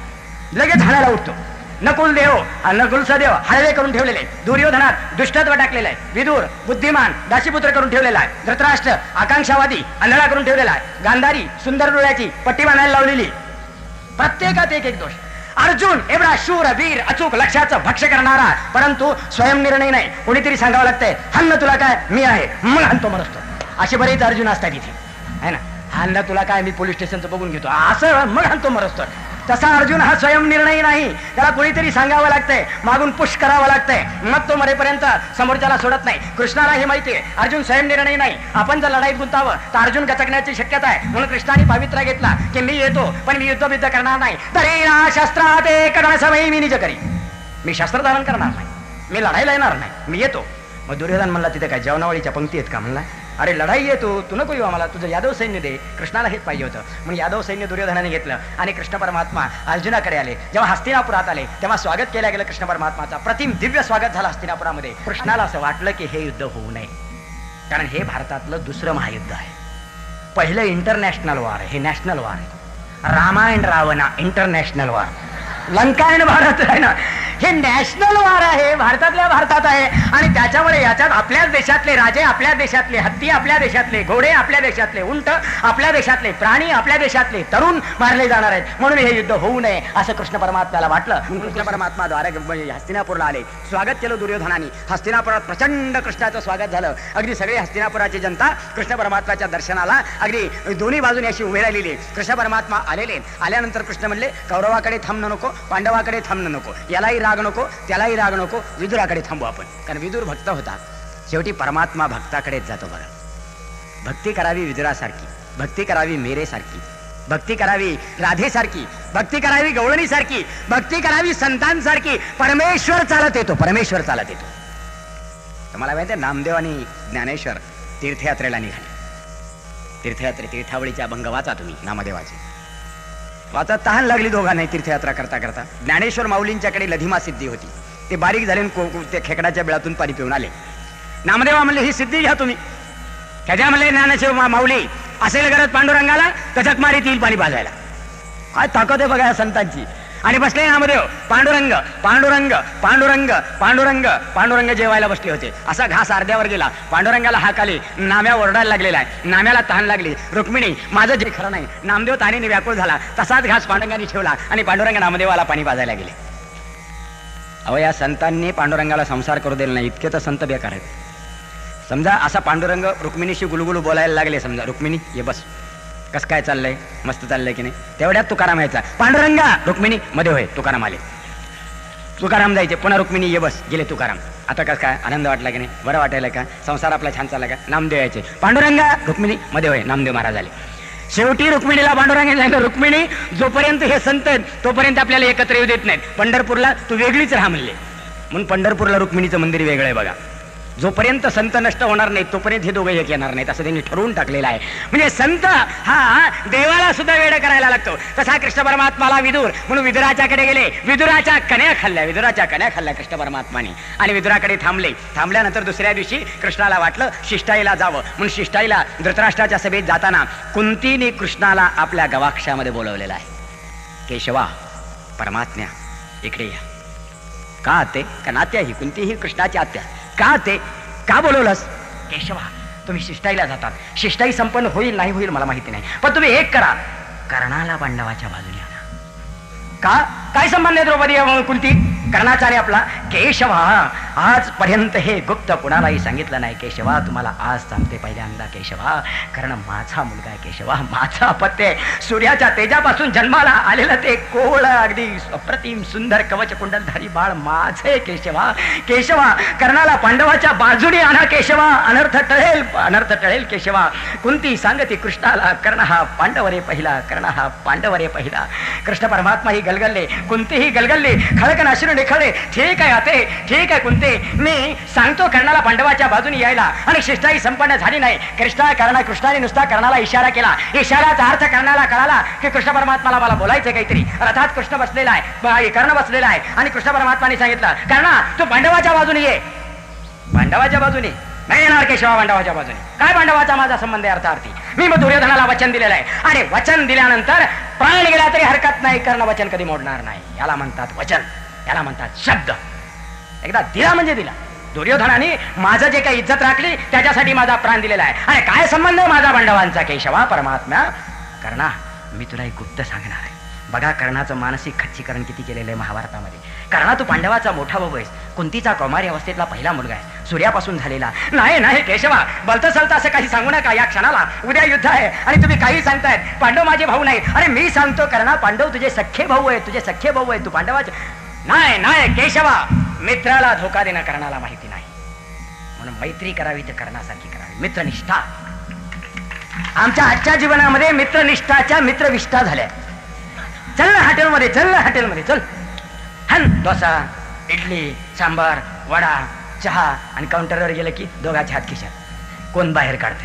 लगेच हाणायला उठतो. नकुल देव नकुल सदेव हळवे करून ठेवलेले, दुर्योधनात दुष्टत्व टाकलेलं आहे. विदुर बुद्धिमान दाशीपुत्र करून ठेवलेला आहे. धृतराष्ट्र आकांक्षावादी अंधळा करून ठेवलेला आहे. गांधारी सुंदर डोळ्याची पट्टी बांधायला लावलेली. प्रत्येकात एक एक दोष. अर्जुन एवढा शूर वीर अचूक लक्षाचं भक्ष्य करणारा, परंतु स्वयं निर्णय नाही, कोणीतरी सांगावं लागतंय हन्न तुला काय मी आहे मग हनतो मरतो. असे बरेच अर्जुन असतात इथे आहे ना. हन्न तुला काय मी पोलीस स्टेशनचं बघून घेतो असं मग हनतो मरतो. तसा अर्जुन हा स्वयं निर्णय नाही, त्याला कोणीतरी सांगावं लागतंय, मागून पुश करावं लागतंय, मग तो मरेपर्यंत समोरच्याला सोडत नाही. कृष्णाला हे माहिती आहे अर्जुन स्वयं निर्णय नाही. आपण जर लढाईत गुंतावं तर अर्जुन गचकण्याची शक्यता आहे. म्हणून कृष्णाने पावित्र्य घेतला की मी येतो पण मी युद्ध बिद्ध करणार नाही. तरी ना शस्त्रात समय मी निज करी, मी शस्त्र धारण करणार नाही, मी लढायला येणार नाही, मी येतो. मग दुर्योधन म्हणला तिथे काय जेवणावळीच्या पंक्ती आहेत का? म्हणला अरे लढाई येतो तू नको येऊ आम्हाला, तुझं यादव सैन्य दे. कृष्णाला हेच पाहिजे होतं म्हणून यादव सैन्य दुर्योधनाने घेतलं आणि कृष्ण परमात्मा अर्जुनाकडे आले. जेव्हा हस्तिनापुरात आले तेव्हा स्वागत केलं गेलं कृष्ण परमात्माचा. प्रतिम दिव्य स्वागत झालं हस्तिनापुरामध्ये. कृष्णाला असं वाटलं की हे युद्ध होऊ नये, कारण हे भारतातलं दुसरं महायुद्ध आहे. पहिलं इंटरनॅशनल वॉर, हे नॅशनल वॉर आहे. रामायण रावणा इंटरनॅशनल वॉर, लंकायण भारत आहे ना, हे नॅशनल वॉर आहे, भारतातल्या भारतात आहे. आणि त्याच्यामुळे याच्यात आपल्याच देशातले राजे, आपल्या देशातले हत्ती, आपल्या देशातले घोडे, आपल्या देशातले उंट, आपल्या देशातले प्राणी, आपल्या देशातले तरुण मारले जाणार आहेत. म्हणून हे युद्ध होऊ नये असं कृष्ण परमात्म्याला वाटलं. कृष्ण परमात्मा द्वारे हस्तिनापूरला आले. स्वागत केलं दुर्योधनाने. हस्तिनापुरात प्रचंड कृष्णाचं स्वागत झालं. अगदी सगळी हस्तिनापुराची जनता कृष्ण परमात्म्याच्या दर्शनाला अगदी दोन्ही बाजूने अशी उभे राहिलेली. कृष्ण परमात्मा आलेले. आल्यानंतर कृष्ण म्हणले कौरवाकडे थांबणं नको, पांडवाकडे थांबणं नको, यालाही राग नको त्यालाही राग नको, विदुराकडे थांबू आपण. कारण विदुर भक्त होता. शेवटी परमात्मा भक्ताकडेच जातो. बरं, भक्ती करावी विदुरासारखी, भक्ती करावी मेरेसारखी, भक्ती करावी राधेसारखी, भक्ती करावी गवळणीसारखी, भक्ती करावी संतांसारखी. परमेश्वर चालत येतो, परमेश्वर चालत येतो. तुम्हाला माहिती आहे नामदेव आणि ज्ञानेश्वर तीर्थयात्रेला निघाले. तीर्थयात्रे तीर्थावळीचे अभंग वाचा तुम्ही नामदेवाचे. आता तहान लागली दोघांना तीर्थयात्रा करता करता. ज्ञानेश्वर माऊलींच्याकडे लधिमा सिद्धी होती. ते बारीक झाले ते खेकडाच्या बिळातून पाणी पिऊन आले. नामदेवा म्हणले ही सिद्धी घ्या तुम्ही. त्याच्या म्हणले ज्ञानेश्वर माऊली असेल गरज पांडुरंगाला तर जग मारीत येईल पाणी पाजायला. काय ताकद आहे बघा या संतांची. आणि बसले नामदेव पांडुरंग पांडुरंग पांडुरंग पांडुरंग पांडुरंग जेवायला बसले होते. असा घास अर्ध्यावर गेला. पांडुरंगाला हाक आली. नाम्या ओरडायला लागलेला आहे. नाम्याला तहान लागली. रुक्मिणी माझं जे खरं नाही. नामदेव तानेने व्याकुळ झाला. तसाच घास पांडुरंगाने ठेवला आणि पांडुरंग नामदेवाला पाणी पाजायला गेले. अहो या संतांनी पांडुरंगाला संसार करू दिला नाही. इतके तर संत बेकार आहेत. समजा असा पांडुरंग रुक्मिणीशी गुलगुलू बोलायला लागले. समजा रुक्मिणी ये बस, कसं काय चाललंय, मस्त चाललंय की नाही. तेवढ्यात तुकाराम यायचा. पांडुरंगा रुक्मिणी मध्ये होय. तुकाराम आले. तुकाराम जायचे. पुन्हा रुक्मिणी ये बस. गेले तुकाराम. आता कसं काय आनंद वाटला की नाही, बरं वाटायला का, संसार आपला छान चालला का. नामदेव यायचे. पांडुरंगा रुक्मिणी मध्ये होय. नामदेव महाराज आले. शेवटी रुक्मिणीला पांडुरंग सांगितलं रुक्मिणी जोपर्यंत हे संत तोपर्यंत आपल्याला एकत्र येऊ देत नाहीत. पंढरपूरला तू वेगळीच राहा म्हणले. म्हणून पंढरपूरला रुक्मिणीचं मंदिर वेगळं आहे बघा. जोपर्यंत संत नष्ट होणार नाहीत तोपर्यंत हे दोघे एक येणार नाहीत असं त्यांनी ठरवून टाकलेलं आहे. म्हणजे संत हा देवाला सुद्धा वेळ करायला लागतो. तसा कृष्ण परमात्माला विदुर म्हणून विदुराच्याकडे गेले. विदुराच्या कन्या खाल्ल्या. विदुराच्या कन्या खाल्ल्या कृष्ण परमात्माने आणि विदुराकडे थांबले. थांबल्यानंतर दुसऱ्या दिवशी कृष्णाला वाटलं शिष्टाईला जावं म्हणून शिष्टाईला धृतराष्ट्राच्या सभेत जाताना कुंतीने कृष्णाला आपल्या गवाक्षामध्ये बोलवलेलं आहे. केशवा परमात्म्या इकडे या. का आते का नात्या ही कुंती ही कृष्णाची आत्या. का ते का बोलवलंस. केशवा तुम्ही शिष्टाईला जातात. शिष्टाई संपन्न होईल नाही होईल मला माहिती नाही, पण तुम्ही एक करा, कर्णाला पांडवाच्या बाजूने आणा. का काय संबंध आहे द्रौपदी कुंती. कर्णाचा आणि आपला केशवा आजपर्यंत हे गुप्त कुणालाही सांगितलं नाही. केशवा तुम्हाला आज सांगते पहिल्यांदा केशवा, कर्ण माझा मुलगा आहे केशवा, माझा अपत्य. सूर्याच्या तेजापासून जन्माला आलेलं ते कोवळ अगदी अप्रतिम सुंदर कवच कुंडलधारी बाळ माझे केशवा. केशवा कर्णाला पांडवाच्या बाजूने आणा केशवा, अनर्थ टळेल अनर्थ टळेल केशवा. कुंती सांगती कृष्णाला, कर्ण हा पांडवरे पहिला, कर्ण हा पांडवरे पहिला. कृष्ण परमात्मा ही गलगलले, कुंती ही गलगलली, खळकन अश्रू निखळले. ठीक आहे आते, ठीक आहे कुंती, मी सांगतो कर्णाला पांडवाच्या बाजूने यायला. आणि शिष्टाई संपन्न झाली नाही. कृष्णा कर्ण कृष्णाने नुसता कर्णाला इशारा केला. इशाराचा अर्थ कर्णाला कळाला की कृष्ण परमात्माला मला बोलायचं काहीतरी. रथात कृष्ण बसलेला आहे, कर्ण बसलेला आहे आणि कृष्ण परमात्माने सांगितलं कर्णा तू पांडवाच्या बाजूने ये. पांडवाच्या बाजूने नाही येणार केशवा, पांडवाच्या बाजूने. काय पांडवाचा माझा संबंध आहे अर्थार्थी. मी मग दुर्योधनाला वचन दिलेलं आहे आणि वचन दिल्यानंतर प्राण गेला तरी हरकत नाही. कर्ण वचन कधी मोडणार नाही. याला म्हणतात वचन, याला म्हणतात शब्द. एकदा दिला म्हणजे दिला. दुर्योधनाने माझं जे काही इज्जत राखली त्याच्यासाठी माझा प्राण दिलेला आहे. आणि काय संबंध आहे माझा पांडवांचा केशवा परमात्मा. कर्णा मी तुला एक गुप्त सांगणार आहे. बघा कर्णाचं मानसिक खच्चीकरण किती केलेलं आहे महाभारतामध्ये. कर्णा तू पांडवाचा मोठा भाऊ आहेस, कुंतीचा कौमारी अवस्थेतला पहिला मुलगा आहे, सूर्यापासून झालेला. नाही नाही केशवा, बलतं सलतं असं काही सांगू नका. या क्षणाला उद्या युद्ध आहे आणि तुम्ही काही सांगतायत. पांडव माझे भाऊ नाही. अरे मी सांगतो कर्णा, पांडव तुझे सख्खे भाऊ आहे, तुझे सख्खे भाऊ आहे. तू पांडवाचे नाही. नाही केशवा, मित्राला धोका देणं कर्णाला माहिती नाही. म्हणून मैत्री करावी तर कर्णासारखी करावी. मित्रनिष्ठा आमच्या आजच्या जीवनामध्ये मित्रनिष्ठाच्या मित्रविष्ठा झाल्या. चल ना हॉटेलमध्ये, चल ना हॉटेलमध्ये, चल. हन डोसा, इडली, सांबार, वडा, चहा आणि काउंटरवर गेलं की दोघाच्या हात खिशात. कोण बाहेर काढते.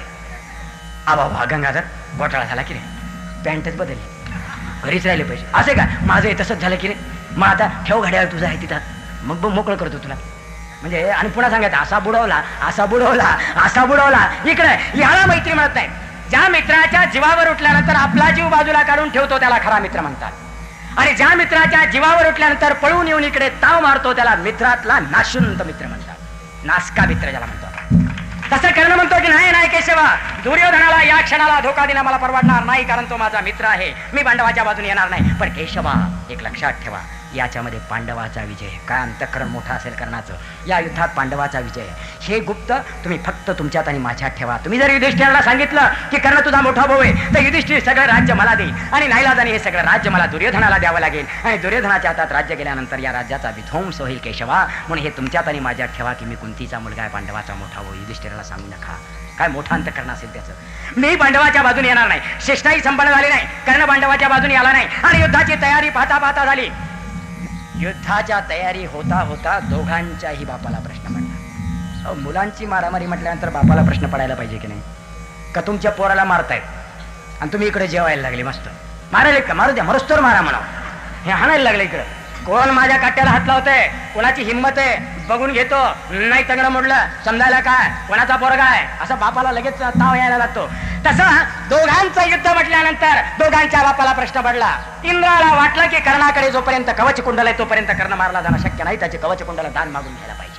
आबा बा गंगाधर घोटाळा झाला की रे, पॅन्टच बदलली, घरीच राहिले पैसे. असे का माझं तसंच झालं की रे. मग आता ठेव घड्याळ तुझा आहे तिथं, मग मोकळं करतो तुला. म्हणजे आणि पुन्हा सांगायचं असा बुडवला, असा बुडवला, असा बुडवला. इकडे याला मैत्री म्हणत नाही. ज्या मित्राच्या जीवावर उठल्यानंतर आपला जीव बाजूला काढून ठेवतो त्याला खरा मित्र म्हणतात. आणि ज्या मित्राच्या जीवावर उठल्यानंतर पळून येऊन इकडे ताव मारतो त्याला मित्रातला नाशुंत मित्र म्हणतात. नासका मित्र ज्याला म्हणतो. तसं कर्ण म्हणतो की नाही नाही केशवा, दुर्योधनाला या क्षणाला धोका देणं मला परवडणार नाही, कारण तो माझा मित्र आहे. मी पांडवाच्या बाजूने येणार नाही. पण केशवा एक लक्षात ठेवा, याच्यामध्ये पांडवाचा विजय. काय अंतःकरण मोठा असेल कर्णाचं. या युद्धात पांडवाचा विजय. हे गुप्त तुम्ही फक्त तुमच्यात आणि माझ्यात ठेवा. तुम्ही जर युधिष्ठिराला सांगितलं की कर्ण तुझा मोठा भाऊ आहे, तर युधिष्ठिर सगळं राज्य मला देईल आणि नाईलाजाने हे सगळं राज्य मला दुर्योधनाला द्यावं लागेल. आणि दुर्योधनाच्या हातात राज्य गेल्यानंतर या राज्याचा विध्वंस होईल केशवा. म्हणून हे तुमच्यात आणि माझ्यात ठेवा की मी कुंतीचा मुलगा आहे, पांडवाचा मोठा भाऊ. युधिष्ठिराला सांगू नका. काय मोठा अंतःकरण असेल त्याचं. मी पांडवाच्या बाजूने येणार नाही. शिष्टाई संपन्न झाली नाही, कर्ण पांडवाच्या बाजूने आला नाही आणि युद्धाची तयारी पाहता पाहता झाली. युद्धाच्या तयारी होता होता दोघांच्याही बापाला प्रश्न पडला. मुलांची मारामारी म्हटल्यानंतर बापाला प्रश्न पडायला पाहिजे की नाही. का तुमच्या पोराला मारतायत आणि तुम्ही इकडे जेवायला लागले. मस्त मारायला का, मारू द्या, मरुस्तोर मारा म्हणा. हे हाणायला लागले इकडं. कोण माझ्या काट्याला हात लावतंय, कोणाची हिंमत आहे बघून घेतो. नाही तंगडं मोडलं समजायला काय, कोणाचा पोरगा आहे असं बापाला लगेच ताव यायला लागतो. तसं दोघांचं युद्ध म्हटल्यानंतर दोघांच्या बापाला प्रश्न पडला. इंद्राला वाटलं की कर्णाकडे जोपर्यंत कवच कुंडल आहे तोपर्यंत कर्ण मारला जाणं शक्य नाही, त्याचे कवच कुंडल दान मागून घ्यायला पाहिजे.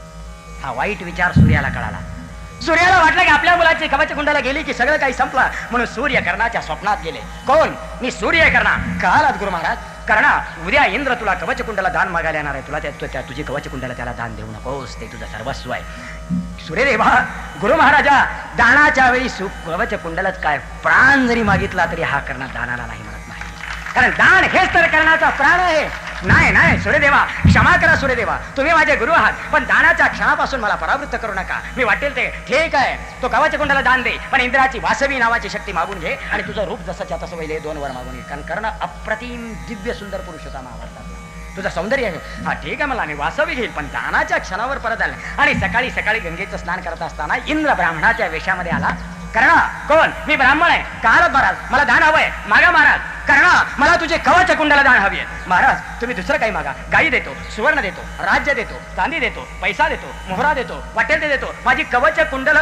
हा वाईट विचार सूर्याला कळाला. सूर्याला वाटलं की आपल्या मुलाची कवच कुंडला गेली की सगळं काही संपलं. म्हणून सूर्य कर्णाच्या स्वप्नात गेले. कोण? मी सूर्य कर्णा. कळालात गुरु महाराज. कर्णा उद्या इंद्र तुला कवच कुंडला दान मागायला येणार आहे. तुला त्या तुझी कवच कुंडला त्याला दान देऊ नकोस, ते तुझं सर्वस्व आहे. सूर्यदेवा गुरु महाराजा दानाच्या वेळी सु कवच कुंडलच काय प्राण जरी मागितला तरी हा कर्णा दानाला नाही म्हणत नाही, कारण दान हेच तर कर्णाचा प्राण आहे. नाही नाही सूर्यदेवा क्षमा करा सूर्यदेवा, तुम्ही माझे गुरु आहात, पण दानाच्या क्षणापासून मला परावृत्त करू नका. मी वाटेल ते ठीक आहे, तो कवच कुंडला दान दे, पण इंद्राची वासवी नावाची शक्ती मागून घे आणि तुझं रूप जसंच्या तसं वहिले दोन वर मागून घे. कारण कर्ण अप्रतिम दिव्य सुंदर पुरुष होता महाभारतातला. तुझं सौंदर्य आहे. हा ठीक आहे, मला मी वासवी घेईल, पण दानाच्या क्षणावर परत आले. आणि सकाळी सकाळी गंगेचं स्नान करत असताना इंद्र ब्राह्मणाच्या वेशामध्ये आला. कर्णा कोण? मी ब्राह्मण आहे. कारत महाराज मला दान हवंय, मागा महाराज. कर्णा मला तुझे कवच कुंडला दान हवी आहे. महाराज तुम्ही दुसरं काही मागा. गायी देतो, सुवर्ण देतो, राज्य देतो, चांदी देतो, पैसा देतो, मोहरा देतो, वाटेल ते देतो, माझी कवच कुंडल.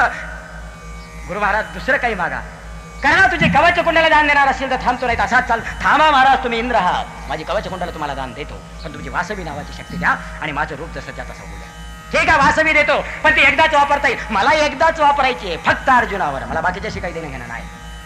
गुरु महाराज दुसरं काही मागा. कर्णा तुझे कवच कुंडला दान देणार असेल तर थांबतो, नाही असाच चाल. थांबा महाराज, तुम्ही इंद्र आहात, माझी कवच कुंडला तुम्हाला दान देतो, पण तुमची वासवी नावाची शक्ती द्या आणि माझं रूप जसं त्या तसं होऊ द्या. ठीक आहे वासवी देतो, पण ती एकदाच वापरता येईल. मला एकदाच वापरायची आहे फक्त अर्जुनावर, मला बाकीच्याशी काही देणं घेणं नाही.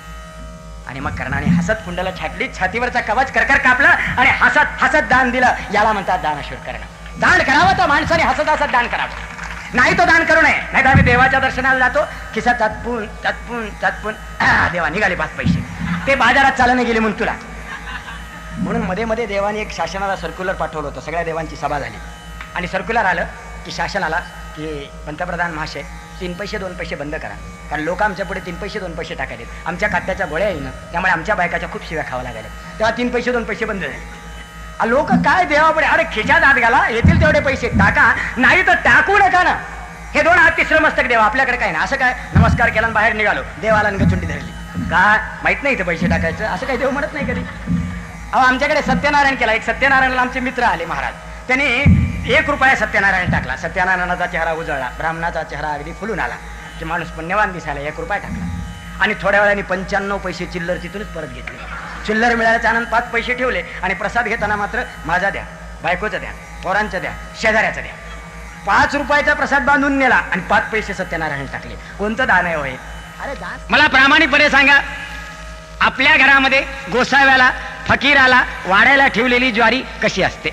आणि मग कर्णाने हसत कुंडला छाटली, छातीवरचा कवच करकर कापला आणि हसत हसत दान दिलं. याला म्हणतात दानशूर कर्ण. दान करावं तर माणसाने हसत हसत दान करावं, नाही तो दान करू नये. नाही तर आम्ही देवाच्या दर्शनाला जातो, खिसा तत्पून तत्पून तत्पून देवा निघाले पाच पैसे, ते बाजारात चालणे गेले म्हणून तुला. म्हणून मध्ये मध्ये देवाने एक शासनाला सर्क्युलर पाठवलं होतं, सगळ्या देवांची सभा झाली आणि सर्क्युलर आलं की शासन आला की पंतप्रधान महाशय तीन पैसे दोन पैसे बंद करा, कारण लोक आमच्या पुढे तीन पैसे दोन पैसे टाकायचे, आमच्या खात्याच्या गोळ्या येईन, त्यामुळे आमच्या बायकाच्या खूप शिव्या खावा लागल्या, तेव्हा तीन पैसे दोन पैसे बंद झाले. लोक काय देवापुढे, अरे खिशात हात घाला, येतील तेवढे पैसे टाका, नाही तर टाकू नका ना. हे दोन हात तिसरं मस्तक देवा, आपल्याकडे काय ना. असं काय नमस्कार केला बाहेर निघालो, देवाला गचुंडी धरली, काय माहित नाही इथे पैसे टाकायचं, असं काही देव म्हणत नाही कधी. अहो आमच्याकडे सत्यनारायण केला, एक सत्यनारायणला आमचे मित्र आले महाराज, त्यांनी एक रुपया सत्यनारायण टाकला, सत्यनारायणाचा चेहरा उजळला, ब्राह्मणाचा चेहरा अगदी फुलून आला की माणूस पुण्यवान दिसायला, एक रुपया टाकला. आणि थोड्या वेळाने पंच्याण्णव पैसे चिल्लर तिथूनच परत घेतले. चिल्लर मिळाल्याच्या आनंद पाच पैसे ठेवले आणि प्रसाद घेताना मात्र माझा द्या, बायकोचा द्या, पोरांचा द्या, शेजाऱ्याचा द्या. पाच रुपयाचा प्रसाद बांधून नेला आणि पाच पैसे सत्यनारायण टाकले. कोणतं दान आहे होय? अरे दान. मला प्रामाणिकपणे सांगा, आपल्या घरामध्ये गोसाव्याला फकीराला वाड्याला ठेवलेली ज्वारी कशी असते?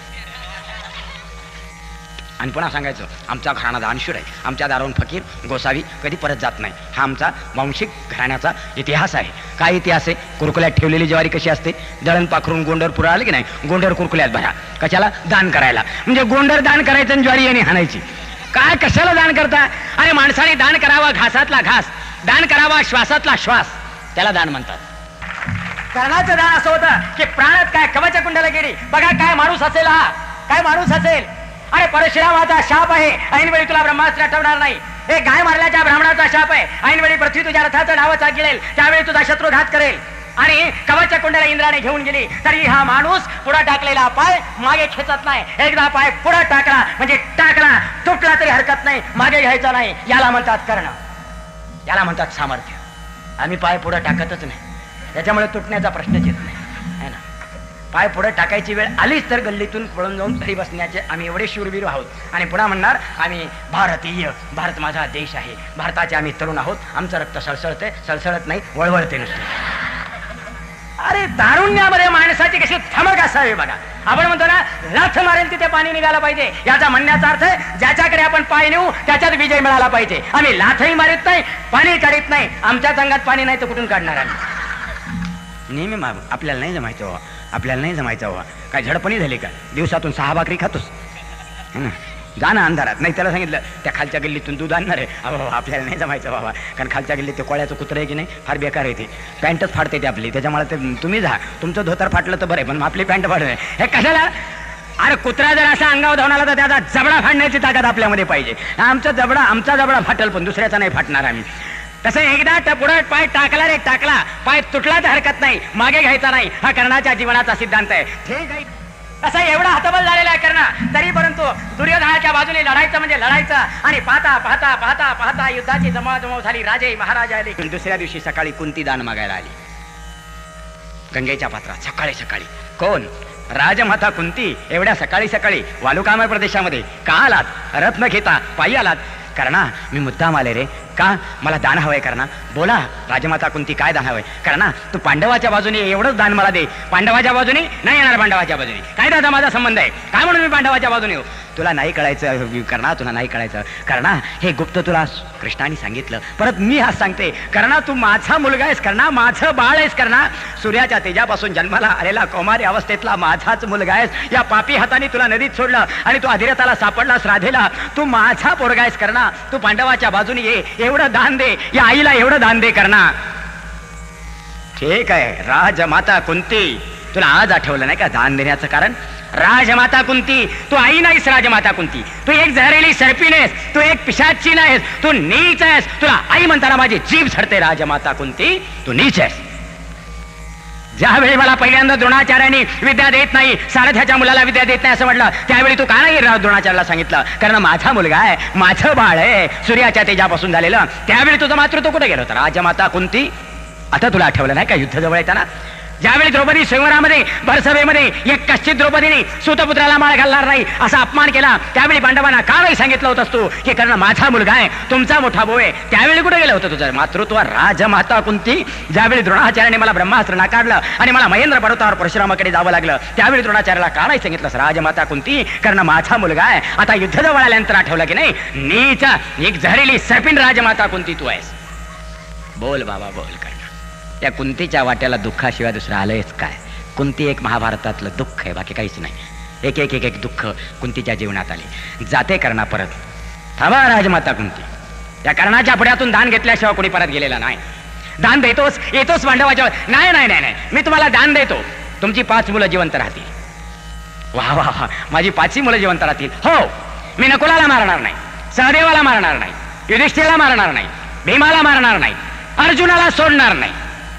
आणि पुन्हा सांगायचं, आमचा घराणा दानशूर आहे, आमच्या दारावरून फकीर गोसावी कधी परत जात नाही, हा आमचा वांशिक घराण्याचा इतिहास आहे. काय इतिहास आहे? कुरकुल्यात ठेवलेली ज्वारी कशी असते? दळण पाखरून गोंडर पुरा आले की नाही, गोंडर कुरकुल्यात भरा. कशाला? दान करायला. म्हणजे गोंडर दान करायचं आणि ज्वारी यांनी हाणायची. काय कशाला दान करता? अरे माणसाने दान करावा घासातला घास, दान करावा श्वासातला श्वास, त्याला दान म्हणतात. कर्णाचं दान असं होतं की प्राणात काय कवच कुंडला गेली, बघा काय माणूस असेल, हा काय माणूस असेल. अरे परशुरामाचा शाप आहे, ऐनवेळी तुला ब्रह्मास्त्र आठवणार नाही. हे गाय मारल्याच्या ब्राह्मणाचा शाप आहे, ऐनवेळी पृथ्वी तुझ्या रथाचं डावचा गिळेल, त्यावेळी तुझा शत्रुघात करेल. आणि कवच कुंडला इंद्राने घेऊन गेली, तरी हा माणूस पुढे टाकलेला पाय मागे खेचत नाही. एकदा पाय पुढे टाकला म्हणजे टाकला, तुटला तरी हरकत नाही, मागे घ्यायचा नाही. याला म्हणतात कर्ण, याला म्हणतात सामर्थ्य. आम्ही पाय पुढे टाकतच नाही, त्याच्यामुळे तुटण्याचा प्रश्नच येत नाही, है ना. पाय पुढे टाकायची वेळ आलीच तर गल्लीतून पळून जाऊन घरी बसण्याचे आम्ही एवढे शूरवीर आहोत. आणि पुन्हा म्हणणार आम्ही भारतीय, भारत माझा देश आहे, भारताचे आम्ही तरुण आहोत, आमचं रक्त सळसळते, सळसळत नाही वळवळते नुसते. अरे तारुण्यामध्ये माणसाची कशी थमक असावी बघा. आपण म्हणतो ना, लाथ मारेल तिथे पाणी निघाला पाहिजे, याचा म्हणण्याचा अर्थ ज्याच्याकडे आपण पाय नेऊ त्याच्यात विजय मिळाला पाहिजे. आम्ही लाथही मारित नाही, पाणी काढीत नाही, आमच्याच अंगात पाणी नाही तर कुठून काढणार आम्ही? नेहमी मा आपल्याला नाही जमायचं व्हा, आपल्याला नाही जमायचं व्हा. काय झडपणी झाली का? दिवसातून सहा भाकरी खातोस है ना, जा ना अंधारात. नाही त्याला सांगितलं त्या खालच्या गल्लीतून दूध आणणार आहे, अहो आपल्याला नाही जमायचं बाबा, कारण खालच्या गल्लीत ते कोळ्याचं कुत्रं आहे की नाही, फार बेकार आहे ते, पॅन्टच फाडते ते आपली, त्याच्यामुळे ते तुम्ही जा, तुमचं धोतर फाटलं तर बरं आहे, पण आपली पॅन्ट फाडू नये. हे कशाला? अरे कुत्रा जर असा अंगावर धावून आला तर त्याचा जबडा फाडण्याची ताकद आपल्यामध्ये पाहिजे. आमचा जबडा आमचा जबडा फाटल पण दुसऱ्याचा नाही फाटणार आम्ही. तसं एकदा पुढे पाय टाकला रे टाकला, पाय तुटला तर हरकत नाही, मागे घ्यायचा नाही, हा कर्णाच्या जीवनाचा सिद्धांत आहे. ठीक आहे. तसा एवढा हतबल झालेला आहे कर्ण, तरी परंतु दुर्योधनाच्या बाजूने लढायचं म्हणजे लढायचं. आणि पाहता पाहता पाहता पाहता युद्धाची जमाजमाव झाली, राजे महाराज आले. दुसऱ्या दिवशी सकाळी कुंती दान मागायला आली गंगेच्या पात्रात. सकाळी सकाळी कोण? राजमाता कुंती. एवढ्या सकाळी सकाळी वालुकामय प्रदेशामध्ये का आलात? रत्न घेता पायी आलात? कर्णा मी मुद्दाम आले रे. का? मला दान हवंय कर्णा. बोला राजमाता कुंती, काय दान हवंय? कर्णा तू पांडवाच्या बाजूने एवढंच दान मला दे. पांडवाच्या बाजूने नाही येणार, पांडवाच्या बाजूने. काय दादा माझा संबंध आहे? काय म्हणून मी पांडवाच्या बाजूने येऊ? तुला नाही कळायचं कर्णा, तुला नाही कळायचं कर्णा. हे गुप्त तुला कृष्णाने सांगितलं, परत मी हा सांगते कर्णा, तू माझा मुलगा आहेस कर्णा, माझं बाळ आहेस कर्णा. सूर्याच्या तेजापासून जन्माला आलेला कौमारी अवस्थेतला माझाच मुलगा आहेस. या पापी हाताने तुला नदीत सोडलं आणि तू अधिरथाला सापडलास राधेला. तू माझा पोरगा आहेस कर्णा. तू पांडवाच्या बाजूने ये, एवढं दान दे, या आईला एवढं दान दे कर्णा. ठीक आहे राजमाता कुंती, तुला आज आठवलं नाही का दान देण्याचं कारण? राजमाता कुंती, तू आई नाहीस. राजमाता कुंती, तू एक जहरेली सर्पी नाहीस, तू एक पिशाची नाहीस, तू नीच आहेस. तुला आई म्हणताना माझी जीभ झडते. राजमाता कुंती, तू नीच आहेस. ज्यावेळी मला पहिल्यांदा द्रोणाचार्यांनी विद्या देत नाही, सारथ्याच्या मुलाला विद्या देत नाही असं म्हटलं, त्यावेळी तू का नाही द्रोणाचार्याला सांगितलं? कारण माझा मुलगा आहे, माझं बाळ आहे, सूर्याच्या तेजापासून झालेलं. त्यावेळी तुझं मातृत्व कुठे गेलं होतं? राजमाता कुंती, आता तुला आठवलं नाही का युद्ध जवळ येताना? ज्यावेळी द्रौपदी स्वयंवरामध्ये भरसभेमध्ये एक कश्चित द्रौपदीने सूतपुत्राला माळ घालणार नाही असा अपमान केला, त्यावेळी पांडवांना का नाही सांगितलं होतंस तू की कर्ण माझा मुलगा आहे, तुमचा मोठा भाऊ आहे? त्यावेळी कुठे गेलं होतं तुझं मातृत्व? राजमाता कुंती, ज्यावेळी द्रोणाचार्याने मला ब्रह्मास्त्र नाकारलं आणि मला महेंद्र पर्वतावर परशुरामाकडे जावं लागलं, त्यावेळी द्रोणाचार्याला का नाही सांगितलं राजमाता कुंती कर्ण माझा मुलगा आहे? आता युद्ध जवळ आल्यानंतर आठवलं की नाही, नीच एक झहरीली सर्पिन राजमाता कुंती तू आहेस. बोल बाबा बोल कर्ण. त्या कुंतीच्या वाट्याला दुःखाशिवाय दुसरं आलंयच काय? कुंती एक महाभारतातलं दुःख आहे, बाकी काहीच नाही. एक एक एक एक दुःख कुंतीच्या जीवनात आले. जाते कर्णा परत. थांबा राजमाता कुंती, या कर्णाच्या पुढ्यातून दान घेतल्याशिवाय कोणी परत गेलेला नाही. दान देतोस येतोस पांडवाच्या? नाही नाही नाही नाही, मी तुम्हाला दान देतो, तुमची पाच मुलं जिवंत राहतील. वा वा वा, माझी पाचही मुलं जिवंत राहतील. हो, मी नकुलाला मारणार नाही, सहदेवाला मारणार नाही, युधिष्ठिरला मारणार नाही, भीमाला मारणार नाही, अर्जुनाला सोडणार नाही.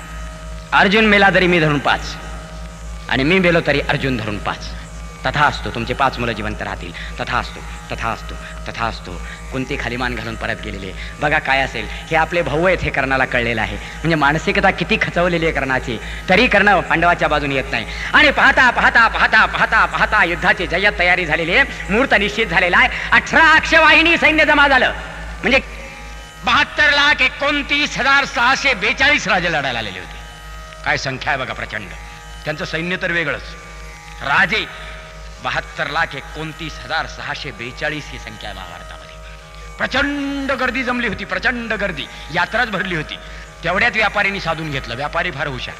अर्जुन मेला तरी मी धरून पाच, आणि मी मेलो तरी अर्जुन धरून पाच. तथा असतो, तुमचे पाच मुलं जिवंत राहतील. तथा असतो तथा असतो तथा असतो. कुंती खाली मान घालून परत गेलेले. बघा काय असेल, हे आपले भाऊ आहेत हे कर्णाला कळलेलं आहे. म्हणजे मानसिकता किती खचवलेली आहे कर्णाची, तरी कर्ण पांडवाच्या बाजूने येत नाही. आणि पाहता पाहता पाहता पाहता पाहता युद्धाची जय्यत तयारी झालेली आहे, मुहूर्त निश्चित झालेला आहे. अठरा अक्षवाहिनी सैन्य जमा झालं. म्हणजे बहात्तर लाख एकोणतीस हजार सहाशे बेचाळीस राजे लढायला आलेले होते. काय संख्या आहे बघा, प्रचंड. त्यांचं सैन्य तर वेगळंच. राजे बहात्तर लाख एकोणतीस हजार सहाशे बेचाळीस ही संख्या आहे महाभारतामध्ये. प्रचंड गर्दी जमली होती, प्रचंड गर्दी, यात्राच भरली होती. तेवढ्यात व्यापाऱ्यांनी साधून घेतलं. व्यापारी फार हुशार,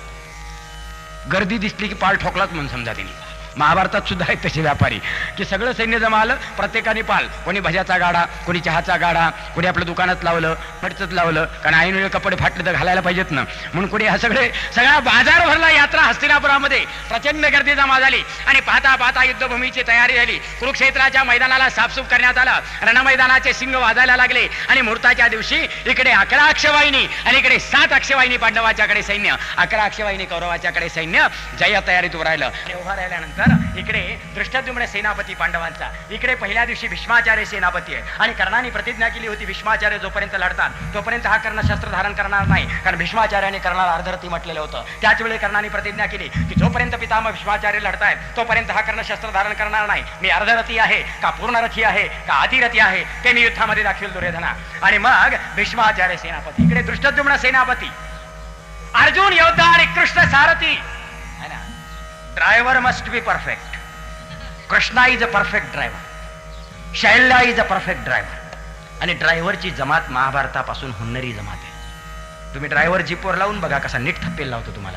गर्दी दिसली की पाल ठोकलाच म्हणून समजा त्यांनी. महाभारतात सुद्धा आहेत तसे व्यापारी की सगळं सैन्य जमा आलं, प्रत्येकाने पाल, कोणी भज्याचा गाडा, कोणी चहाचा गाडा, कोणी आपल्या दुकानात लावलं, फटचत लावलं, कारण ऐन वेळ कपडे फाटले तर घालायला पाहिजेत ना, म्हणून कोणी हा सगळे सगळा बाजार भरला. यात्रा हस्तिनापुरामध्ये प्रचंड गर्दी जमा झाली. आणि पाहता पाहता युद्धभूमीची तयारी झाली. कुरुक्षेत्राच्या मैदानाला साफसूफ करण्यात आलं. रणमैदानाचे सिंग वाजायला लागले. आणि मुहूर्ताच्या दिवशी इकडे अकरा अक्षवाहिनी आणि इकडे सात अक्षवाहिनी पांडवाच्याकडे सैन्य, अकरा अक्षवाहिनी कौरवाच्याकडे सैन्य. जय तयारीत उभं राहिलं. उभं राहिल्यानंतर इकडे दृष्टद्युम्न सेनापती पांडवांचा, इकडे पहिल्या दिवशी भीष्माचार्य सेनापती आहे. आणि कर्णाने प्रतिज्ञा केली होती, भीष्माचार्य जोपर्यंत लढतात तोपर्यंत हा कर्ण शस्त्र धारण करणार नाही, कारण भीष्माचार्याने कर्णाला अर्धरथी म्हटलेलं होतं. त्याच वेळी कर्णाने प्रतिज्ञा केली की जोपर्यंत पितामह भीष्माचार्य लढतायत तोपर्यंत हा कर्ण शस्त्र धारण करणार नाही. मी अर्धरथी आहे का पूर्णरथी आहे का अतिरथी आहे ते मी युद्धामध्ये दाखवेल दुर्योधना. आणि मग भीष्माचार्य सेनापती, इकडे दृष्टद्युम्न सेनापती, अर्जुन योद्धा आणि कृष्ण सारथी है ना. Driver must be perfect. Krishna is a perfect driver, Shalya is a perfect driver. आणि ड्रायव्हरची जमात महाभारतापासून हुन्नरी जमात आहे. तुम्ही ड्रायव्हर जीपवर लावून बघा कसा नीट थप्पेल लावतो तुम्हाला.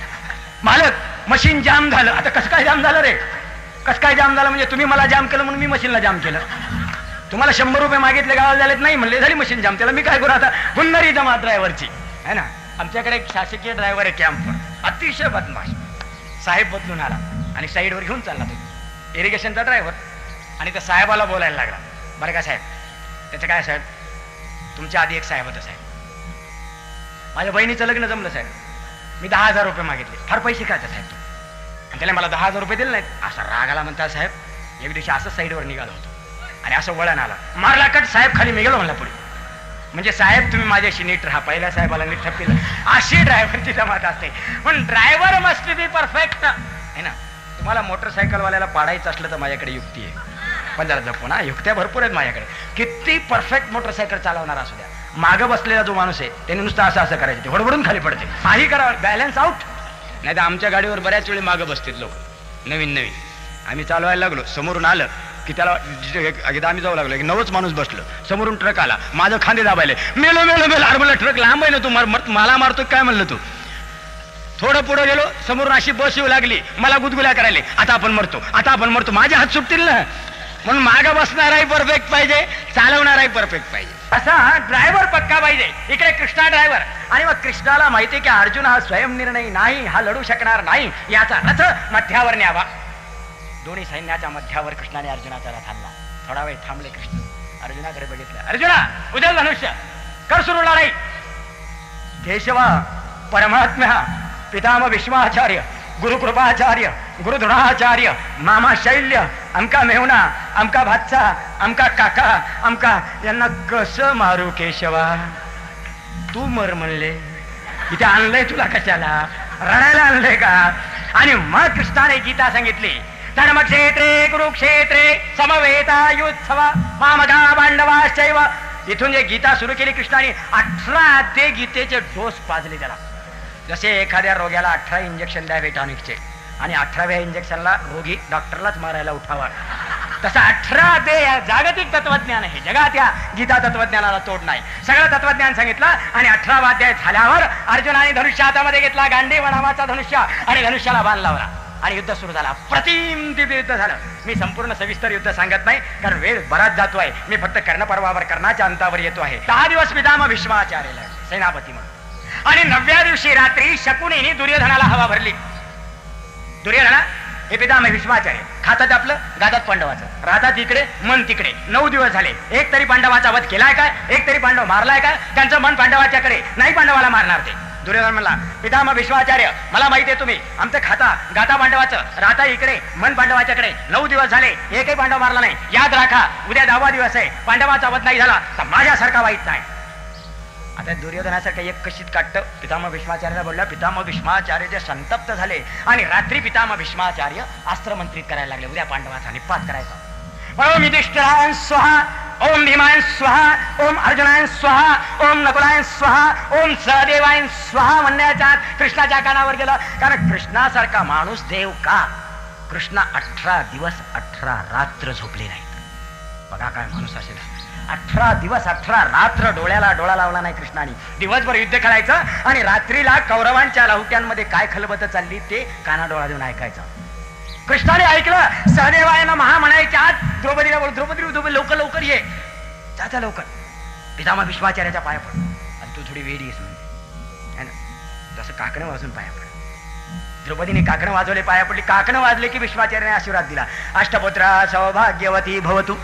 मालक मशीन जाम झालं. आता कसं काय जाम झालं रे? कसं काय जाम झालं म्हणजे तुम्ही मला जाम केलं म्हणून मी मशीनला जाम केलं. तुम्हाला शंभर रुपये मागितले, गावाला झालेत नाही म्हणले, झाली मशीन जाम. त्याला मी काय करू आता? हुन्नरी जमात ड्रायव्हरची है ना. आमच्याकडे एक शासकीय ड्रायव्हर आहे कॅम्पवर, अतिशय बदमाश. साहेब बदलून आला आणि साईडवर घेऊन चालला तो, इरिगेशनचा ड्रायव्हर. आणि त्या साहेबाला बोलायला लागला, बरं का साहेब, त्याचं काय साहेब, तुमच्या आधी एक साहेब होता साहेब, माझ्या बहिणीचं लग्न जमलं साहेब, मी दहा हजार रुपये मागितले, फार पैसे खायचे साहेब तो, आणि त्याला मला दहा हजार रुपये दिले नाहीत. असा रागाला म्हणता साहेब. एक दिवशी असं साईडवर निघालो होतो आणि असं वळण आला, मारला कट, साहेब खाली मी गेलो म्हणला पुढे. म्हणजे साहेब तुम्ही माझ्याशी नीट राहा, पहिल्या साहेबाला नीट ठप्पील. अशी ड्रायव्हरची जमात असते. पण ड्रायव्हर मस्ट बी परफेक्ट है ना. तुम्हाला मोटरसायकलवाल्याला पाडायचं असलं तर माझ्याकडे युक्ती आहे, पण जरा जपून हा, युक्त्या भरपूर आहेत माझ्याकडे. किती परफेक्ट मोटरसायकल चालवणारा असू द्या, मागं बसलेला जो माणूस आहे त्याने नुसतं असं असं करायचं, ते हडबडून खाली पडते. काही करावं, बॅलन्स आउट. नाही तर आमच्या गाडीवर बऱ्याच वेळी मागं बसतात लोक, नवीन नवीन. आम्ही चालवायला लागलो, समोरून आलं की त्याला एकदा आम्ही जाऊ लागलो, एक नवच माणूस बसलं, समोरून ट्रक आला, माझं खांदे दाबायले, मेलो मेलो मेलो. अरे मला ट्रक लांब आहे ना, तू मला मारतो काय म्हणलं तू. थोडं पुढे गेलो, समोरून अशी बस येऊ लागली, मला गुदगुल्या करायले, आता आपण मरतो, आता आपण मरतो. माझे हात सुटतील ना. म्हणून मागं बसणाराही परफेक्ट पाहिजे, चालवणाराही परफेक्ट पाहिजे, असा ड्रायव्हर पक्का पाहिजे. इकडे कृष्णा ड्रायव्हर. आणि मग कृष्णाला माहिती की अर्जुन हा स्वयंनिर्णयी नाही, हा लढू शकणार नाही, याचा रथ मध्यावर न्यावा. दोन्ही सैन्याच्या मध्यावर कृष्णाने अर्जुनाचा रथ आणला. थोडा वेळ थांबले कृष्ण, अर्जुनाकडे बघितलं, अर्जुना उद्याल धनुष्य कर सुरू लढाई. केशवा परमात्म्या पितामह भीष्माचार्य, गुरुकृपाचार्य, गुरुद्रोणाचार्य, मामा शैल्य, आमका मेहुणा, आमका भाचा, आमका काका, आमका यांना कसं मारू केशवा. तू मर म्हणले, इथे आणलंय तुला कशाला. रडायला आणलंय का? आणि मग कृष्णाने गीता सांगितली. धर्मक्षेत्रे कुरुक्षेत्रे समवेतायुत्सव मामगा पांडवाश्चैव. इथून जे गीता सुरू केली कृष्णाने, अठरा अध्याय गीतेचे डोस पाजले त्याला. जसे एखाद्या रोग्याला अठरा इंजेक्शन द्यावे टॉनिकचे आणि अठराव्या इंजेक्शनला रोगी डॉक्टरलाच मारायला उठावा, तसं अठरा अध्याय जागतिक तत्वज्ञान आहे. जगात या गीता तत्वज्ञानाला तोड नाही. सगळं तत्वज्ञान सांगितलं. आणि अठरावा अध्याय झाल्यावर अर्जुनाने धनुष्य हातामध्ये घेतला, गांडीव नावाचा धनुष्य, आणि धनुष्याला बाण लावला आणि युद्ध सुरू झाला. प्रतिम दिव्य युद्ध झालं. मी संपूर्ण सविस्तर युद्ध सांगत नाही कारण वेळ बराच जातो आहे. मी फक्त कर्णपर्वावर कर्णाच्या अंतावर येतो आहे. दहा दिवस पितामह भीष्माचार्याला सेनापती म्हणून. आणि नवव्या दिवशी रात्री शकुनीने दुर्योधनाला हवा भरली. दुर्योधना हे पितामह भीष्माचार्य, खातात आपलं, गातात पांडवाचं, राहतात इकडे, मन तिकडे. नऊ दिवस झाले, एक तरी पांडवाचा वध केलाय काय? एक तरी पांडव मारलाय काय? त्यांचं मन पांडवाच्याकडे नाही, पांडवाला मारणार ते. दुर्योधन म्हणला, पितामह भीष्माचार्य, मला माहिती आहे तुम्ही आमचं खाता गाता पांडवाचं, राहता इकडे, मन पांडवाच्याकडे. नऊ दिवस झाले, एकही पांडव मारला नाही. याद राखा, उद्या दहावा दिवस आहे, पांडवाचा वध नाही झाला तर माझ्यासारखा वाईट नाही. आता दुर्योधनासारखं एक कशीत काटतं. पितामह भीष्माचार्याला बोलला. पितामह भीष्माचार्य जे संतप्त झाले आणि रात्री पितामह भीष्माचार्य अस्त्र मंत्रित करायला लागले, उद्या पांडवाचा निपात करायचा. ओम युधिष्ठिराय स्वाहा, ओम भीमाय स्वाहा, ओम अर्जुनाय स्वाहा, ओम नकुलाय स्वाहा, ओम सहदेवाय स्वाहा म्हणण्याच्या कृष्णाच्या कानावर गेलं. कारण कृष्णासारखा माणूस देव का? कृष्ण अठरा दिवस अठरा रात्र झोपले नाहीत. बघा काय माणूस असेल. अठरा दिवस अठरा रात्र डोळ्याला डोळा लावला नाही कृष्णाने. दिवसभर युद्ध खेळायचं आणि रात्रीला कौरवांच्या लाहुट्यांमध्ये काय खलबत चालली ते काना डोळा देऊन ऐकायचं. कृष्णाने ऐकलं. सहदेवायना महा म्हणायच्या आत द्रौपदीला बोल, द्रौपदी द्रौपदी लवकर लवकर ये, जाता लवकर. पितामह भीष्माचार्याच्या पाया पड. आणि तू थोडी वेळी येस म्हणजे ना, जसं काकणं वाजून पाया पड. द्रौपदीने काकणं वाजवले, पाया पडली. काकणं वाजले की भीष्माचार्याने आशीर्वाद दिला. अष्टपुत्रा सौभाग्यवती भवतु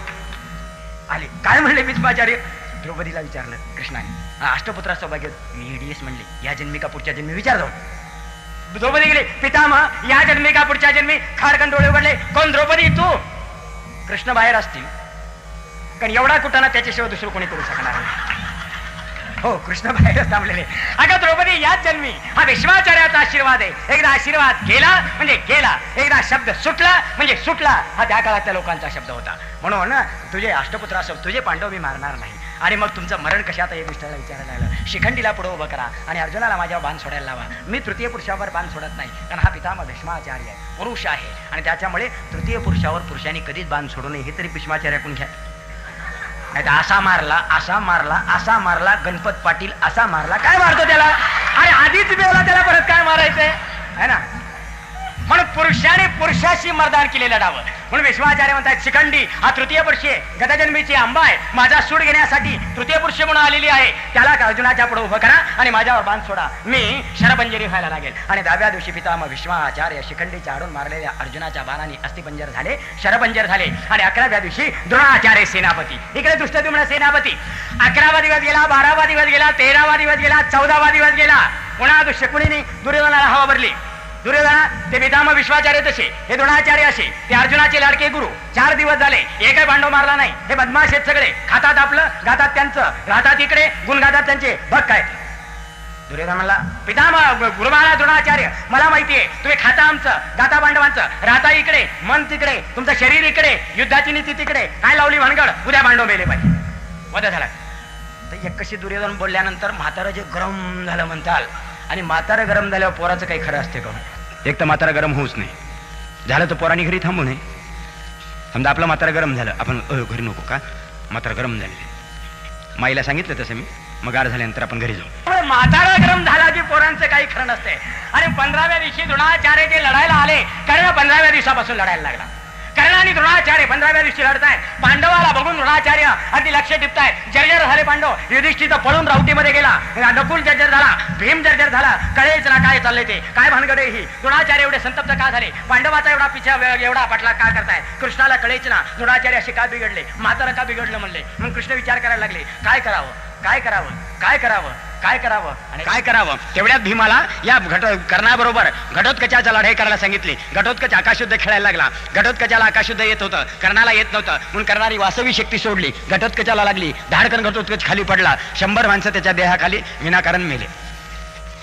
आले. काय म्हणले भीष्माचार्य? द्रौपदीला विचारलं कृष्णाने. अष्टपुत्रा सौभाग्य ईडीएस म्हणले, या जन्मी का पुढच्या जन्मी विचार जाऊन. द्रौपदी गेले. पितामह या जन्मी का पुढच्या जन्मी? खाडकन डोळे उघडले. कोण? द्रौपदी तू? कृष्ण बाहेर असतील कारण एवढा कुटाणा त्याच्याशिवाय दुसरं कोणी करू शकणार नाही. हो, कृष्ण बाहेरच थांबलेले. अगं द्रौपदी याच जन्मी. हा भीष्माचार्याचा आशीर्वाद आहे. एकदा आशीर्वाद गेला म्हणजे गेला, एकदा शब्द सुटला म्हणजे सुटला. हा त्या काळातल्या लोकांचा शब्द होता. म्हणून तुझे अष्टपुत्र असो, तुझे पांडव मी मारणार नाही. आणि मग तुमचं मरण कशात हे गोष्टीला विचारायला लागलं. शिखंडीला पुढे उभं करा आणि अर्जुनाला माझ्यावर बाण सोडायला लावा. मी तृतीय पुरुषावर बाण सोडत नाही कारण हा पितामह भीष्माचार्य आहे, पुरुष आहे. आणि त्याच्यामुळे तृतीय पुरुषावर पुरुषांनी कधीच बाण सोडू नये हे तरी भीष्माचार्याकडून घ्या. नाही तर असा मारला, असा मारला, असा मारला, गणपत पाटील असा मारला, काय मारतो त्याला? अरे आधीच बेवला, त्याला परत काय मारायचंय है ना? म्हणून पुरुषाने पुरुषाशी मर्दान केलेलं डावं. म्हणून भीष्माचार्य म्हणतात शिखंडी हा तृतीय पुरुष आहे, गतजन्मीची आंबा आहे, माझा सूड घेण्यासाठी तृतीय पुरुष म्हणून आलेली आहे. त्याला अर्जुनाच्या पुढे उभं करा आणि माझ्यावर बाण सोडा, मी शरपंजरी व्हायला लागेल. आणि दहाव्या दिवशी पितामह भीष्माचार्य शिखंडीच्या आडून मारलेल्या अर्जुनाच्या बाणाने अस्थिपंजर झाले, शरपंजर झाले. आणि अकराव्या दिवशी द्रोणाचार्य सेनापती, इकडे दुष्टद्युम्न सेनापती. अकरावा दिवस गेला, बारावा दिवस गेला, तेरावा दिवस गेला, चौदावा दिवस गेला. पुन्हा शकुनीने दुर्योधनाला हवा भरली. दुर्योधना ते पितामह भीष्माचार्य तसे, हे द्रोणाचार्य असे, ते अर्जुनाचे लाडके गुरु. चार दिवस झाले, एकही पांडव मारला नाही. हे बदमाश आहेत सगळे, खातात आपलं, गातात त्यांचं, राहतात इकडे, गुण गातात त्यांचे. बघ काय दुर्योधन म्हणला, पितामह गुरुमाला द्रोणाचार्य, मला माहितीये तुम्ही खाता आमचं, गाता पांडवांचं, राहता इकडे, मन तिकडे, तुमचं शरीर इकडे, युद्धाची नीती तिकडे. काय लावली भानगड? उद्या पांडव मेले पाहिजे. वध झाला. तर एक कशी दुर्योधन बोलल्यानंतर म्हातारं जे गरम झालं म्हणताल. आणि म्हातारं गरम झाल्यावर पोराचं काही खरं असते का? एक तर म्हातारं गरम होऊच नाही, झालं तर पोरांनी घरी थांबू नये. समजा आपलं म्हातारं गरम झालं, आपण घरी नको का? म्हातारं गरम झाले, माईला सांगितलं तसं मी, मग गार झाल्यानंतर आपण घरी जाऊ. म्हातारा गरम झाला की पोरांचं काही खरं नसते. आणि पंधराव्या दिवशी द्रोणाचार्य जे लढायला आले, कर्ण पंधराव्या दिवसापासून लढायला लागला. कर्ण आणि द्रोणाचार्य पंधराव्या दिवशी लढतायत. पांडवाला बघून द्रोणाचार्य अगदी लक्ष टिपतायत. जर्जर झाले पांडव. युधिष्ठिर पळून रावटीमध्ये गेला, नकुल जर्जर झाला, भीम जर्जर झाला. कळेच ना काय चाललंय ते, काय भानगडे ही. द्रोणाचार्य एवढे संतप्त का झाले? पांडवाचा एवढा पिछा एवढा पाटला का करताय? कृष्णाला कळेच ना द्रोणाचार्य असे का बिघडले, म्हातारं का बिघडलं म्हणले. मग कृष्ण विचार करायला लागले, काय करावं, काय करावं, काय करावं, काय करावं आणि काय करावं. तेवढ्यात भीमाला या घट कर्णाबरोबर घटोत्कचाचा लढाई करायला सांगितली. घटोत्कच आकाशयुद्ध खेळायला लागला. घटोत्कचाला आकाशयुद्ध येत होतं, कर्णाला येत नव्हतं. म्हणून कर्णाने वास्तविक शक्ती सोडली, घटोत्कचाला लागली. धाडकन घटोत्कच खाली पडला. शंभर माणसं त्याच्या देहाखाली विनाकारण मेले.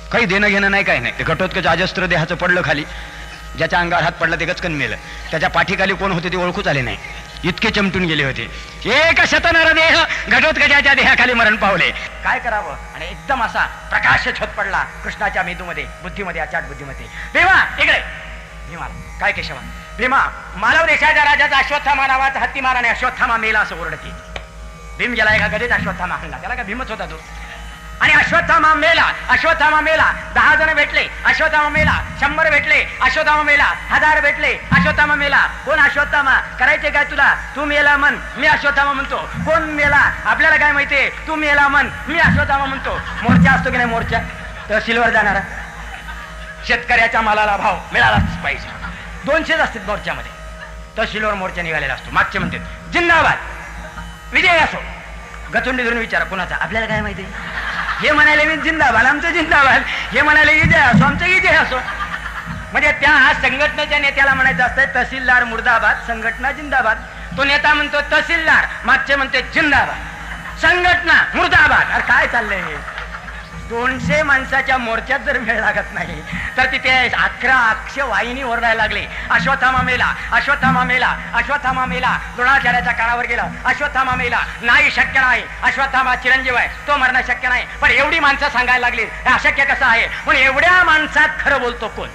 काही देणं घेणं नाही, काही नाही. ते घटोत्कच अजस्त्र देहाचं पडलं खाली, ज्याच्या अंगावर हात पडला ते गचकन मेलं. त्याच्या पाठीखाली कोण होते ते ओळखूच आले नाही, इतके चमटून गेले होते. एक शतनर देह घटोत्कचाच्या देहाखाली मरण पावले. काय करावं? आणि एकदम असा प्रकाश छत पडला कृष्णाच्या मेंदूमध्ये, बुद्धीमध्ये, अचाट बुद्धीमध्ये. भीमा इकडे. भीमा काय केशवा? भीमा मालव देशाच्या राजाचा अश्वत्थामा नावाचा हत्ती माराने अश्वत्थामा मेला असं ओरडते. भीम गेला एका गदेत अश्वत्थामा आणला, त्याला का भीमच होता तो. आणि अश्वत्थामा मेला, अश्वत्थामा मेला. दहा जण भेटले, अश्वत्थामा मेला. शंभर भेटले, अश्वत्थामा मेला. हजार भेटले, अश्वत्थामा मेला. कोण अश्वत्थामा? करायचे काय तुला? तू मेला म्हण, मी अश्वत्थामा म्हणतो. कोण मेला? आपल्याला काय माहितीये? तू मेला म्हण, मी अश्वत्थामा म्हणतो. मोर्चा असतो की नाही? मोर्चा तहसीलवर जाणारा, शेतकऱ्याच्या मालाला भाव मिळालाच पाहिजे. दोनशेच असतात मोर्चामध्ये. तहसीलवर मोर्चा निघालेला असतो. मागचे म्हणतात जिंदाबाद, विजय असो. गचुंडी धरून विचारा कोणाचा? आपल्याला काय माहिती? हे म्हणाले मी जिंदाबाद, आमचं जिंदाबाद. हे म्हणाले विजय असो, आमचं विजय असो. म्हणजे त्या संघटनेच्या नेत्याला म्हणायचं असतं तहसीलदार मुर्दाबाद, संघटना जिंदाबाद. तो नेता म्हणतो तहसीलदार, मागचे म्हणते जिंदाबाद, संघटना मुर्दाबाद. अरे काय चाललंय हे? दोनशे माणसाच्या मोर्चात जर वेळ लागत नाही तर तिथे अकरा अक्ष वाहिनी ओरडायला लागले. अश्वत्थामा मेला, अश्वत्थामा मेला, अश्वत्थामा मेला. द्रोणाचार्याच्या काळावर गेला, अश्वत्थामा मेला. नाही, शक्य नाही. अश्वत्थामा चिरंजीव आहे, तो मरणं शक्य नाही. पण एवढी माणसं सांगायला लागली, हे अशक्य कसं आहे? पण एवढ्या माणसात खरं बोलतो कोण?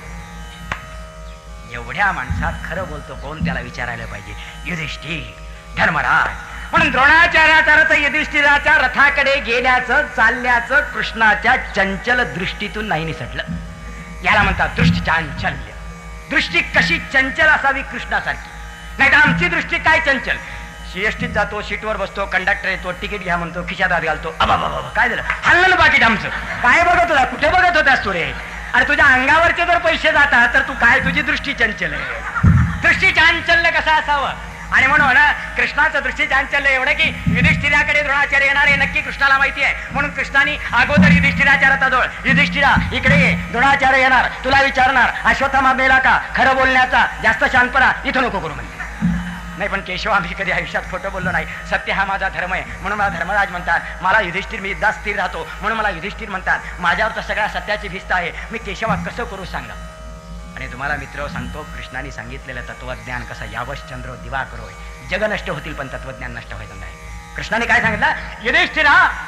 एवढ्या माणसात खरं बोलतो कोण त्याला विचारायला पाहिजे. युधिष्ठिर, धर्मराज. म्हणून द्रोणाचार्याचा रथ युधिष्ठिराच्या रथाकडे गेल्याचं, चालल्याचं कृष्णाच्या चंचल दृष्टीतून नाही निसटलं. याला म्हणतात दृष्टी चांचल्य. दृष्टी कशी चंचल असावी कृष्णासारखी. नाही तर आमची दृष्टी काय चंचल. सीएसटीत जातो, सीटवर बसतो, कंडक्टर येतो, तिकीट घ्या म्हणतो, खिशात हात घालतो. अबा बाबा काय झालं? हल्लं ना पाकिट आमचं. काय बघत होता? कुठे बघत होतास तू रे? अरे तुझ्या अंगावरचे जर पैसे जातात तर तू काय, तुझी दृष्टी चंचल आहे. दृष्टी चांचल्य कसं असावं? आणि म्हणून कृष्णाचं दृष्टी चांचल्य एवढं की युधिष्ठिराकडे द्रोणाचार्य येणार आहे नक्की कृष्णाला माहिती आहे. म्हणून कृष्णाने अगोदर युधिष्ठिराच्या रथाजवळ, युधिष्ठिरा इकडे ये, द्रोणाचार्य येणार, तुला विचारणार अश्वत्थामा मेला का? खरं बोलण्याचा जास्त शांतपणा इथं नको करू म्हणते. नाही पण केशव, आम्ही कधी आयुष्यात खोटं बोललो नाही. सत्य हा माझा धर्म आहे म्हणून मला धर्मराज म्हणतात. मला युधिष्ठिर, मी एकदा स्थिर राहतो म्हणून मला युधिष्ठिर म्हणतात. माझ्यावर तर सगळ्या सत्याची भिस्त आहे. मी केशवा कसं करू सांगा? आणि तुम्हाला मित्र सांगतो, कृष्णाने सांगितलेलं तत्वज्ञान कसं यावश्चंद्र दिवा करो. जग नष्ट होतील पण तत्वज्ञान नष्ट व्हायचं नाही. कृष्णाने काय सांगितलं? युधिष्ठिरा,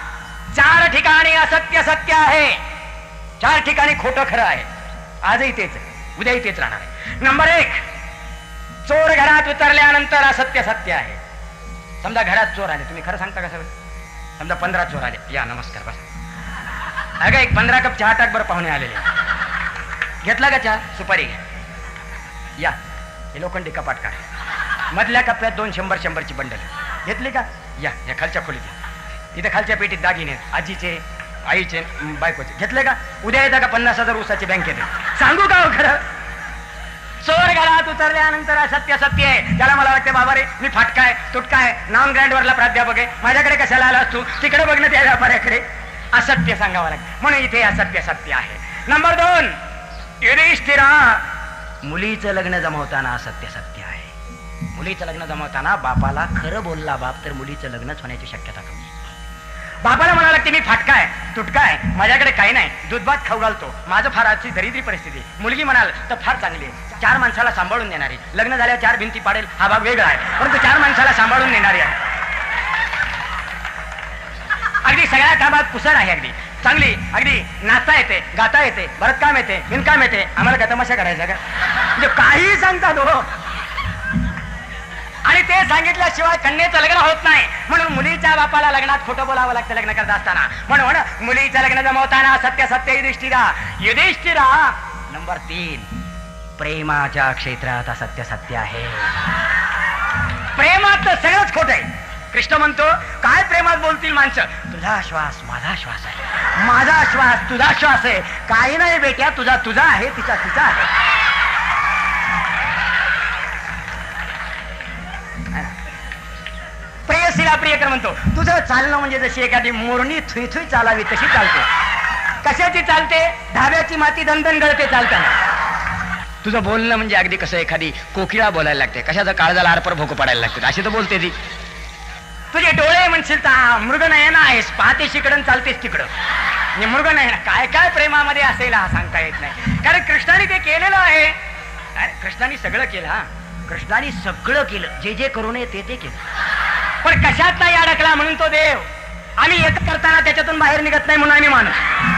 चार ठिकाणी असत्य सत्य आहे, चार ठिकाणी खोटं खरं आहे. आजही तेच, उद्याही तेच राहणार आहे. नंबर एक, चोर घरात उतरल्यानंतर असत्य सत्य आहे. समजा घरात चोर आले, तुम्ही खरं सांगता का सगळं? समजा पंधरा चोर आले, या नमस्कार बस. अगं एक पंधरा कप चहा टाक बरं, पाहुणे आलेले. घेतला का चहा? सुपारी घ्या, या हे लोखंडी कपाट काढ. मधल्या कप्प्यात दोन शंभर शंभरची बंडल घेतली का? या या खालच्या खोलीत, इथे खालच्या पेटीत दागिने आजीचे, आईचे, बायकोचे घेतले का? उद्या येतं का पन्नास हजार ऊसाची बँकेत? सांगू का खरं? चोर घरात उतरल्यानंतर असत्य सत्य आहे. त्याला मला वाटतं बाबा रे मी फाटकाय तुटकाय, नॉन ग्रँडवरला प्राध्यापक आहे, माझ्याकडे कशाला आलास तू? तिकडे बघणं त्या व्यापाऱ्याकडे. असत्य सांगावं लागतं म्हणून इथे असत्य सत्य आहे. नंबर दोन, युधिष्ठिरा, मुलीचं लग्न जमवताना असत्य सत्य आहे. मुलीचं लग्न जमवताना बापाला खरं बोलला बाप तर मुलीचं लग्नच होण्याची शक्यता कमी. बापाला म्हणावं लागते मी फाटकाय तुटकाय, माझ्याकडे काही नाही, दूध भात खाऊ घालतो, माझं फार आजची दरिद्री परिस्थिती. मुलगी म्हणाल तर फार चांगली आहे, चार माणसाला सांभाळून देणारी, लग्न झाल्यावर चार भिंती पाडेल हा भाग वेगळा आहे, परंतु चार माणसाला सांभाळून देणारी आहे. अगदी सगळ्या कामात कुसळ आहे, अगदी चांगली, अगदी नाचता येते, गाता येते, भरतकाम येते, विणकाम येते. आम्हाला का तमाशा करायचा का? म्हणजे काही सांगतात हो. आणि ते सांगितल्याशिवाय कन्येचं लग्न होत नाही. म्हणून मुलीच्या बापाला लग्नात खोटं बोलावं लागतं लग्न करत असताना. म्हणून मुलीचं लग्न जमवताना सत्य सत्य युधिष्ठिरा. युधिष्ठिरा नंबर तीन, प्रेमाच्या क्षेत्रात असत्य सत्य आहे. प्रेमात तर सगळंच खोट आहे. कृष्ण म्हणतो काय प्रेमात बोलतील माणसं? तुझा श्वास माझा श्वास आहे, माझा श्वास तुझा श्वास आहे. काही नाही बेट्या, तुझा तुझा आहे, तिचा तिचा आहे. प्रेयसीला प्रियकर म्हणतो तुझं चालणं म्हणजे जशी एखादी मोरणी थुई थुई चालावी तशी चालते. कशाची चालते? धाब्याची माती दणदण गळते चालताना. तुझं बोलणं म्हणजे अगदी कसं एखादी कोकिळा बोलायला लागते, कशाचं काळजाला आरपर भोकं पडायला लागते, अशी तर बोलते ती. तुझे डोळे म्हणशील तर मृगनयन आहेस, पाहतेस इकडं चालतेस तिकडं. निमृग नाही ना, काय काय प्रेमामध्ये असेल हा सांगता येत नाही, कारण कृष्णाने ते केलेलं आहे. अरे कृष्णाने सगळं केलं, हा कृष्णाने सगळं केलं, जे जे करू नये ते ते केलं, पण कशात नाही अडकला म्हणून तो देव. आम्ही येत करताना त्याच्यातून बाहेर निघत नाही म्हणून आम्ही माणूस.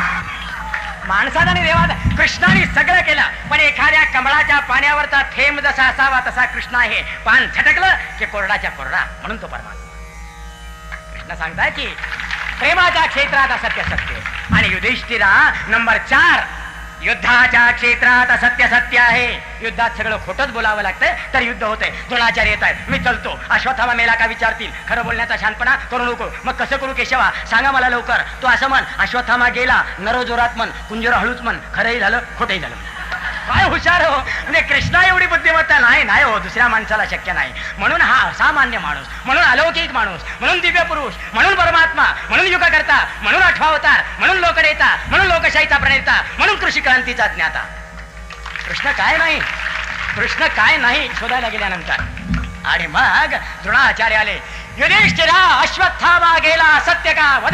माणसाला आणि देवाचा कृष्णाने सगळं केलं, पण एखाद्या कमळाच्या पाण्यावरचा थेंब जसा असावा तसा कृष्ण आहे. पान झटकलं की कोरडाच्या कोरडा म्हणून तो परमात्मा. कृष्ण सांगताय की प्रेमाच्या क्षेत्रात असत्य सत्य, आणि युधिष्ठिरा नंबर चार, युद्धाच्या क्षेत्रात असत्य सत्य आहे. युद्धात सगळं खोटंच बोलावं लागतंय तर युद्ध होतंय. द्रोणाचार्य येत आहेत, मी चलतो, अश्वत्थामा मेला का विचारतील, खरं बोलण्याचा शानपणा करू नको. मग कसं करू केशवा, सांगा मला लवकर. तो असं म्हण, अश्वत्थामा गेला, नरो जोरात म्हण, कुंजर हळूच म्हण, खरंही झालं खोटंही झालं. काय हुशार हो, म्हणजे कृष्णा एवढी बुद्धिमत्ता नाही नाही हो, दुसऱ्या माणसाला शक्य नाही. म्हणून हा असामान्य माणूस, म्हणून अलौकिक माणूस, म्हणून दिव्य पुरुष, म्हणून परमात्मा, म्हणून युग करता, म्हणून आठवा अवतार, म्हणून लोकनेता, म्हणून लोकशाहीचा प्रणेता, म्हणून कृषी क्रांतीचा ज्ञाता. कृष्ण काय नाही, कृष्ण काय नाही शोधायला गेल्यानंतर. आणि मग द्रोणाचार्य आले. युधिष्ठिरा अश्वत्थामा गेला सत्य का वद.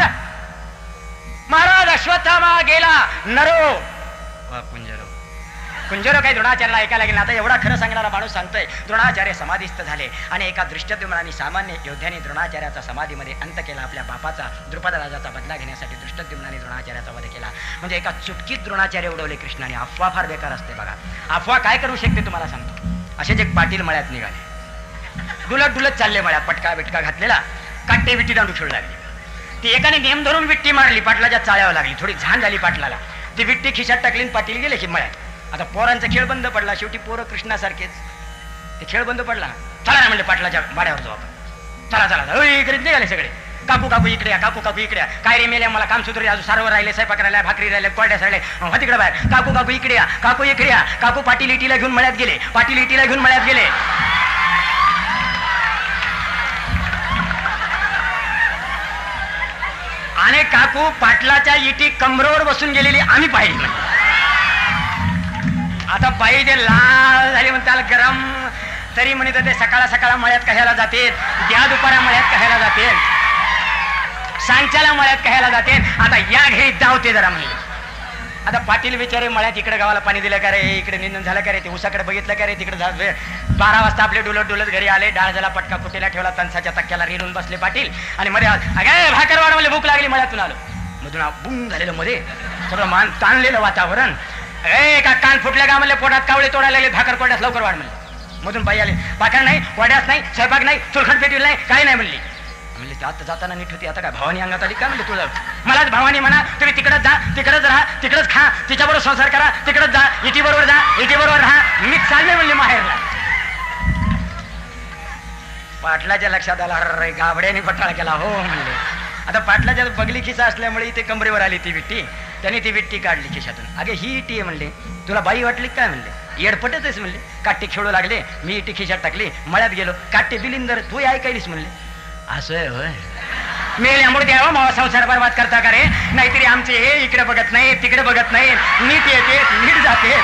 महाराज अश्वत्थामा गेला, नरो व कुंजरो. कुंजरो काही द्रोणाचार्याला ऐकायला गेला. आता एवढा खरं सांगणारा माणूस सांगतोय. द्रोणाचार्य समाधीस्थ झाले आणि एका दृष्टद्युम्नाने सामान्य योद्ध्याने द्रोणाचार्याचा समाधीमध्ये अंत केला. आपल्या बापाचा द्रुपद राजाचा बदला घेण्यासाठी दृष्टद्युम्नाने द्रोणाचार्याचा वध केला. म्हणजे एका चुटकीत द्रोणाचार्य उडवले कृष्णाने. अफवा फार बेकार असते बघा. अफवा काय करू शकते तुम्हाला सांगतो. असेच एक पाटील मळ्यात निघाले, डुलत डुलत चालले मळ्यात, पटका बिटका घातलेला, काट्टे विट्टी दांडू खेळू लागली. ती एकाने नेम धरून विट्टी मारली, पाटलाच्या चाळ्यावर लागली, थोडी झाण झाली पाटलाला. ती विट्टी खिशात टाकली, पाटील गेले की मळ्यात. आता पोरांचा खेळ बंद पडला, शेवटी पोरं कृष्णासारखेच. ते खेळ बंद पडला, चला ना म्हणले पाटलाच्या वाड्यावर जाऊ आपण. चला चला करीत निघाले सगळे. काकू काकू इकडे या, काकू काकू इकडे या. काय रे मेल्या, मला काम सुधरू, अजून सारवर राहिले, स्वयंपाक राहिला, भाकरी राहिले, कोरड्या राहिले, हो तिकडे बाहेर. काकू काकू इकडे या, काकू इकडे या. काकू पाटील इटीला घेऊन मळ्यात गेले, पाटील इटीला घेऊन मळ्यात गेले. आणि काकू पाटलाच्या इटी कमरेवर बसून गेलेली आम्ही पाहिली. आता बाई जे लाल झाली म्हणते, त्याला गरम, तरी म्हणत ते सकाळ सकाळ मळ्यात कशाला जाते, द्या दुपारा मळ्यात कशाला जाते, सांच्याला मळ्यात कशाला जाते. आता या घरी जावते जरा म्हणले. आता पाटील बिचारे मळ्यात इकडे गावाला पाणी दिलं का रे, इकडे निंदन झालं का रे, ते उसाकडे बघितलं का रे, तिकडे बारा वाजता आपले डुलत डुलत घरी आले. डाळ झाला, पटका कुटेला ठेवला, तणसाच्या तक्क्याला रेडून बसले पाटील. आणि मध्ये अगे भाकर वाढ म्हणले, भूक लागली, मळ्यातून आलो. मधून बुंग झालेलं मध्ये सगळं मान ताणलेलं वातावरण. ए का कान फुटल्या का म्हणले, पोटात कावळे तोडायला लागले, भाकर कोड्यास लवकर वाढ म्हणले. मधून बाई आले, भाकर नाही, कोड्यास नाही, स्वयंपाक नाही, चुलखट पेटील नाही, काही नाही म्हणली. म्हणले आता जाताना नीट होती, आता काय भावानी अंगात आली का म्हणले तुला. मलाच भावानी म्हणा, तुम्ही तिकडच जा, तिकडच राहा, तिकडच खा, तिच्याबरोबर संसार करा, तिकडच जा, इटी बरोबर जा, इटी बरोबर राहा, मी चालले म्हणले माहेरला. पाटलाच्या लक्षात आला, अरे गाबड्याने पटाळा केला हो म्हणले. आता पाटलाच्या बगली खिसा असल्यामुळे इथे कमरेवर आली ती विट्टी. त्याने ती विट्टी काढली खिशातून. अगे ही इटी आहे म्हणले, तुला बाई वाटली काय म्हणले, येडपटच आहेस म्हणले. काट्टे खेळू लागले, मी इटी खिशात टाकली, मळ्यात गेलो, काट्टे बिलिंदर तू ऐकायलीस म्हणले. असं होय, मेल्यामुळे द्यावं मावा संसार बरबाद करता का रे, नाहीतरी आमचे हे इकडे बघत नाही, तिकडे बघत नाही, नीट येते नीट जाते.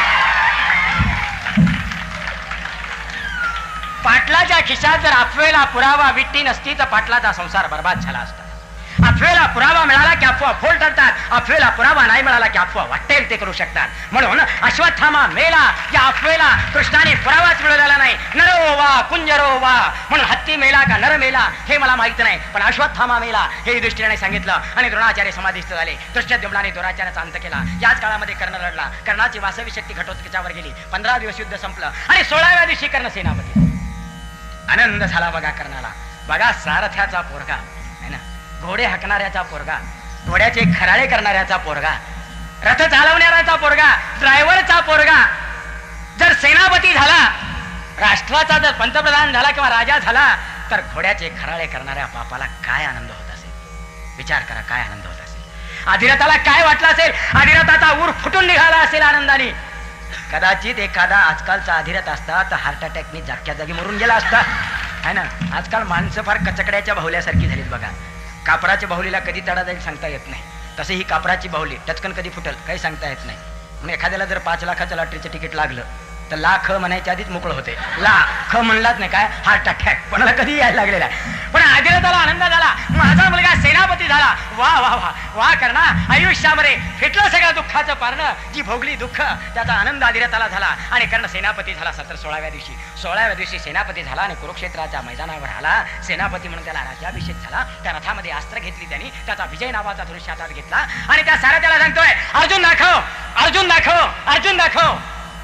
पाटलाच्या खिशात जर अफवेला पुरावा विट्टी नसती तर पाटलाचा संसार बरबाद झाला असता. अफवेला पुरावा मिळाला की अफवा फोल ठरतात, अफवेला पुरावा नाही मिळाला की अफवा वाटेल ते करू शकतात. म्हणून अश्वत्थामा मेला या अफवेला कृष्णाने पुरावाच मिळवलेला नाही. नरो वा कुंजरो वा, म्हणून हत्ती मेला का नर मेला हे मला माहित नाही, पण अश्वत्थामा मेला हे युधिष्ठिराने सांगितलं. आणि द्रोणाचार्य समाधीस्थ झाले. दृष्टद्युम्नाने द्रोणाचार्याचा अंत केला. याच काळामध्ये कर्ण लढला. कर्णाची वासवी शक्ती घटोत्कचावर गेली. पंधरा दिवस युद्ध संपलं आणि सोळाव्या दिवशी कर्ण सेनापती. आनंद झाला बघा कर्णाला. बघा सारथ्याचा पोरगा है ना, घोडे हाकणाऱ्याचा पोरगा, घोड्याचे खराळे करणाऱ्याचा पोरगा, रथ चालवणाऱ्याचा पोरगा, ड्रायव्हरचा पोरगा जर सेनापती झाला, राष्ट्राचा जर पंतप्रधान झाला किंवा राजा झाला, तर घोड्याचे खराळे करणाऱ्या बापाला काय आनंद होत असेल. विचार करा काय आनंद होत असेल. अधिरथाला काय वाटलं असेल. अधिरथाचा ऊर फुटून निघाला असेल आनंदाने. कदाचित एखादा आजकालचा अधिरथ असता तर हार्ट अटॅकने जागच्या जागी मरून गेला असता है ना. आजकाल माणसं फार कचकड्याच्या बाहुल्यासारखी झालीत बघा. कापराच्या बाहुलीला कधी तडा जाईल सांगता येत नाही, तसे ही कापराची बाहुली टचकन कधी फुटल काही सांगता येत नाही. म्हणून एखाद्याला जर पाच लाखाचं लॉटरीचं तिकीट लागलं तर ला ख म्हणायच्या आधीच मोकळं होते. ला ख म्हणलाच नाही काय हार्ट अटॅक कोणाला कधी यायला लागलेला आहे. पण अधिरथाला आनंद झाला, माझा मुलगा सेनापती झाला. वा वा वा वा करणा, आयुष्यामध्ये फिटलं सगळं दुःखाचं पारणं, जी भोगली दुःख त्याचा आनंद अधिरथाला झाला आणि कर्ण सेनापती झाला. सत्र सोळाव्या दिवशी सोळाव्या दिवशी सेनापती झाला आणि कुरुक्षेत्राच्या मैदानावर आला. सेनापती म्हणून त्याला राज्याभिषेक झाला. त्या रथामध्ये अस्त्र घेतली त्यांनी, त्याचा विजय नावाचा धनुष्य हातात घेतला आणि त्या साऱ्या त्याला सांगतोय अर्जुन दाखव, अर्जुन दाखव, अर्जुन दाखव.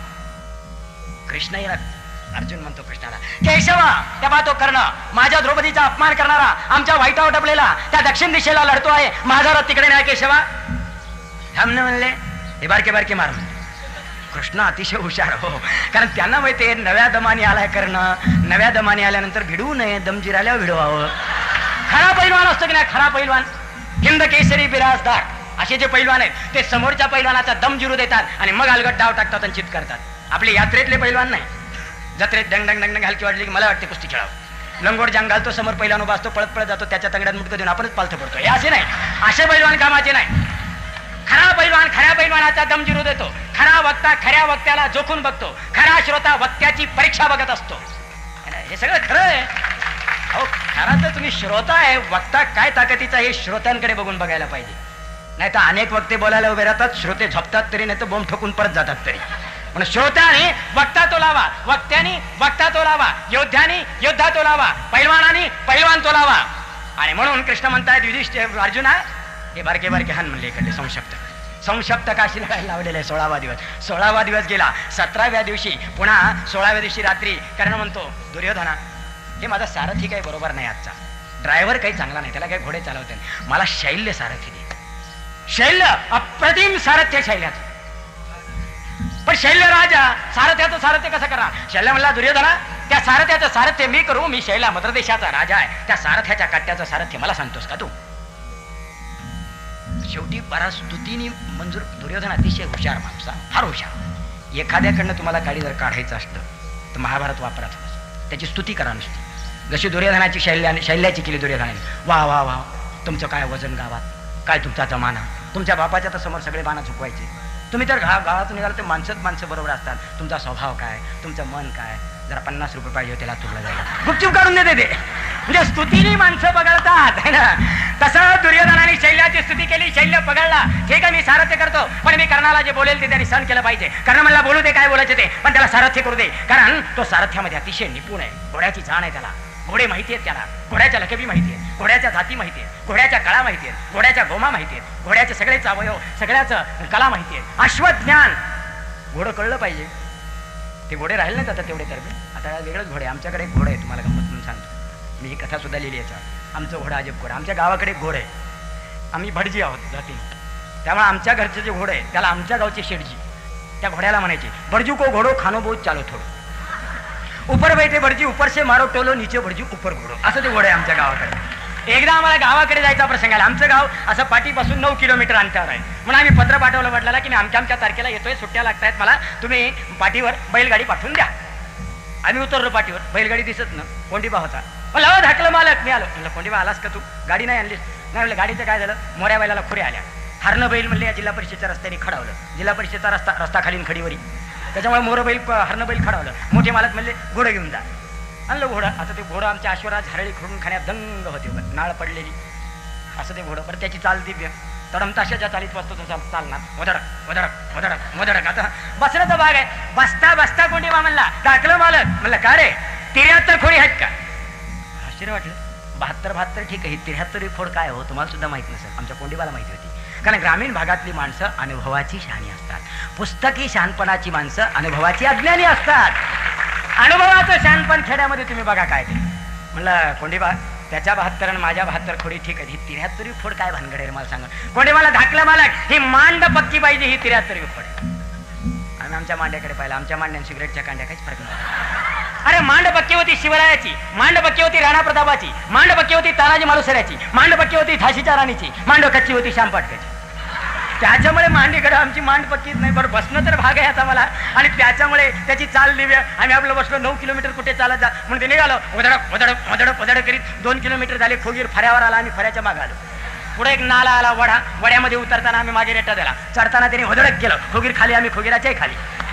कृष्ण अर्जुन म्हणतो कृष्णाला, केशवा तेव्हा तो कर्ण माझ्या द्रौपदीचा अपमान करणारा, आमच्या वाईटावर टपलेला, त्या दक्षिण दिशेला लढतो आहे, माझा रथ तिकडे नाही केशवा. थांबणे म्हणले, हे बारके बारके मार. कृष्ण अतिशय हुशार हो, कारण त्यांना माहिती नव्या दमाने आलाय कर्ण, नव्या दमाने आल्यानंतर भिडवू नये, दम जिराल्यावर भिडवावं. खरा पैलवान असतो की नाही, खरा पैलवान हिंद केसरी बिराजदार असे जे पैलवान आहेत ते समोरच्या पैलवानाचा दम जिरू देतात आणि मग अलगट डाव टाकतात आणि चित करतात. आपले यात्रेतले पैलवान नाही, जत्रेत डंग डंग डंग डंग हलकी वाटली की मला वाटते कुस्ती खेळावं, लंगोट जांग घालतो, समोर पैलवान उभा असतो, पळत पळत जातो, त्याच्या तंगड्यात मुटकं देऊन आपणच पालथं पडतो. हे असे नाही, असे पैलवान कामाचे नाही. खरा पैलवान खऱ्या पैलवानाचा दम जिरू देतो, खरा वक्ता खऱ्या वक्त्याला जोखून बघतो, खरा श्रोता वक्त्याची परीक्षा बघत असतो. हे सगळं खरं आहे. अहो खरा तर तुम्ही श्रोता आहे, वक्ता काय ताकदीचा हे श्रोत्यांकडे बघून बघायला पाहिजे. नाही तर अनेक वक्ते बोलायला उभे राहतात, श्रोते झोपतात तरी, नाही तर बोंब ठोकून परत जातात तरी. पण श्रोत्याने वक्ता तोलावा, वक्त्याने वक्ता तोलावा, योद्ध्याने योद्धा तोलावा, पैलवानाने पैलवान तोलावा. आणि म्हणून कृष्ण म्हणतायत युधिष्ठिर अर्जुना, हे बारके बारके हान म्हणले इकडले संशप्त संशप्त काशी लावायला लावलेले. सोळावा दिवस सोळावा दिवस गेला. सतराव्या दिवशी पुन्हा सोळाव्या दिवशी रात्री कर्ण म्हणतो, दुर्योधना हे माझा सारथी काही बरोबर नाही, आजचा ड्रायव्हर काही चांगला नाही, त्याला काही घोडे चालवते नाही, मला शैल्य सारथी दे. शैल्य अप्रतिम सारथ्य शैल्याचं, पण शैल्य राजा सारथ्याचं सारथ्य कसं करा. शैल्य म्हणला, दुर्योधना त्या सारथ्याचं सारथ्य मी करू, मी शैला मद्रदेशाचा राजा आहे, त्या सारथ्याच्या कट्ट्याचं सारथ्य मला सांगतोस का तू. शेवटी बरा स्तुतीने मंजूर. दुर्योधन अतिशय हुशार माणसा, फार हुशार. एखाद्याकडनं तुम्हाला काळी जर काढायचं असतं तर महाभारत वापरात होतं, त्याची स्तुती करा नुसती. जशी दुर्योधनाची शैल्याने शैल्याची केली दुर्योधनाने, वा वा वा तुमचं काय वजन गावात, काय तुमचा जमाना, तुमच्या बापाच्या तर समोर सगळे बाणा चुकवायचे, तुम्ही तर गा गावातून निघाल तर माणसंच माणसं बरोबर असतात, तुमचा स्वभाव काय, तुमचं मन काय, जरा पन्नास रुपये पाहिजे त्याला चुकलं जायला गुपचूप काढून देते ते. म्हणजे स्तुतीने माणसं पगडतात है ना. तसं दुर्योधनाने शैल्याची स्तुती केली, शैल्य पगडला. ठीक आहे मी सारथ्य करतो, पण मी कर्णाला जे बोलेल ते त्यांनी सहन केलं पाहिजे. कर्ण म्हणला बोलू दे काय बोलायचे ते, पण त्याला सारथ्य करू दे, कारण तो सारथ्यामध्ये अतिशय निपुण आहे. घोड्याची जाण आहे त्याला, घोडे माहिती आहेत त्याला, घोड्याच्या लकबी माहिती आहेत, घोड्याच्या जाती माहिती आहेत, घोड्याच्या कळा माहिती आहेत, घोड्याच्या गोमा माहिती आहेत, घोड्याचे सगळेच अवयव सगळ्याचं कला माहिती आहे. अश्वज्ञान घोडं कळलं पाहिजे. ते घोडे राहिले नाहीत आता तेवढे तर. आता वेगळंच घोडे, आमच्याकडे एक घोडं आहे, तुम्हाला गंमत म्हणून सांगतो. मी ही कथा सुद्धा लिहिली याच्यावर. आमचं घोडं अजब घोडं, आमच्या गावाकडे एक घोडं आहे, आम्ही भटजी आहोत जाती, त्यामुळे आमच्या घरचे जे घोडं आहे त्याला आमच्या गावचे शेठजी त्या घोड्याला म्हणायचे, भटजू को घोडो खानो बहुत चालो थोडो, ऊपर बैठे भटजी ऊपर से मारो टोलो, नीचे भटजी ऊपर घोडो, असं ते घोडं आहे आमच्या गावाकडे. एकदा आम्हाला गावाकडे जायचा प्रसंग आला. आमचं गाव असं पाठीपासून नऊ किलोमीटर अंतरावर आहे. म्हणून आम्ही पत्र पाठवलं वडिलांना की मी आमच्या आमच्या तारखेला येतोय, सुट्ट्या लागतायत मला, तुम्ही पाठीवर बैलगाडी पाठवून द्या. आम्ही उतरलो पाठीवर, बैलगाडी दिसत ना, कोंडीबा होता. मला धाकलं मालक, मी आलो. म्हणलं कोंडीबा आलास का तू, गाडी नाही आणलीस. नाही म्हणलं गाडीचं काय झालं, मोऱ्या बैलाला खुऱ्या आल्या. हरणं बैल म्हणले या जिल्हा परिषदेच्या रस्त्याने खडावलं, जिल्हा परिषदेचा रस्ता रस्ता खालीन खडीवरी, त्याच्यामुळे मोरं बैल हरणं बैल खडावलं. मोठे मालक म्हणले घोडं घेऊन जा. आणलं घोडं. आता ते घोडं आमच्या आश्वरात झरळी खडून खाण्यात दंग होते, नाळ पडलेली असं ते घोडं. बरं त्याची चाल दिव्य, तडमताशाच्या चालीत बसतो तो चालणार, वदडक वदडक वदडक वदडक. आता बसण्याचा भाग आहे. बसता बसता कोंडीबा म्हणला, टाकलं मालक. म्हणलं का रे, तिऱ्याहत्तर खोडी आहेत का. आश्चर्य वाटलं. बहात्तर बहात्तर ठीक आहे, तिऱ्याहत्तर खोड काय हो तुम्हाला सुद्धा माहित नसेल, आमच्या कोंडीबाला माहिती होती. कारण ग्रामीण भागातली माणसं अनुभवाची शहाणी असतात, पुस्तकी शहाणपणाची माणसं अनुभवाची अज्ञानी असतात. अनुभवाचं शहाणपण खेड्यामध्ये तुम्ही बघा काय ते. म्हणलं कोंडीबा त्याच्या बहात्तर आणि माझ्या बहात्तर खोडी ठीक आहे, ही तिऱ्याहत्तरी खोड काय भानगड आहे मला सांगा. कोंडीबाला धाकलं मालक, ही मांड पक्की पाहिजे, ही तिऱ्याहत्तरी खोड. आम्ही आमच्या मांड्याकडे पाहिलं, आमच्या मांड्या सिगरेटच्या कांड्या काहीच फरक नाही. अरे मांड पक्की होती शिवरायाची, मांड पक्की होती राणा प्रतापाची, मांड पक्की होती तानाजी मालुसऱ्याची, मांड पक्की होती झाशीच्या राणीची, मांड कच्ची होती श्यामपाटकाची. त्याच्यामुळे मांडीकडे आमची मांड पक्कीच नाही. बरं बसणं तर भाग आहे आता मला, आणि त्याच्यामुळे त्याची चाल दिव्य. आम्ही आपलं बसलो, नऊ किलोमीटर कुठे चालत जा म्हणून ते निघालो. वदडक वदडक वदडक वदडक करीत दोन किलोमीटर झाले. खोगीर फऱ्यावर आला, आम्ही फऱ्याच्या मागे आलो. पुढे एक नाला आला वडा, वड्यामध्ये उतरताना आम्ही मागे रेटा दिला, चढताना त्याने वदडक गेलो. खोगीर खाली, आम्ही खोगीराच्याही खाली.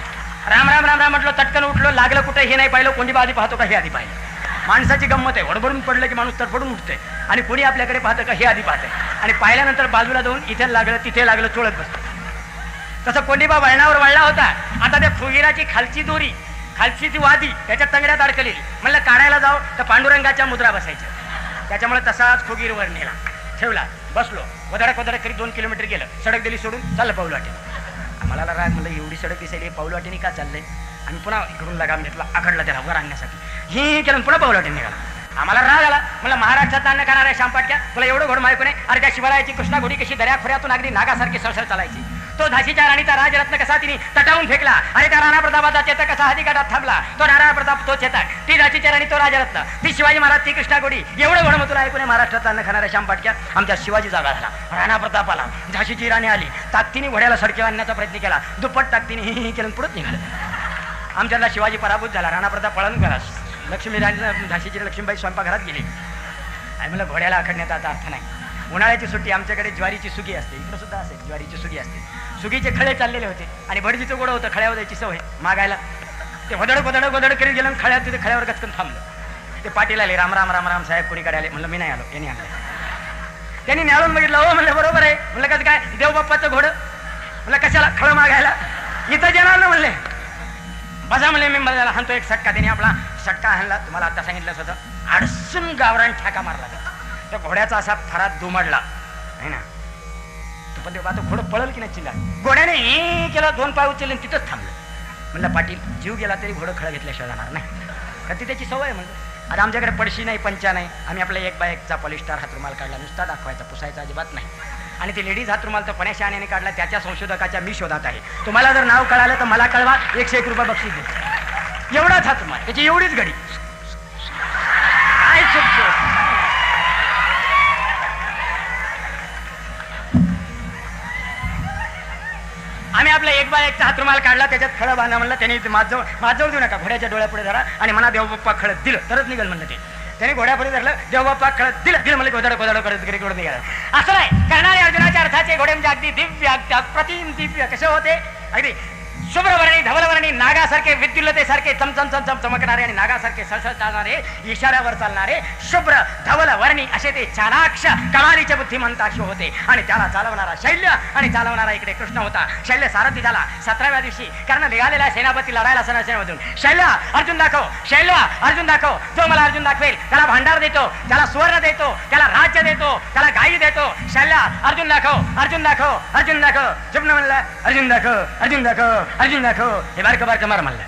राम राम राम राम म्हटलं, तटकन उठलो, लागलं कुठे हे नाही पाहिलं, कोणी आधी पाहतो का हे आधी पाहिलं. माणसाची गंमत आहे, वडभरून पडलं की माणूस तडफडून उठते आणि कोणी आपल्याकडे पाहतं का हे आधी पाहते आणि पाहिल्यानंतर बाजूला जाऊन इथे लागलं तिथे लागलं चोळत बसतो. तसं कोंडीबा वळणावर वळला होता. आता त्या फुगीराची खालची दोरी, खालची ती वादी त्याच्या तंगड्यात अडकलेली. म्हणलं काढायला जाऊ तर पांडुरंगाच्या मुद्रा बसायच्या. त्याच्यामुळे तसाच फुगीरवर नेला, ठेवला, बसलो, वदडक वदडक करीत दोन किलोमीटर गेलं. सडक दिली सोडून चाललं पाऊल वाटेने. आम्हाला राग, म्हणलं एवढी सडक दिसायली, पाऊल वाटेने का चाललंय. आणि पुन्हा इकडून लगाम घेतला, आखडला त्याला वर आणण्यासाठी. ही केलं पुन्हा पाऊल वाटेने निघाला. आम्हाला राग आला. म्हणलं महाराष्ट्रात अन्न खाणार आहे शांपाटक्या, तुला एवढं घोड माहिती नाही. अरे त्या शिवरायाची कृष्णा घोडी कशी दर्या खोऱ्यातून अगदी नागासारखी सळसळ चालायची. तो झाशीच्या राणीचा राजरत्न कसा तिने तटावून फेकला. अरे त्या राणा प्रतापाचा चेतक कसा हातीकाठात थांबला. तो नारायण प्रताप तो चेतक, ती झाशीच्या राणी तो राजरत्न, ती शिवाजी महाराज ती कृष्णा घोडी. एवढं घोड मग तुला ऐकून महाराष्ट्रात अन्न खाणाऱ्या शांपाटक्या. आमच्या शिवाजी जागा झाला, राणा प्रताप आला, झाशीची राणी आली. ताकदीने घोड्याला सडकेवर आणण्याचा प्रयत्न केला. दुप्पट ताकदीने ही केलं पुढत निघालं. आमच्यातला शिवाजी पराभूत झाला. राणा प्रताप पळून गेला. लक्ष्मी राणी झाशीची लक्ष्मीबाई स्वयंपाकघरात गेली. आणि म्हणलं घोड्याला आखडण्याचा आता अर्थ नाही. उन्हाळ्याची सुट्टी, आमच्याकडे ज्वारीची सुगी असते, इकडे सुद्धा असेल ज्वारीची सुगी असते. सुगीचे खळे चाललेले होते आणि भटजीचं गोडं होतं, खळ्यावर जायची सवय मागायला. ते वदडक वदडक वदडक करीत गेलं, खळ्यात तिथे खळ्यावर गचकन थांबलं. ते पाटील आले, राम राम राम राम साहेब कोणीकडे आले. म्हणलं मी नाही आलो, यांनी आणलं. त्यांनी न्याळून बघितलं, हो म्हणलं बरोबर आहे. म्हणलं कसं काय, देवबाप्पाचं घोडं. म्हणलं कशाला, खळं मागायला इथं जेणार ना. म्हणले बसा, म्हणले मी मला हाणतो एक सटका. त्याने आपला सटका हाणला, तुम्हाला आता सांगितलंच होतं. अडसून गावरान ठाका मारला. त्या घोड्याचा असा फरात दुमडला आहे ना. पण ते आता घोडं पळल की नाही चिल्ला. घोड्याने हे केलं, दोन पाय उचलले तिथंच थांबलं. म्हणलं पाटील जीव गेला तरी घोडं खळं घेतल्याशिवाय जाणार नाही, का ती त्याची सवय आहे. म्हणलं आता आमच्याकडे पडशी नाही, पंचा नाही. आम्ही आपला एक बाय एकचा पॉलिस्टर हातरुमाल काढला, नुसता दाखवायचा, पुसायचा अजिबात नाही. आणि ते लेडीज हातरुमाल तर पण्याशा आण्याने काढला, त्याच्या संशोधकाच्या मी शोधात आहे. तुम्हाला जर नाव कळालं तर मला कळवा, एकशे एक रुपये बक्षीस दे. एवढाच हातरुमाल, त्याची एवढीच घडी. काय चुक. आम्ही आपला एक बाय एकचा हातरुमाल काढला, त्याच्यात खळं बांधा. म्हणलं त्यांनी माझजवळ माझजवळ देऊ नका, घोड्याच्या डोळ्यापुढे धरा आणि म्हणा देवबाप्पा खळत दिलं तरच निघेल. म्हणलं ते त्यांनी घोड्यापुढे धरलं, देवबाप्पा खळत दिलं दिलं म्हणलं गोदाड गोदाड करत घरी घोडं निघाला. असं नाही करणारे अर्जुनाच्या अर्थाचे घोडे म्हणजे अगदी दिव्य, अगदी अप्रतिम दिव्य. कसे होते, अगदी शुभ्रवर्णी धवलवर्णी, नागासारखे विद्युल्लतेसारखे चमचम चमचम चमकणारे आणि नागासारखे सळसळ चालणारे, इशाऱ्यावर चालणारे, शुभ्र धवल वर्णी असे ते चाणाक्ष कमालीचे बुद्धिमंताक्ष होते. आणि त्याला चालवणारा शैल्य आणि चालवणारा इकडे कृष्ण होता. शैल्य सारथी झाला सतराव्या दिवशी, कारण निघालेला सेनापती लढायला सेनासेनेमधून. शैल्य अर्जुन दाखव, शैल्य अर्जुन दाखव, जो मला अर्जुन दाखवेल त्याला भांडार देतो, त्याला सुवर्ण देतो, त्याला राज्य देतो, त्याला गायी देतो. शैल्य अर्जुन दाखव, अर्जुन दाखव, अर्जुन दाखव. जुम्न म्हणलं अर्जुन दाखव, अर्जुन दाखव, अर्जुन दाखव. हे बारकं बारकं मार म्हणलं.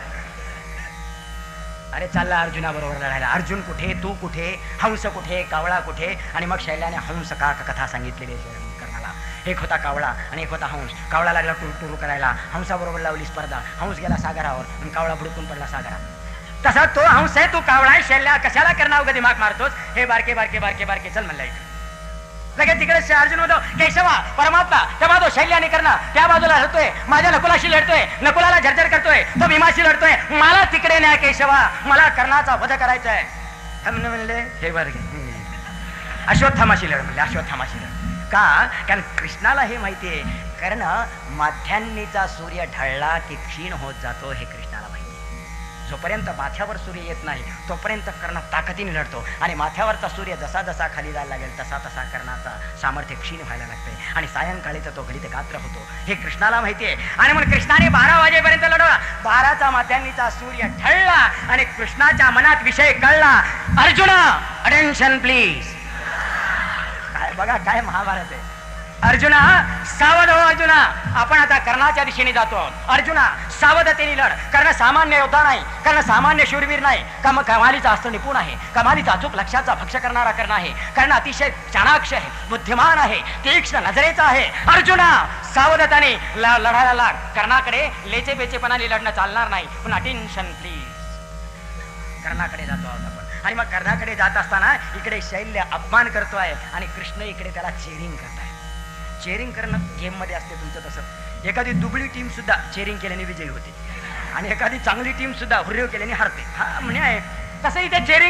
अरे चालला अर्जुना बरोबर लढायला. अर्जुन कुठे, तू कुठे, हंस कुठे, कावळा कुठे. आणि मग शैल्याने हंस का कथा सांगितलेली कर्णाला. एक होता कावळा आणि एक होता हंस. कावळा लागला टुरू टुरू करायला, हंसाबरोबर लावली स्पर्धा. हंस गेला सागरावर आणि कावळा बुडकून पडला सागरात. तसा तो हंस आहे, तू कावळा आहे. शैल्या कशाला करणं उगा दिमाग मारतोस. हे बारके बारके बारके बारके चल म्हणलं. इथे लगेच तिकडे अर्जुन होतो, केशवा परमात्मा. तेव्हा तो शैल्याने करणं त्या बाजूला लढतोय, माझ्या नकुलाशी लढतोय, नकुलाला झरझर करतोय, तो भीमाशी लढतोय. मला तिकडे न्या केशवा, मला कर्णाचा वध करायचा आहे. म्हणले हे बर अश्वत्थामाशी लढ. म्हणले अश्वत्थामाशी लढ का, कारण कृष्णाला हे माहितीये, कर्ण माध्यान्नीचा सूर्य ढळला की क्षीण होत जातो हे कृष्णाला माहिती. जोपर्यंत माथ्यावर सूर्य येत नाही तोपर्यंत कर्ण ताकदीने लढतो आणि माथ्यावरचा सूर्य जसा जसा खाली जायला लागेल तसा तसा कर्णाचा सामर्थ्य क्षीण व्हायला लागते आणि सायंकाळी तर तो घडीत गात्र होतो हे कृष्णाला माहिती आहे. आणि मग कृष्णाने बारा वाजेपर्यंत लढवला. बाराचा माध्यान्नीचा सूर्य ढळला आणि कृष्णाच्या मनात विषय कळला. Arjuna attention please. काय बघा काय महाभारत आहे. अर्जुना सावध हो. अर्जुना आपण आता कर्णाच्या दिशेने जातो. अर्जुना सावधतेने लढ. कर्ण सामान्य योद्धा नाही, कर्ण सामान्य शूरवीर नाही. कम कमालीचा अस्त्र निपुण आहे, कमालीचा अचूक लक्षाचा भक्ष करणारा कर्ण आहे. कर्ण अतिशय चाणाक्ष आहे, बुद्धिमान आहे, तीक्ष्ण नजरेचा आहे. अर्जुना सावधतेने लढायला लाग. कर्णाकडे लेचे बेचेपणाने लढणं चालणार नाही. पण अटेन्शन प्लीज. कर्णाकडे जातो आहोत आपण. आणि मग कर्णाकडे जात असताना इकडे शैल्य अपमान करतोय आणि कृष्ण इकडे त्याला चेरिंग करताय. चेरिंग करणं गेममध्ये असते तुमचं. तसं एखादी दुबळी टीम सुद्धा चेरिंग केल्याने विजयी होते आणि एखादी चांगली टीम सुद्धा हुर्रेव केल्याने हरते. हा म्हणे आहे तसं इथे चेरिंग आहे.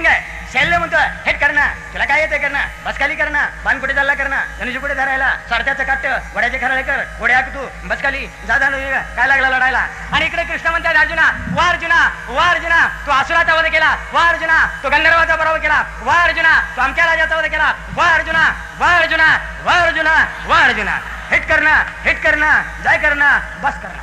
शैल्य म्हणतो हेट करणं, तुला काय येते करणं, बस खाली करणं, बाण कुठे चालला करणं, धनुष्य कुठे धरायला, सारथ्याचं काट्ट, घोड्याचे खराळे कर, घोड्या तू बस खाली जा, काय लागला लढायला. आणि इकडे कृष्ण म्हणतात अर्जुना, वा अर्जुना, वा अर्जुना, तू असुराचा वध केला, वा अर्जुना, तो गंधर्वाचा पराभव केला, वा अर्जुना, तू अमक्या राजाचा वध केला, वा अर्जुना, वा अर्जुना, वा अर्जुना, वा अर्जुना, हिट करणं, हिट करणं, जय करणं, बस करणं.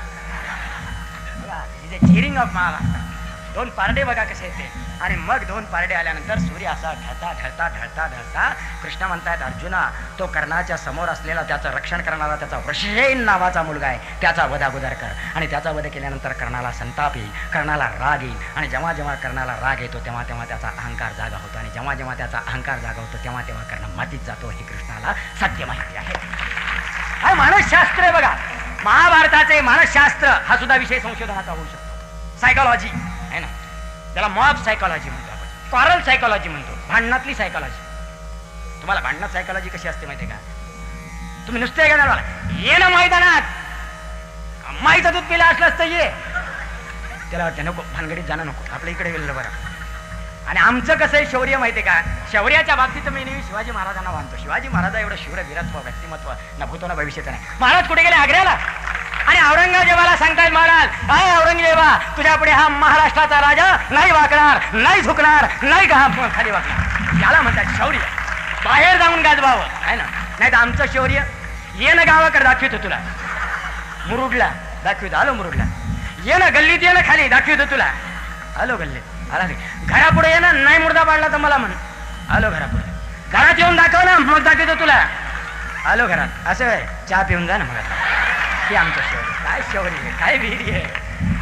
Steering of Mahabharat. दोन पारडे बघा कसे येते. आणि मग दोन पारडे आल्यानंतर सूर्य असा ढळता ढळता ढळता ढळता कृष्ण म्हणतायत अर्जुना, तो कर्णाच्या समोर असलेला त्याचं रक्षण करणारा त्याचा वृषसेन नावाचा मुलगा आहे, त्याचा वध अगोदर कर. आणि त्याचा वध केल्यानंतर कर्णाला संताप येईल, कर्णाला राग येईल. आणि जेव्हा जेव्हा कर्णाला राग येतो तेव्हा तेव्हा त्याचा अहंकार जागा होतो. आणि जेव्हा जेव्हा त्याचा अहंकार जागा होतो तेव्हा तेव्हा कर्ण मातीत जातो. हे कृष्णाला सत्य माहिती आहे. हा मानसशास्त्र आहे बघा. महाभारताचे मानसशास्त्र हा सुद्धा विषय संशोधनाचा होऊ शकतो. सायकॉलॉजी आहे ना, त्याला मॉब सायकॉलॉजी म्हणतो आपण, कॉरल सायकॉलॉजी म्हणतो, भांडणातली सायकॉलॉजी. तुम्हाला भांडणात सायकॉलॉजी कशी असते माहिती का? तुम्ही नुसते का मला ये ना मैदानात, माईचं दूध पिलं असलं असतं ये, त्याला वाटतं नको भानगडीत जाणं नको, आपल्या इकडे गेलं बरं. आणि आमचं कसं आहे शौर्य माहितीये का? शौर्याच्या बाबतीत मी नेहमी शिवाजी महाराजांना मानतो. शिवाजी महाराज एवढं शूर वीरत्व व्यक्तिमत्व ना भूतो ना भविष्याचं नाही. महाराज कुठे गेले? आग्र्याला. आणि औरंगजेबाला सांगतायत महाराज, अय औरंगजेबा, तुझ्या पुढे हा महाराष्ट्राचा राजा नाही वाकणार, नाही झुकणार, नाही खाली वाकणार. याला म्हणतात शौर्य. बाहेर जाऊन गाजवावं आहे ना. नाही तर आमचं शौर्य ये ना गावाकडे दाखवतो तुला, मुरुडला दाखवतो, आलो मुरुडला. ये ना गल्लीत, ये ना खाली दाखवतो तुला, आलो गल्लीत. आला घरापुढे ये ना, नाही मुर्दा पाडला तर मला म्हण, आलो घरापुढे. घरात येऊन दाखव ना, मग दाखवतो तुला, आलो घरात. असं आहे, चहा पिऊन जा ना मग. हे आमचं शौर्य. काय शौर्य आहे, काय वीर्य आहे.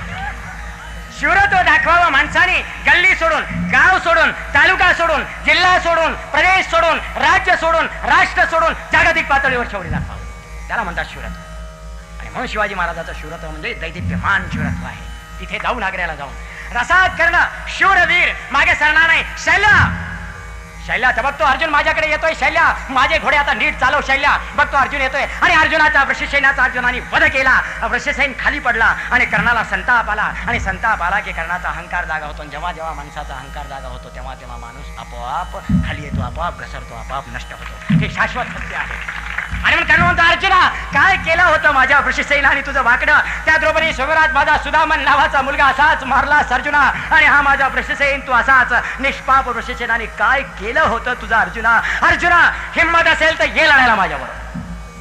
शूरत्व दाखवावं माणसाने. गल्ली सोडून, गाव सोडून, तालुका सोडून, जिल्हा सोडून, प्रदेश सोडून, राज्य सोडून, राष्ट्र सोडून जागतिक पातळीवर शौर्य दाखवावं, त्याला म्हणतात शूरत्व. आणि म्हणून शिवाजी महाराजाचं शूरत्व म्हणजे दैदिप्यमान शूरत्व आहे. तिथे जाऊन आग्र्याला जाऊन रसात करणं, शूरवीर मागे सरणार नाही. शैल्या, शैल्या तर बघतो अर्जुन माझ्याकडे येतोय. शैल्या, माझे घोडे आता नीट चालव. शैल्या, बघतो अर्जुन येतोय. आणि अर्जुनाचा वृषसेनाचा अर्जुनाने वध केला. वृषसेन खाली पडला आणि कर्णाला संताप आला. आणि संताप आला की कर्णाचा अहंकार जागा होतो. जेव्हा जेव्हा माणसाचा अहंकार जागा होतो तेव्हा तेव्हा माणूस आपोआप खाली येतो, आपोआप घसरतो, आपोआप नष्ट होतो. हे शाश्वत सत्य आहे. आणि मग कर्ण म्हणतो अर्जुना, काय केलं होतं माझ्या वृषसेन आणि तुझं वाकडं? त्या द्रौपदी स्वराज माझा सुदामन नावाचा मुलगा असाच मारलास अर्जुना. आणि हा माझा वृषसेन तू असाच निष्पाप वृषसेनाने काय केलं होतं तुझा अर्जुना? अर्जुना, हिम्मत असेल तर ये लढायला माझ्याबरोबर.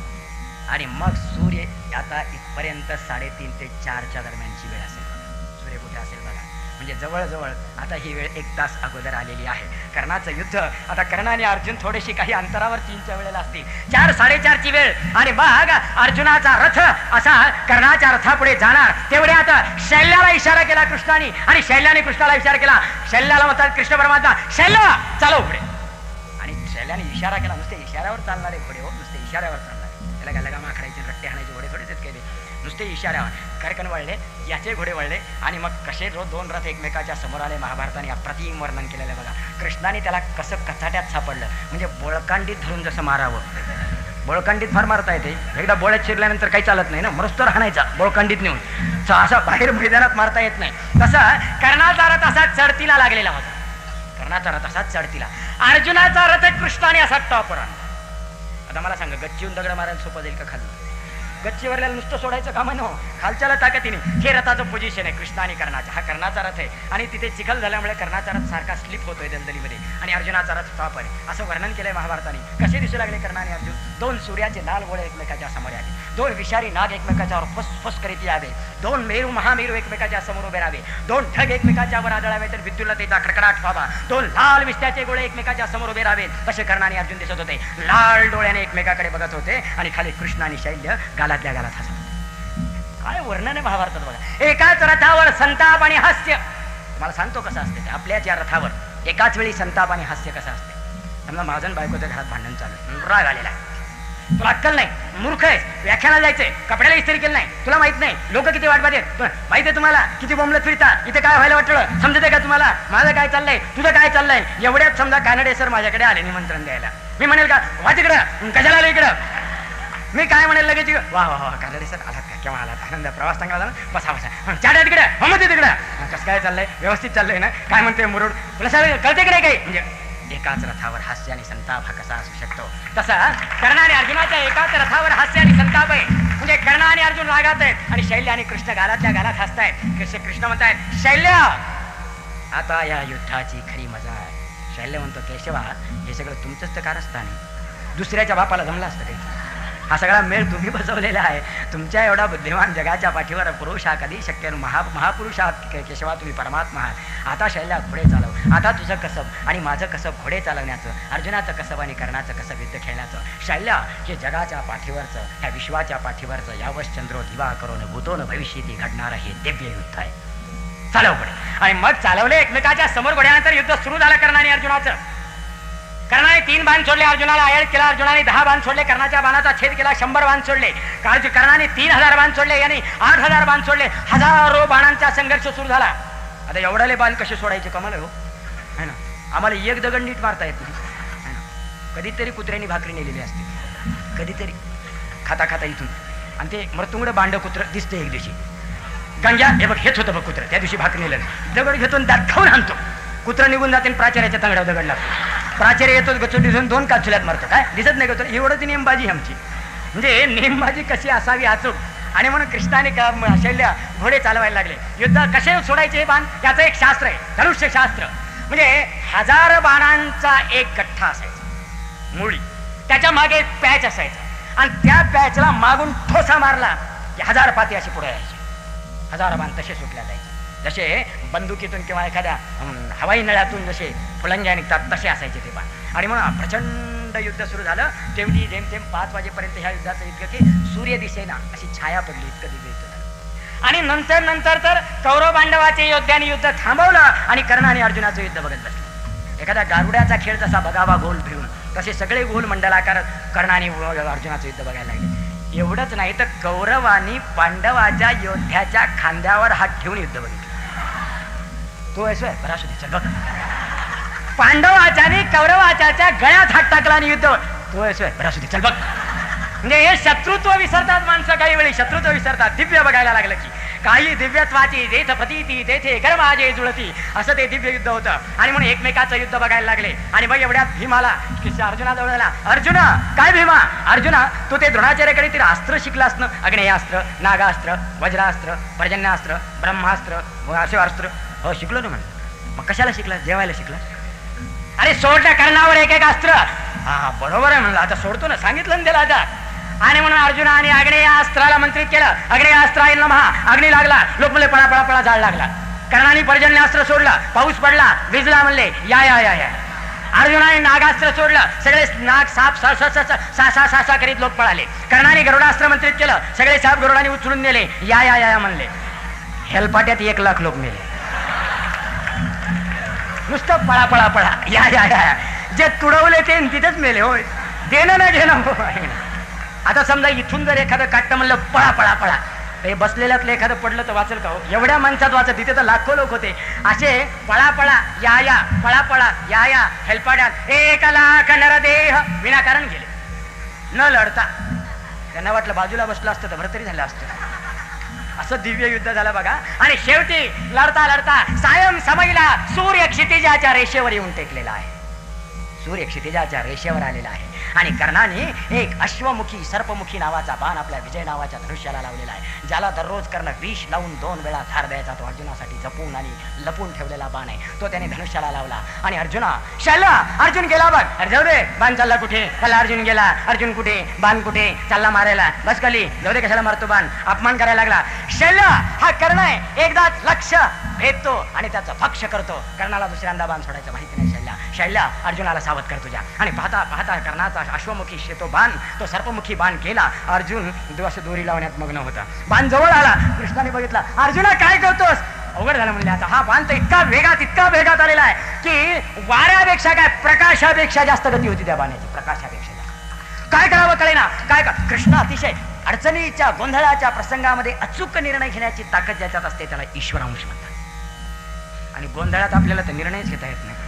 आणि मग सूर्य आता इथपर्यंत साडेतीन ते चारच्या दरम्यानची वेळ असेल. सूर्य कुठे असेल बघा. म्हणजे जवळजवळ आता ही वेळ एक तास अगोदर आलेली आहे. कर्णाचं युद्ध आता कर्ण आणि अर्जुन थोडीशी काही अंतरावर तीनच्या वेळेला असतील. चार साडेचारची वेळ. आणि बघ अर्जुनाचा रथ असा कर्णाच्या रथापुढे जाणार. तेवढ्यात शैल्याला इशारा केला कृष्णाने. आणि शैल्याने कृष्णाला इशारा केला. शैल्याला म्हणतात कृष्ण परमात्मा, शैल्या चालव पुढे. आणि शैल्याने इशारा केला. नुसते इशाऱ्यावर चालणारे घोडे हो, नुसते इशाऱ्यावर चालणारे. त्याला गलगा माखडायचे, रट्टे हाणायचे घोडे थोडेच केले. नुसते इशाऱ्यावर करकन वळले, याचे घोडे वळले. आणि मग कसे रोज दोन रथ एकमेकाच्या समोर आले. महाभारताने अप्रतिम वर्णन केलेलं बघा. कृष्णाने त्याला कसं कचाट्यात सापडलं. म्हणजे बोळकांडीत धरून जसं मारावं. बोळकांडीत फार मारता येते. एकदा बोळ्यात शिरल्यानंतर काही चालत नाही ना, मरस्तोर हाणायचा बोळकांडीत नेऊन. असा बाहेर मैदानात मारता येत नाही. तसा कर्णाचा रथ असा चढतीला लागलेला होता. कर्णाचा रथ असा चढतीला. अर्जुनाचा रथ कृष्णाने असा टॉपवर आणला. आता मला सांगा, गच्चीहून दगड मारायला सोपं जाईल का खाली? गच्चीवरल्याला नुसतं सोडायचं काम नो, खालच्याला ताकदीने. हे रथाचं पोझिशन आहे कृष्ण आणि कर्णाचा. हा कर्णाचा रथ आहे. आणि तिथे चिखल झाल्यामुळे कर्णाचा रथ सारखा स्लिप होतोय दलदलीमध्ये. आणि अर्जुनाचा रथ टॉप आहे. असं वर्णन केलंय महाभारताने. कसे दिसू लागले कर्ण आणि अर्जुन? दोन सूर्याचे लाल गोळे एकमेकाच्या समोर आले. दोन विषारी नाग एकमेकाच्यावर फुस फुस करीत यावे. दोन मेरू महामेरू एकमेकाच्या समोर उभे राहावे. दोन ढग एकमेकाच्या वर आदळावे तर विद्युलतेचा कडकडाट व्हावा. दोन लाल विष्ट्याचे गोळे एकमेकाच्या समोर उभे राहावे. तसे कर्ण आणि अर्जुन दिसत होते. लाल डोळ्याने एकमेकाकडे बघत होते. आणि खाली कृष्ण आणि शैल्य गालातल्या गालात हसत. काय वर्णन आहे महाभारतात बघा. एकाच रथावर संताप आणि हास्य. मला सांगतो कसं असते ते. आपल्याच या रथावर एकाच वेळी संताप आणि हास्य कसं असते. समजा माझं बायकोच्या घरात भांडण चालू, राग आलेला आहे. तुला अक्कल नाही, मूर्ख आहेस, व्याख्यानाला जायचंय, कपड्याला इस्त्री केलं नाही, तुला माहित नाही लोक किती वाट पाहते. माहित आहे तुम्हाला किती बोंबलत फिरता, इथे काय व्हायला वाटलं समजते का तुम्हाला? माझं काय चाललंय, तुझं काय चाललंय? एवढ्यात समजा कानडे सर माझ्याकडे आले निमंत्रण द्यायला. मी म्हणेल का वा तिकडं, कशाला आलो इकडं? मी काय म्हणेल लगेच वा वा वा कानडे सर आलात का, केव्हा आलात, आनंद, प्रवास चांगला झाला, बसा बसा, चाट्या तिकडे, हो मग तिकडे, कसं काय चाललंय, व्यवस्थित चाललंय ना, काय म्हणते मुरुड, तुला सर कळते की नाही काही, म्हणजे एकाच रथावर हास्य आणि संताप हा कसा असू शकतो, तसा कर्ण आणि अर्जुनाच्या एकाच रथावर हास्य आणि संताप आहे. म्हणजे कर्ण आणि अर्जुन रागात आहेत आणि शैल्य आणि कृष्ण गालातल्या गालात हसतायत. कृष्ण कृष्ण म्हणतायत शैल्य आता या युद्धाची खरी मजा आहे. शैल्य म्हणतो केशवा हे सगळं तुमचंच तर कारस्थान आहे, दुसऱ्याच्या बापाला जमलं असतं काही, हा सगळा मेळ तुम्ही बसवलेला आहे. तुमच्या एवढा बुद्धिमान जगाच्या पाठीवर पुरुष हा कधी शक्य, महा महापुरुष हा केशवा, तुम्ही परमात्मा आहात. आता शैल्या घोडे चालव, आता तुझं कसब आणि माझं कसब घोडे चालवण्याचं, अर्जुनाचं कसब आणि कर्णाचं कसब युद्ध खेळण्याचं. शैल्या हे जगाच्या पाठीवरचं, ह्या विश्वाच्या पाठीवरचं यावश्चंद्रो दिवा करून भूतोन भविष्यती घडणारं हे दिव्य युद्ध आहे. चालव घोडे. आणि मग चालवले एकमेकाच्या समोर घोड्यानंतर युद्ध सुरू झालं कर्ण आणि अर्जुनाचं. कर्णाने तीन बाण सोडले, अर्जुनाला आयळ केला, अर्जुनाने दहा बाण सोडले, कर्णाच्या बाणाचा छेद केला, शंभर बाण सोडले, कर्णाने तीन हजार बाण सोडले, यांनी आठ हजार बाण सोडले, हजारो बाणांचा संघर्ष सुरू झाला. आता एवढाले बाण कसे सोडायचे कमाल हो है ना, आम्हाला एक दगड नीट मारता येत नाही है ना. कधीतरी कुत्र्यांनी भाकरी नेलेली असते, कधीतरी खाता खाता इथून, आणि ते मृत्युंगडं बांड कुत्र दिसते एक दिवशी, गंग्या हे बघ हेच होतं बघ कुत्र, त्या दिवशी भाकरी नेलं, दगड घेतून दात खाऊन आणतो, कुत्र निघून जाते, प्राचार्याच्या तंगड्यावर दगड लागतो, प्राचार्य येतो गचून दिसून दोन काचुल्यात मारतो, काय दिसत नाही गचून, एवढं ती नेमबाजी आमची. म्हणजे नेमबाजी कशी असावी अचूक. आणि म्हणून कृष्णाने शैल्या घोडे चालवायला लागले. युद्ध कसे सोडायचे हे बाण याचं एक शास्त्र आहे, धनुष्य शास्त्र. म्हणजे हजार बाणांचा एक गठ्ठा असायचा मुळी, त्याच्या मागे पॅच असायचा, आणि त्या पॅचला मागून ठोसा मारला की हजार पाती अशी पुढे यायची, हजार बाण तसे सुटल्या जायचे. जसे बंदुकीतून किंवा एखाद्या हवाई नळ्यातून जसे फुलंग्या निघतात तसे असायचे ते बाण. आणि म्हणून प्रचंड युद्ध सुरू झालं. तेवढी जेमतेम पाच वाजेपर्यंत ह्या युद्धाचं इतकं की सूर्य दिसेना अशी छाया पडली, इतकं दिव्य युद्ध झालं. आणि नंतर नंतर तर कौरव पांडवाचे योद्ध्यांनी युद्ध थांबवलं आणि कर्ण आणि अर्जुनाचं युद्ध बघत बसलं. एखाद्या गारुड्याचा खेळ जसा बघावा गोल फिरून, तसे सगळे गोल मंडलाकार कर्ण आणि अर्जुनाचं युद्ध बघायला लागले. एवढंच नाही तर कौरवानी पांडवाच्या योद्ध्याच्या खांद्यावर हात ठेवून युद्ध बघितलं. तो ऐसोय पराशुद्धी चल बघ, पांडवाच्याने कौरवाच्या गळ्यात हात टाकला आणि युद्ध, तो ऐसोय पराशुद्धी चल बघ. म्हणजे हे शत्रुत्व विसरतात माणसं, काही वेळी शत्रुत्व विसरतात. दिव्य बघायला लागलं की काही दिव्यत्वाची जेथ प्रतीती तेथे गरमाजे जुळती, असं ते दिव्य युद्ध होतं. आणि म्हणून एकमेकाचं युद्ध बघायला लागले. आणि मग एवढ्यात भीमाला अर्जुना जवळ आला. अर्जुना काय भीमा, अर्जुना तू ते द्रोणाचार्याकडे ते अस्त्र शिकलास ना, अग्नेयास्त्र, नागास्त्र, वज्रास्त्र, पर्जन्यास्त्र, ब्रह्मास्त्र, शिवास्त्र. हो शिकलो ना म्हणलं. मग कशाला शिकला, जेवायला शिकला? अरे सोड ना कर्णावर एक एक अस्त्र. हा बरोबर आहे म्हणलं, आता सोडतो ना, सांगितलं ना त्याला आता. आणि म्हणून अर्जुना आणि अग्नेय अस्त्राला मंत्रित केलं. अग्नेय अस्त्राय नमः, अग्नी लागला, लोक म्हणले पळा पळा पळा जाळ लागला. कर्णाने पर्जन्यास्त्र सोडलं, पाऊस पडला, विजला म्हणले या या या या. अर्जुनाने नागास्त्र सोडलं, सगळे नाग साप सा सा सा सा करीत लोक पळाले. कर्णाने गरुडास्त्र मंत्रित केलं, सगळे साप गरुडाने उचलून नेले या या या म्हणले. हेलपाट्यात एक लाख लोक मेले, नुसतं पळा पळा पळा या या या. जे तुडवले ते तिथेच मेले. होय देणं ना घेणं. आता समजा इथून जर एखादं काटतं म्हणलं पळा पळा पळा, हे बसलेल्यातलं एखादं पडलं तर वाचल का हो? एवढ्या माणसात वाचत, तिथे तर लाखो लोक होते. असे पळा पळा या या, पळा पळा या या, हेलपाड्यात एक लाख नरदेह विनाकारण गेले न लढता. त्यांना वाटलं बाजूला बसलं असतं तर बरं तरी झालं असतं. असं दिव्य युद्ध झालं बघा. आणि शेवटी लढता लढता सायं समयला सूर्य क्षितिजाच्या रेषेवर येऊन टेकलेला आहे. सूर्य क्षितिजाच्या रेषेवर आलेला आहे. आणि कर्णाने एक अश्वमुखी सर्पमुखी नावाचा बाण आपल्या विजय नावाच्या धनुष्याला लावलेला आहे, ज्याला दररोज कर्ण विष लावून दोन वेळा धार द्यायचा. तो अर्जुनासाठी जपून आणि लपून ठेवलेला बाण आहे, तो त्याने धनुष्याला लावला. आणि अर्जुना शैल्या, अर्जुन गेला बघ. अरे जाऊ दे, बाण चालला कुठे, त्याला अर्जुन गेला. अर्जुन कुठे, बाण कुठे, चालला मारायला. बस खाली, जाऊ दे कशाला मारतो बाण, अपमान करायला लागला. शैल्या हा कर्ण आहे, एकदाच लक्ष भेदतो आणि त्याचं भक्ष करतो. कर्णाला दुसऱ्यांदा बाण सोडायचं माहिती नाही. शैल्या शैल्या अर्जुनाला सावध कर तुझ्या. आणि पाहता पाहता कर्णाचा अश्वमुखी शेतो बाण, तो सर्पमुखी बाण केला. अर्जुन असं दोरी लावण्यात मग्न होता. बाण जवळ आला, कृष्णाने बघितला. अर्जुना काय करतोस? अवघड झालं म्हणले. आता हा बाण तर इतका वेगात इतका वेगात आलेला आहे की वाऱ्यापेक्षा काय प्रकाशापेक्षा जास्त गती होती त्या बाणाची, प्रकाशापेक्षा जास्त. काय करावं कळेना, काय का. कृष्ण अतिशय अडचणीच्या गोंधळाच्या प्रसंगामध्ये अचूक निर्णय घेण्याची ताकद ज्याच्यात असते त्याला ईश्वरांश म्हणतात. आणि गोंधळात आपल्याला तर निर्णयच घेता येत नाही.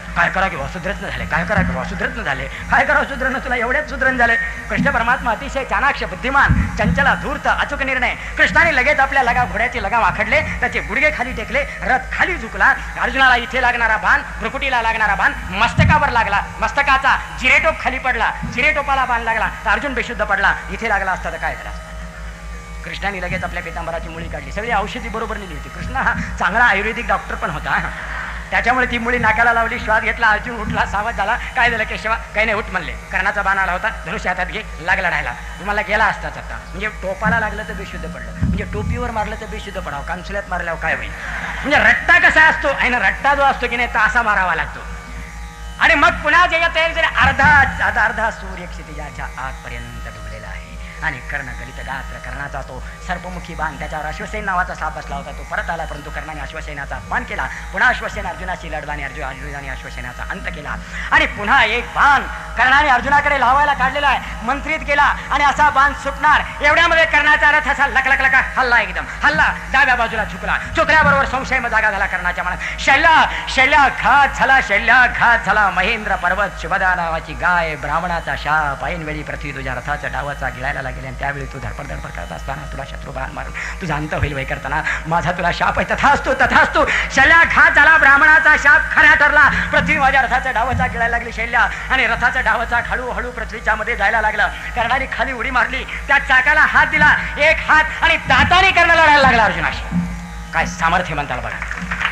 काय करा की सुधरत झाले, काय करा की सुधरत झाले, काय करा सुधरण, तुला एवढ्याच सुधरण झाले. कृष्ण परमात्मा अतिशय चाणाक्ष, बुद्धिमान, चंचला, धूर्त, अचूक निर्णय. कृष्णाने लगेच आपल्या लगाम, घोड्याचे लगाम आखडले, त्याचे गुडघे खाली टेकले, रथ खाली झुकला. अर्जुनाला इथे लागणारा बाण, भ्रुकुटीला लागणारा बाण मस्तकावर लागला, मस्तकाचा जिरेटोप खाली पडला, जिरेटोपाला बाण लागला तर अर्जुन बेशुद्ध पडला. इथे लागला असता तर काय झाला. कृष्णाने लगेच आपल्या पितांबराची मुळी काढली, सगळी औषधी बरोबर नेली होती. कृष्ण हा चांगला आयुर्वेदिक डॉक्टर पण होता, त्याच्यामुळे ती मुळी नाकाला लावली, श्वास घेतला. अर्जुन उठला, सावध झाला. काय झालं केशवा, काही नाही, उठ म्हणले. कर्णाचा बाण आला होता, धनुष्य हातात घे, लागला राहिला. तुम्हाला गेला असताच आता, म्हणजे टोपाला लागलं तर बेशुद्ध पडलं, म्हणजे टोपीवर मारलं तर बेशुद्ध पडावं, कांसुल्यात मारल्यावर काय होईल. म्हणजे रट्टा कसा असतो, आणि रट्टा जो असतो की नाही असा मारावा लागतो. आणि मग पुन्हा जे तयारी झाली, अर्धा आता अर्धा सूर्य क्षितिजाच्या आतपर्यंत डुबलेला आहे. आणि कर्ण गलित गात्र, कर्णाचा तो सर्पमुखी बाण, त्याच्यावर अश्वसेन नावाचा साप बसला होता, तो परत आला. परंतु कर्णाने अश्वसेनाचा अपमान केला. पुन्हा अश्वसेन अर्जुनाशी लढला आणि अर्जुन अर्जुनाने अश्वसेनाचा अंत केला. आणि पुन्हा एक बाण कर्णाने अर्जुनाकडे लावायला काढलेला आहे, मंत्रित केला. आणि असा बाण सुटणार एवढ्यामध्ये कर्णाचा रथ असा लकलक लका हल्ला, एकदम हल्ला, डाव्या बाजूला झुकला. झुकल्याबरोबर संशय जागा झाला कर्णाच्या मनात. शैल्या शैल्या घात झाला, शैल्या घात झाला. महेंद्र पर्वत, शुभदा नावाची गाय, ब्राह्मणाचा शाप, ऐनवेळी पृथ्वी तुझ्या रथाचा डावाचा गिळायला गेले. आणि त्यावेळी तू धडपड धडपड करत असताना तुला शत्रुबाण मारून तुझा अंत होईल वय करताना माझा तुला शाप आहे. तथास्तु तथास्तु. शैल्या घात झाला, ब्राह्मणाचा शाप खरा ठरला. पृथ्वी माझ्या रथाच्या डावाचा गिळायला लागली शैल्या, आणि रथाच्या डावाचा हळूहळू पृथ्वीच्या मध्ये जायला लागला. कर्णाने खाली उडी मारली, त्या चाकाला हात दिला, एक हात, आणि दाताने कर्ण लढायला लागला अर्जुनाशी. काय सामर्थ्य म्हणताल बघा,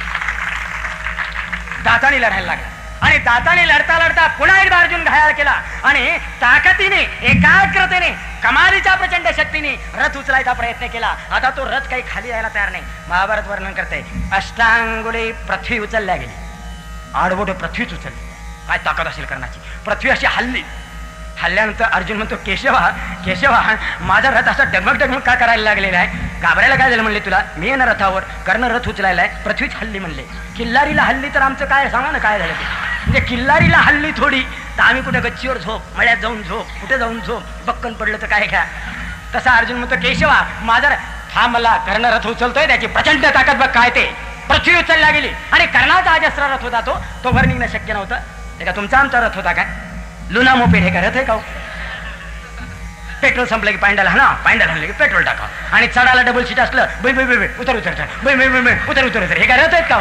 दाताने लढायला लागला. आणि दाताने लढता लढता पुन्हा एकदा अर्जुन घायल केला. आणि ताकदीने, एकाग्रतेने, कमालीच्या प्रचंड शक्तीने रथ उचलायचा प्रयत्न केला. आता तो रथ काही खाली यायला तयार नाही. महाभारत वर्णन करते, अष्टांगुली पृथ्वी उचलल्या गेली, आडबोट पृथ्वीच उचलली. काय ताकद असेल कर्णाची. पृथ्वी अशी हल्ली. हल्ल्यानंतर अर्जुन म्हणतो, केशवा केशवा माझा रथ असा डगमग डगमग का करायला लागलेला आहे. घाबरायला काय झालं म्हणले तुला. मी आहे ना रथावर, कर्ण रथ उचलायला आहे, पृथ्वीच हल्ली म्हणले. किल्लारीला हल्ली तर आमचं काय सांगा ना काय झालं ते. म्हणजे किल्लारीला हल्ली थोडी तर आम्ही कुठे गच्चीवर झोप, मळ्यात जाऊन झोप, कुठे जाऊन झोप, बक्कन पडलं तर काय घ्या. तसा अर्जुन म्हणतो, केशवा माझा हा मला कर्ण रथ उचलतोय, त्याची प्रचंड ताकद बघ काय ते. पृथ्वी उचलल्या गेली. आणि कर्णाचा अजस्त्र रथ होता, तो तो वर निघणं शक्य नव्हतं. ते का तुमचा आमचा रथ होता काय. लुना मोपेड हे का रथ आहे का. पेट्रोल संपलं की पांडल हा ना, पांडल हल्ले की पेट्रोल टाका. आणि चढायला डबल सीट असलं, बै बै बै उतर उतर बै बै बै उतर उतर उतर हे काय रथ आहेत का.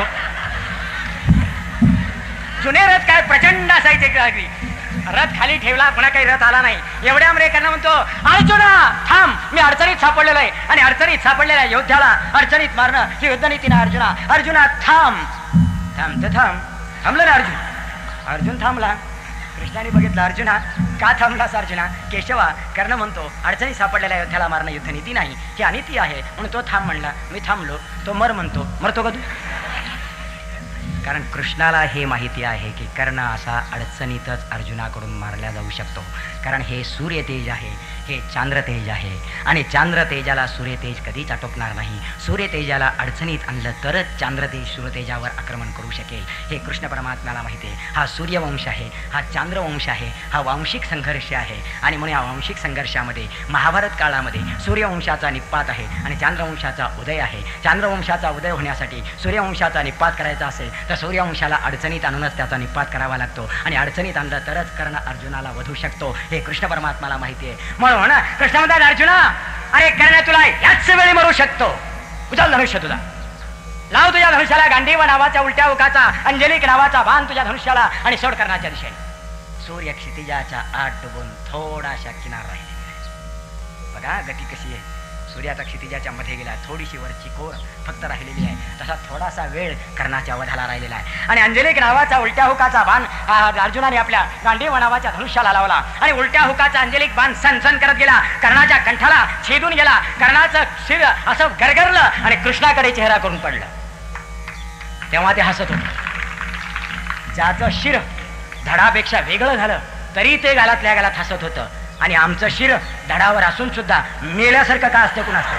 जुने रथ काय प्रचंड असायचे. रथ खाली ठेवला, पुन्हा काही रथ आला नाही. एवढ्या अमेरिकांना म्हणतो, अर्जुना थांब, मी अडचणीत सापडलेलो आहे. आणि अडचणीत सापडलेल्या योद्ध्याला अडचणीत मारणं ही युद्धनीती ना. अर्जुना अर्जुना थांब थांब तर थांब. थांबलं ना अर्जुन. अर्जुन थांबला. कृष्णाने बघितलं, अर्जुना का थांबलास अर्जुना. केशवा कर्ण म्हणतो, अडचणी सापडलेल्या योद्ध्याला मारणं युद्धनीती नाही, ही अनिती आहे. म्हणून तो थांब म्हणला. मी थांबलो. तो मर म्हणतो. मरतो का तू. कारण कृष्णाला हे माहिती आहे की कर्ण असा अडचणीतच अर्जुनाकडून मारला जाऊ शकतो. कारण हे सूर्यतेज आहे, हे चांद्रतेज आहे. आणि चांद्रतेजाला सूर्यतेज कधीच आटोपणार नाही. सूर्यतेजाला अडचणीत आणलं तरच चांद्रतेज सूर्यतेजावर आक्रमण करू शकेल. हे कृष्ण परमात्म्याला माहिती आहे. हा सूर्यवंश आहे, हा चांद्रवंश आहे, हा वांशिक संघर्ष आहे. आणि म्हणून या वांशिक संघर्षामध्ये महाभारत काळामध्ये सूर्यवंशाचा निपात आहे आणि चांद्रवंशाचा उदय आहे. चांद्रवंशाचा उदय होण्यासाठी सूर्यवंशाचा निपात करायचा असेल तर सूर्यवंशाला अडचणीत आणूनच त्याचा निपात करावा लागतो. आणि अडचणीत आणलं तरच कर्ण अर्जुनाला वधू शकतो. हे कृष्ण परमात्म्याला माहिती आहे. म्हणून कृष्ण म्हणतात, अर्जुना अरे कर्ण तुला याच वेळी मरू शकतो. उचल धनुष्य तुझा, लाव तुझ्या धनुष्याला गांडीव नावाच्या उलट्या उकाचा, अंजलिक नावाचा बाण तुझ्या धनुष्याला, आणि सोड कर्णाच्या दिशेने. सूर्य क्षितिजाच्या आत डुबून थोडाशा किनार राहिलेली. बघा गती कशी आहे. सूर्याचा क्षितिजाच्या मध्ये गेला, थोडीशी वरची कोर फक्त राहिलेली आहे. तसा थोडासा वेळ कर्णाच्या वधाला राहिलेला आहे. आणि अंजलिक नावाचा उलट्या हुकाचा बाण अर्जुनाने आपल्या गांडीव नावाच्या धनुष्याला लावला. आणि उलट्या हुकाचा अंजलिक बाण सनसन करत गेला, कर्णाच्या कंठाला छेदून गेला. कर्णाचं शिर असं गरगरलं आणि कृष्णाकडे चेहरा करून पडलं. तेव्हा ते हसत होतं. ज्याचं शिर धडापेक्षा वेगळं झालं तरी ते गालातल्या गालात हसत होतं. आणि आमचं शिर धडावर असून सुद्धा मेल्यासारखं का असतं कुणास.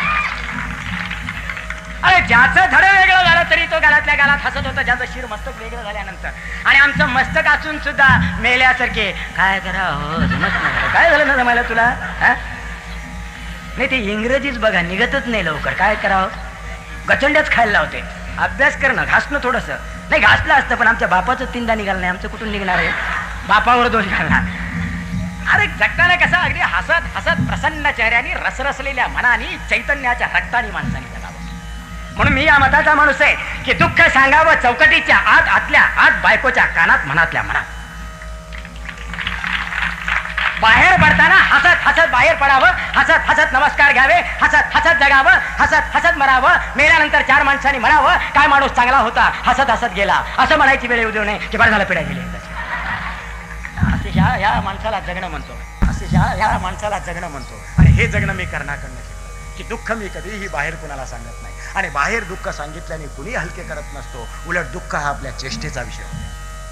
अरे ज्याचं धड वेगळं झालं तरी तो गालातल्या गालात हसत होता, ज्याचं शिर मस्तक वेगळं झाल्यानंतर. आणि आमचं मस्तक असून सुद्धा मेल्यासारखे काय करा हो जमत नाही. काय झालं ना जमायला तुला. नाही ते इंग्रजीच बघा निघतच नाही लवकर. काय करावं, गचंड्याच खायला लावते. अभ्यास करणं घासणं थोडंसं नाही घासलं असतं, पण आमच्या बापाचं तीनदा निघालं नाही, आमचं कुठून निघणार आहे? बापावर दोष घालणार. अरे जगताना कसं अगदी हसत हसत प्रसन्न चेहऱ्याने रसरसलेल्या मनाने चैतन्याच्या रक्ताने माणसाने जगावं. म्हणून मी या मताचा माणूस आहे की दुःख सांगावं चौकटीच्या आत आतल्या आत, बायकोच्या कानात, मनातल्या मनात. बाहेर पडताना हसत हसत बाहेर पडावं, हसत हसत नमस्कार घ्यावे, हसत हसत जगावं, हसत हसत मरावं. मेल्यानंतर चार माणसांनी म्हणावं काय माणूस चांगला होता, हसत हसत गेला, असं म्हणायची वेळ येऊ नये की बरं झालं पिढ्या गेली. असे ह्या ह्या माणसाला जगणं म्हणतो, असे ह्या ह्या माणसाला जगणं म्हणतो. आणि हे जगणं मी कर्णाकडनं शिकलो की दुःख मी कधीही बाहेर कुणाला सांगत नाही, आणि बाहेर दुःख सांगितल्याने कुणी हलके करत नसतो. उलट दुःख हा आपल्या चेष्टेचा विषय होतो.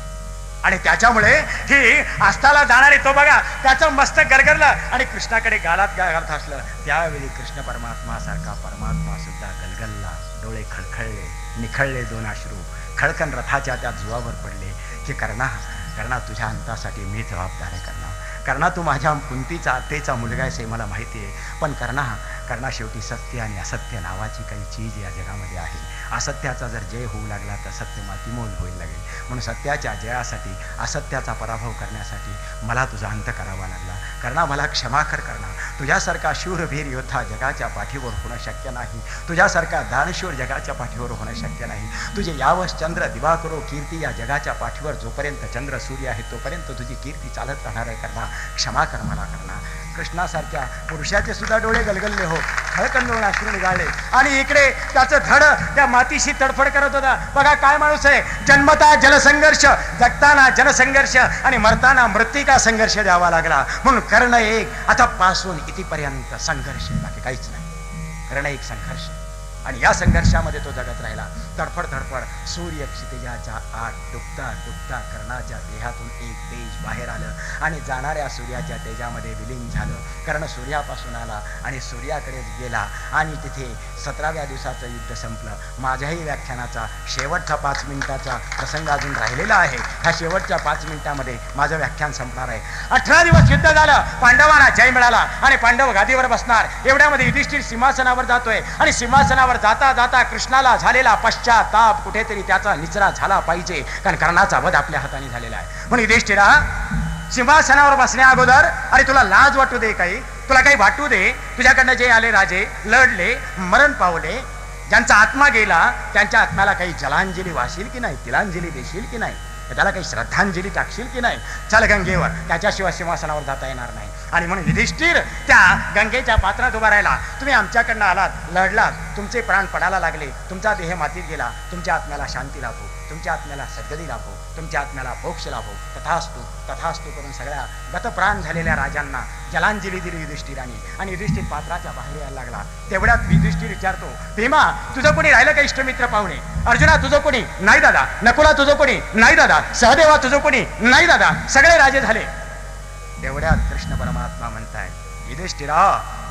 आणि त्याच्यामुळे ही आस्थाला जाणारे तो बघा त्याचं मस्तक गरगरलं आणि कृष्णाकडे गालात गालात असलं. त्यावेळी कृष्ण परमात्मा सारखा परमात्मा सुद्धा गलगलला, डोळे खळखळले, निखळले दोन अश्रू, खळकन रथाच्या त्या जुवावर पडले की कर्णा कर्णा तुझ्या अंतासाठी मी जबाबदार आहे. कर्णा कर्णा तू माझ्या कुंतीचा आतेचा मुलगा आहेस हे मला माहिती आहे, पण कर्णा कर्णा शेवटी सत्य आणि असत्य नावाची काही चीज या जगामध्ये आहे. असत्याचा जर जय होऊ लागला तर सत्य मातीमोल होईल लागेल. म्हणून सत्याच्या जयासाठी, असत्याचा पराभव करण्यासाठी मला तुझा अंत करावा लागला. कर्णा मला क्षमा कर. कर्णा तुझ्यासारखा शूरवीर योद्धा जगाच्या पाठीवर होणं शक्य नाही, तुझ्यासारखा दानशूर जगाच्या पाठीवर होणं शक्य नाही. तुझे यावश चंद्र दिवाकरो कीर्ती या जगाच्या पाठीवर जोपर्यंत चंद्र सूर्य आहे तोपर्यंत तुझी कीर्ती चालत राहणार आहे. कर्णा क्षमा कर मला. कर्णा कृष्णासारख्या पुरुषाचे सुद्धा डोळे गलगलले हो, खळकंदोळ अश्रू निघाले. आणि इकडे त्याचं धड त्या मातीशी तडफड करत होता. बघा काय माणूस आहे, जन्मता जलसंघर्ष, जगताना जनसंघर्ष आणि मरताना मृत्तिका संघर्ष द्यावा लागला. म्हणून कर्ण एक आता पासून इथपर्यंत संघर्ष, बाकी काहीच नाही. कर्ण एक संघर्ष, आणि या संघर्षामध्ये तो जगत राहिला. तडफड तडफड सूर्य क्षितिजाच्या आत डुबता डुबता कर्णाच्या देहातून एक तेज बाहेर आलं आणि जाणाऱ्या सूर्याच्या तेजामध्ये विलीन झालं. कर्ण सूर्यापासून आला आणि सूर्याकडेच गेला आणि तिथे सतराव्या दिवसाचं युद्ध संपलं. माझ्याही व्याख्यानाचा शेवटचा पाच मिनिटाचा प्रसंग अजून राहिलेला आहे. ह्या शेवटच्या पाच मिनिटामध्ये माझं व्याख्यान संपणार आहे. अठरा दिवस युद्ध झालं, पांडवांना जय मिळाला आणि पांडव गादीवर बसणार. एवढ्यामध्ये युधिष्ठिर सिंहासनावर जातोय आणि सिंहासनावर जाता जाता कृष्णाला झालेला पश्चाताप कुठेतरी त्याचा निचरा झाला पाहिजे, कारण कर्णाचा वध आपल्या हाताने झालेला आहे. म्हणून युधिष्ठिरा सिंहासनावर बसण्या अगोदर अरे तुला लाज वाटू दे, काही तुला काही वाटू दे. तुझ्याकडनं जे आले राजे, लढले, मरण पावले, ज्यांचा आत्मा गेला त्यांच्या आत्म्याला काही जलांजली वाशील की नाही, तिलांजली देशील की नाही, त्याला काही श्रद्धांजली टाकशील की नाही. चल गंगेवर, त्याच्याशिवाय सिंहासनावर जाता येणार नाही. आणि म्हणून युधिष्ठिर त्या गंगेच्या पात्रात उभा राहिला. तुम्ही आमच्याकडनं आलात, लढलात, तुमचे प्राण पडायला लागले, तुमचा देह मातीत गेला, तुमच्या आत्म्याला शांती लाभो, तुमच्या आत्म्याला सद्गती लाभो, तुमच्या आत्म्याला मोक्ष लाभो, तथास्तु तथास्तु करून सगळ्या गतप्राण झालेल्या राजांना जलांजली दिली युधिष्ठिराने. आणि युधिष्ठिर पात्राच्या बाहेर यायला लागला. तेवढ्यात युधिष्ठिर विचारतो, भीमा तुझं कोणी राहिलं का इष्टमित्र पाहुणे? अर्जुना तुझं कोणी? नाही दादा. नकुला तुझं कोणी? नाही दादा. सहदेवा तुझं कोणी? नाही दादा. सगळे राजे झाले. तेवढ्यात कृष्ण परमात्मा म्हणताय, युधिष्ठिरा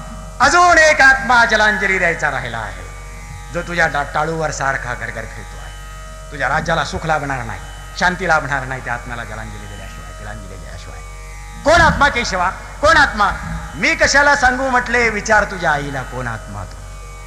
अजून एक आत्मा जलांजली द्यायचा राहिला आहे, जो तुझ्या टाळूवर सारखा गरगर फिरतो आहे. तुझ्या राज्याला सुख लाभणार नाही, शांती लाभणार नाही त्या आत्म्याला जलांजली दिल्याशिवाय, तिलांजली दिल्याशिवाय. कोण आत्मा केशवा? कोण आत्मा? मी कशाला सांगू म्हटले, विचार तुझ्या आईला कोण आत्मा तो.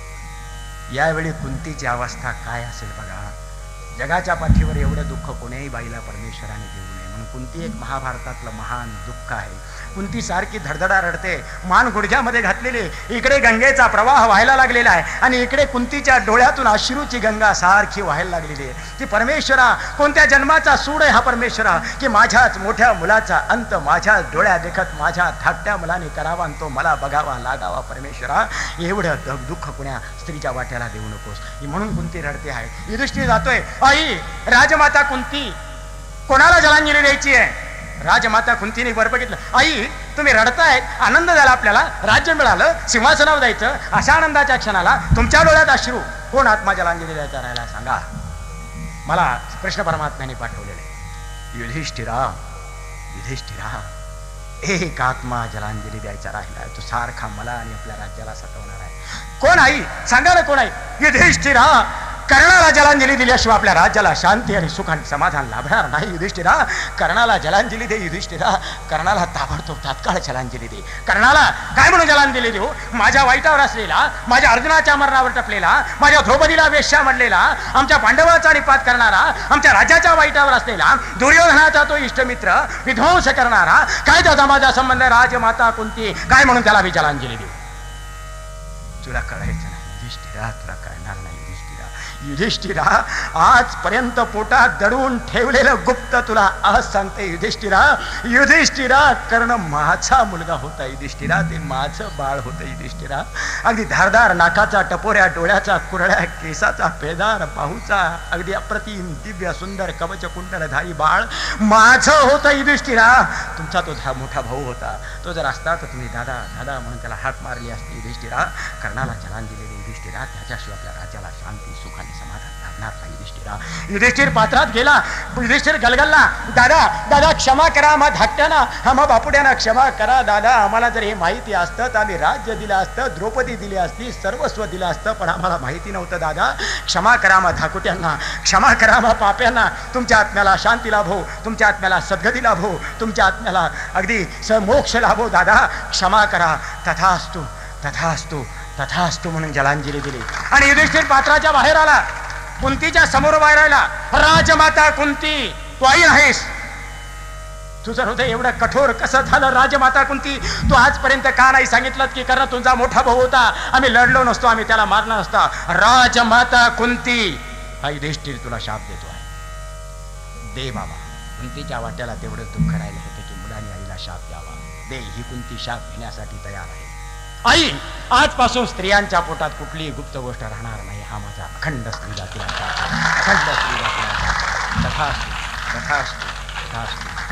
यावेळी कुंतीची अवस्था काय असेल बघा. जगाच्या पाठीवर एवढं दुःख कोण्याही बाईला परमेश्वराने देऊ नये, म्हणून कुंती एक महाभारतातलं महान दुःख आहे. कुंती सारखी धडधडा रडते, मान गुडघ्यामध्ये घातलेली. इकडे गंगेचा प्रवाह व्हायला लागलेला आहे आणि इकडे कुंतीच्या डोळ्यातून अश्रूची गंगा सारखी व्हायला लागलेली आहे. की परमेश्वरा कोणत्या जन्माचा सूड आहे हा परमेश्वरा, की माझ्याच मोठ्या मुलाचा अंत माझ्याच डोळ्या देखत माझ्या धाकट्या मुलाने करावा आणि तो मला बघावा लागावा. परमेश्वरा एवढं दुःख कुण्या स्त्रीच्या वाट्याला देऊ नकोस. म्हणून कुंती रडते आहे. युधिष्ठिर जातोय, आई राजमाता कुंती कोणाला जलांजली द्यायची आहे? राजमाता कुंतीने वर बघितलं, आई तुम्ही रडतायत, आनंद झाला, आपल्याला राज्य मिळालं, सिंहासनावर जायचं, अशा आनंदाच्या क्षणाला तुमच्या डोळ्यात अश्रू. कोण आत्मा जलांजली द्यायचा राहिला सांगा? मला कृष्ण परमात्म्याने पाठवलेले. युधिष्ठिरा युधिष्ठिरा एक आत्मा जलांजली द्यायचा राहिला, तो सारखा मला आणि आपल्या राज्याला सतवणार आहे. कोण आई सांगा ना, कोण आई? युधिष्ठिरा कर्णाला जलांजली दिल्याशिवाय आपल्या राज्याला शांती आणि सुख आणि समाधान लाभणार नाही. युधिष्ठिरा, कर्णाला जलांजली दे. युधिष्ठिरा, कर्णाला ताबडतोब तात्काळ जलांजली दे. कर्णाला काय म्हणून जलांजली देऊ? माझ्या वाईटावर असलेला, माझ्या अर्जुनाच्या मरणावर टपलेला, माझ्या द्रौपदीला वेश्या म्हणलेला, आमच्या पांडवाचा निपात करणारा, आमच्या राज्याच्या वाईटावर असलेला, दुर्योधनाचा तो इष्टमित्र विध्वंस करणारा, काय त्याचा माझा संबंध राजमाता कुंती, काय म्हणून त्याला मी जलांजली देऊ? तुला कळायचं नाही युधिष्ठिरा, तुला कळणार नाही युधिष्ठिरा. युधिष्ठिरा, आजपर्यंत पोटात दडून ठेवलेलं गुप्त तुला आज सांगते युधिष्ठिरा. युधिष्ठिरा, कर्ण माझा मुलगा होता युधिष्ठिरा, ते माझं बाळ होतं युधिष्ठिरा. अगदी धारदार नाकाचा, टपोऱ्या डोळ्याचा, कुरळ्या केसाचा, पेदार बाहूचा, अगदी अप्रतिम दिव्य सुंदर कवच कुंडलधारी बाळ माझं होतं युधिष्ठिरा. तुमचा तो मोठा भाऊ होता, तो जर असता तर तुम्ही दादा दादा म्हणून त्याला हाक मारली असती युधिष्ठिरा. कर्णाला जलांजली दे युधिष्ठिरा, त्याच्याशिवाय आपल्या राज्याला शांती सुख आणि समाधान लाभणार नाही युधिष्ठिरा. युधिष्ठिर पात्रात गेला. युधिष्ठिर गलगलला, दादा दादा क्षमा करा, आम्हा धाकट्याना, आम्हा बापुड्यांना क्षमा करा दादा. आम्हाला जर हे माहिती असतं तर आम्ही राज्य दिलं असतं, द्रौपदी दिली असती, सर्वस्व दिलं असतं, पण आम्हाला माहिती नव्हतं दादा. क्षमा करा आम्हा धाकुट्यांना, क्षमा करा आम्हा पाप्यांना. तुमच्या आत्म्याला शांती लाभो, तुमच्या आत्म्याला सद्गती लाभो, तुमच्या आत्म्याला अगदी स मोक्ष लाभो दादा. क्षमा करा. तथास्तु तथास्तु तथास्तु म्हणून जलांजली दिली. आणि युधिष्ठिर पात्राच्या बाहेर आला, कुंतीच्या समोर बाहेर आला. राजमाता कुंती, तू आई नाहीस. तुझं हृदय एवढं कठोर कसं झालं राजमाता कुंती? तू आजपर्यंत का नाही सांगितलं की कर्ण तुझा मोठा भाऊ होता, आम्ही लढलो नसतो, आम्ही त्याला मारला नसता. राजमाता कुंती, हा युधिष्ठिर तुला शाप देतो आहे. दे बाबा. कुंतीच्या वाट्याला तेवढं दुःख राहिलं होतं की मुलांनी आईला शाप द्यावा. दे. ही कुंती शाप घेण्यासाठी तयार आहे. आई, आजपासून स्त्रियांच्या पोटात कुठलीही गुप्त गोष्ट राहणार नाही. हा माझा अखंड स्त्री जातीला शाप, अखंड स्त्री जातीला शाप. तथास्तु तथास्तु तथास्तु.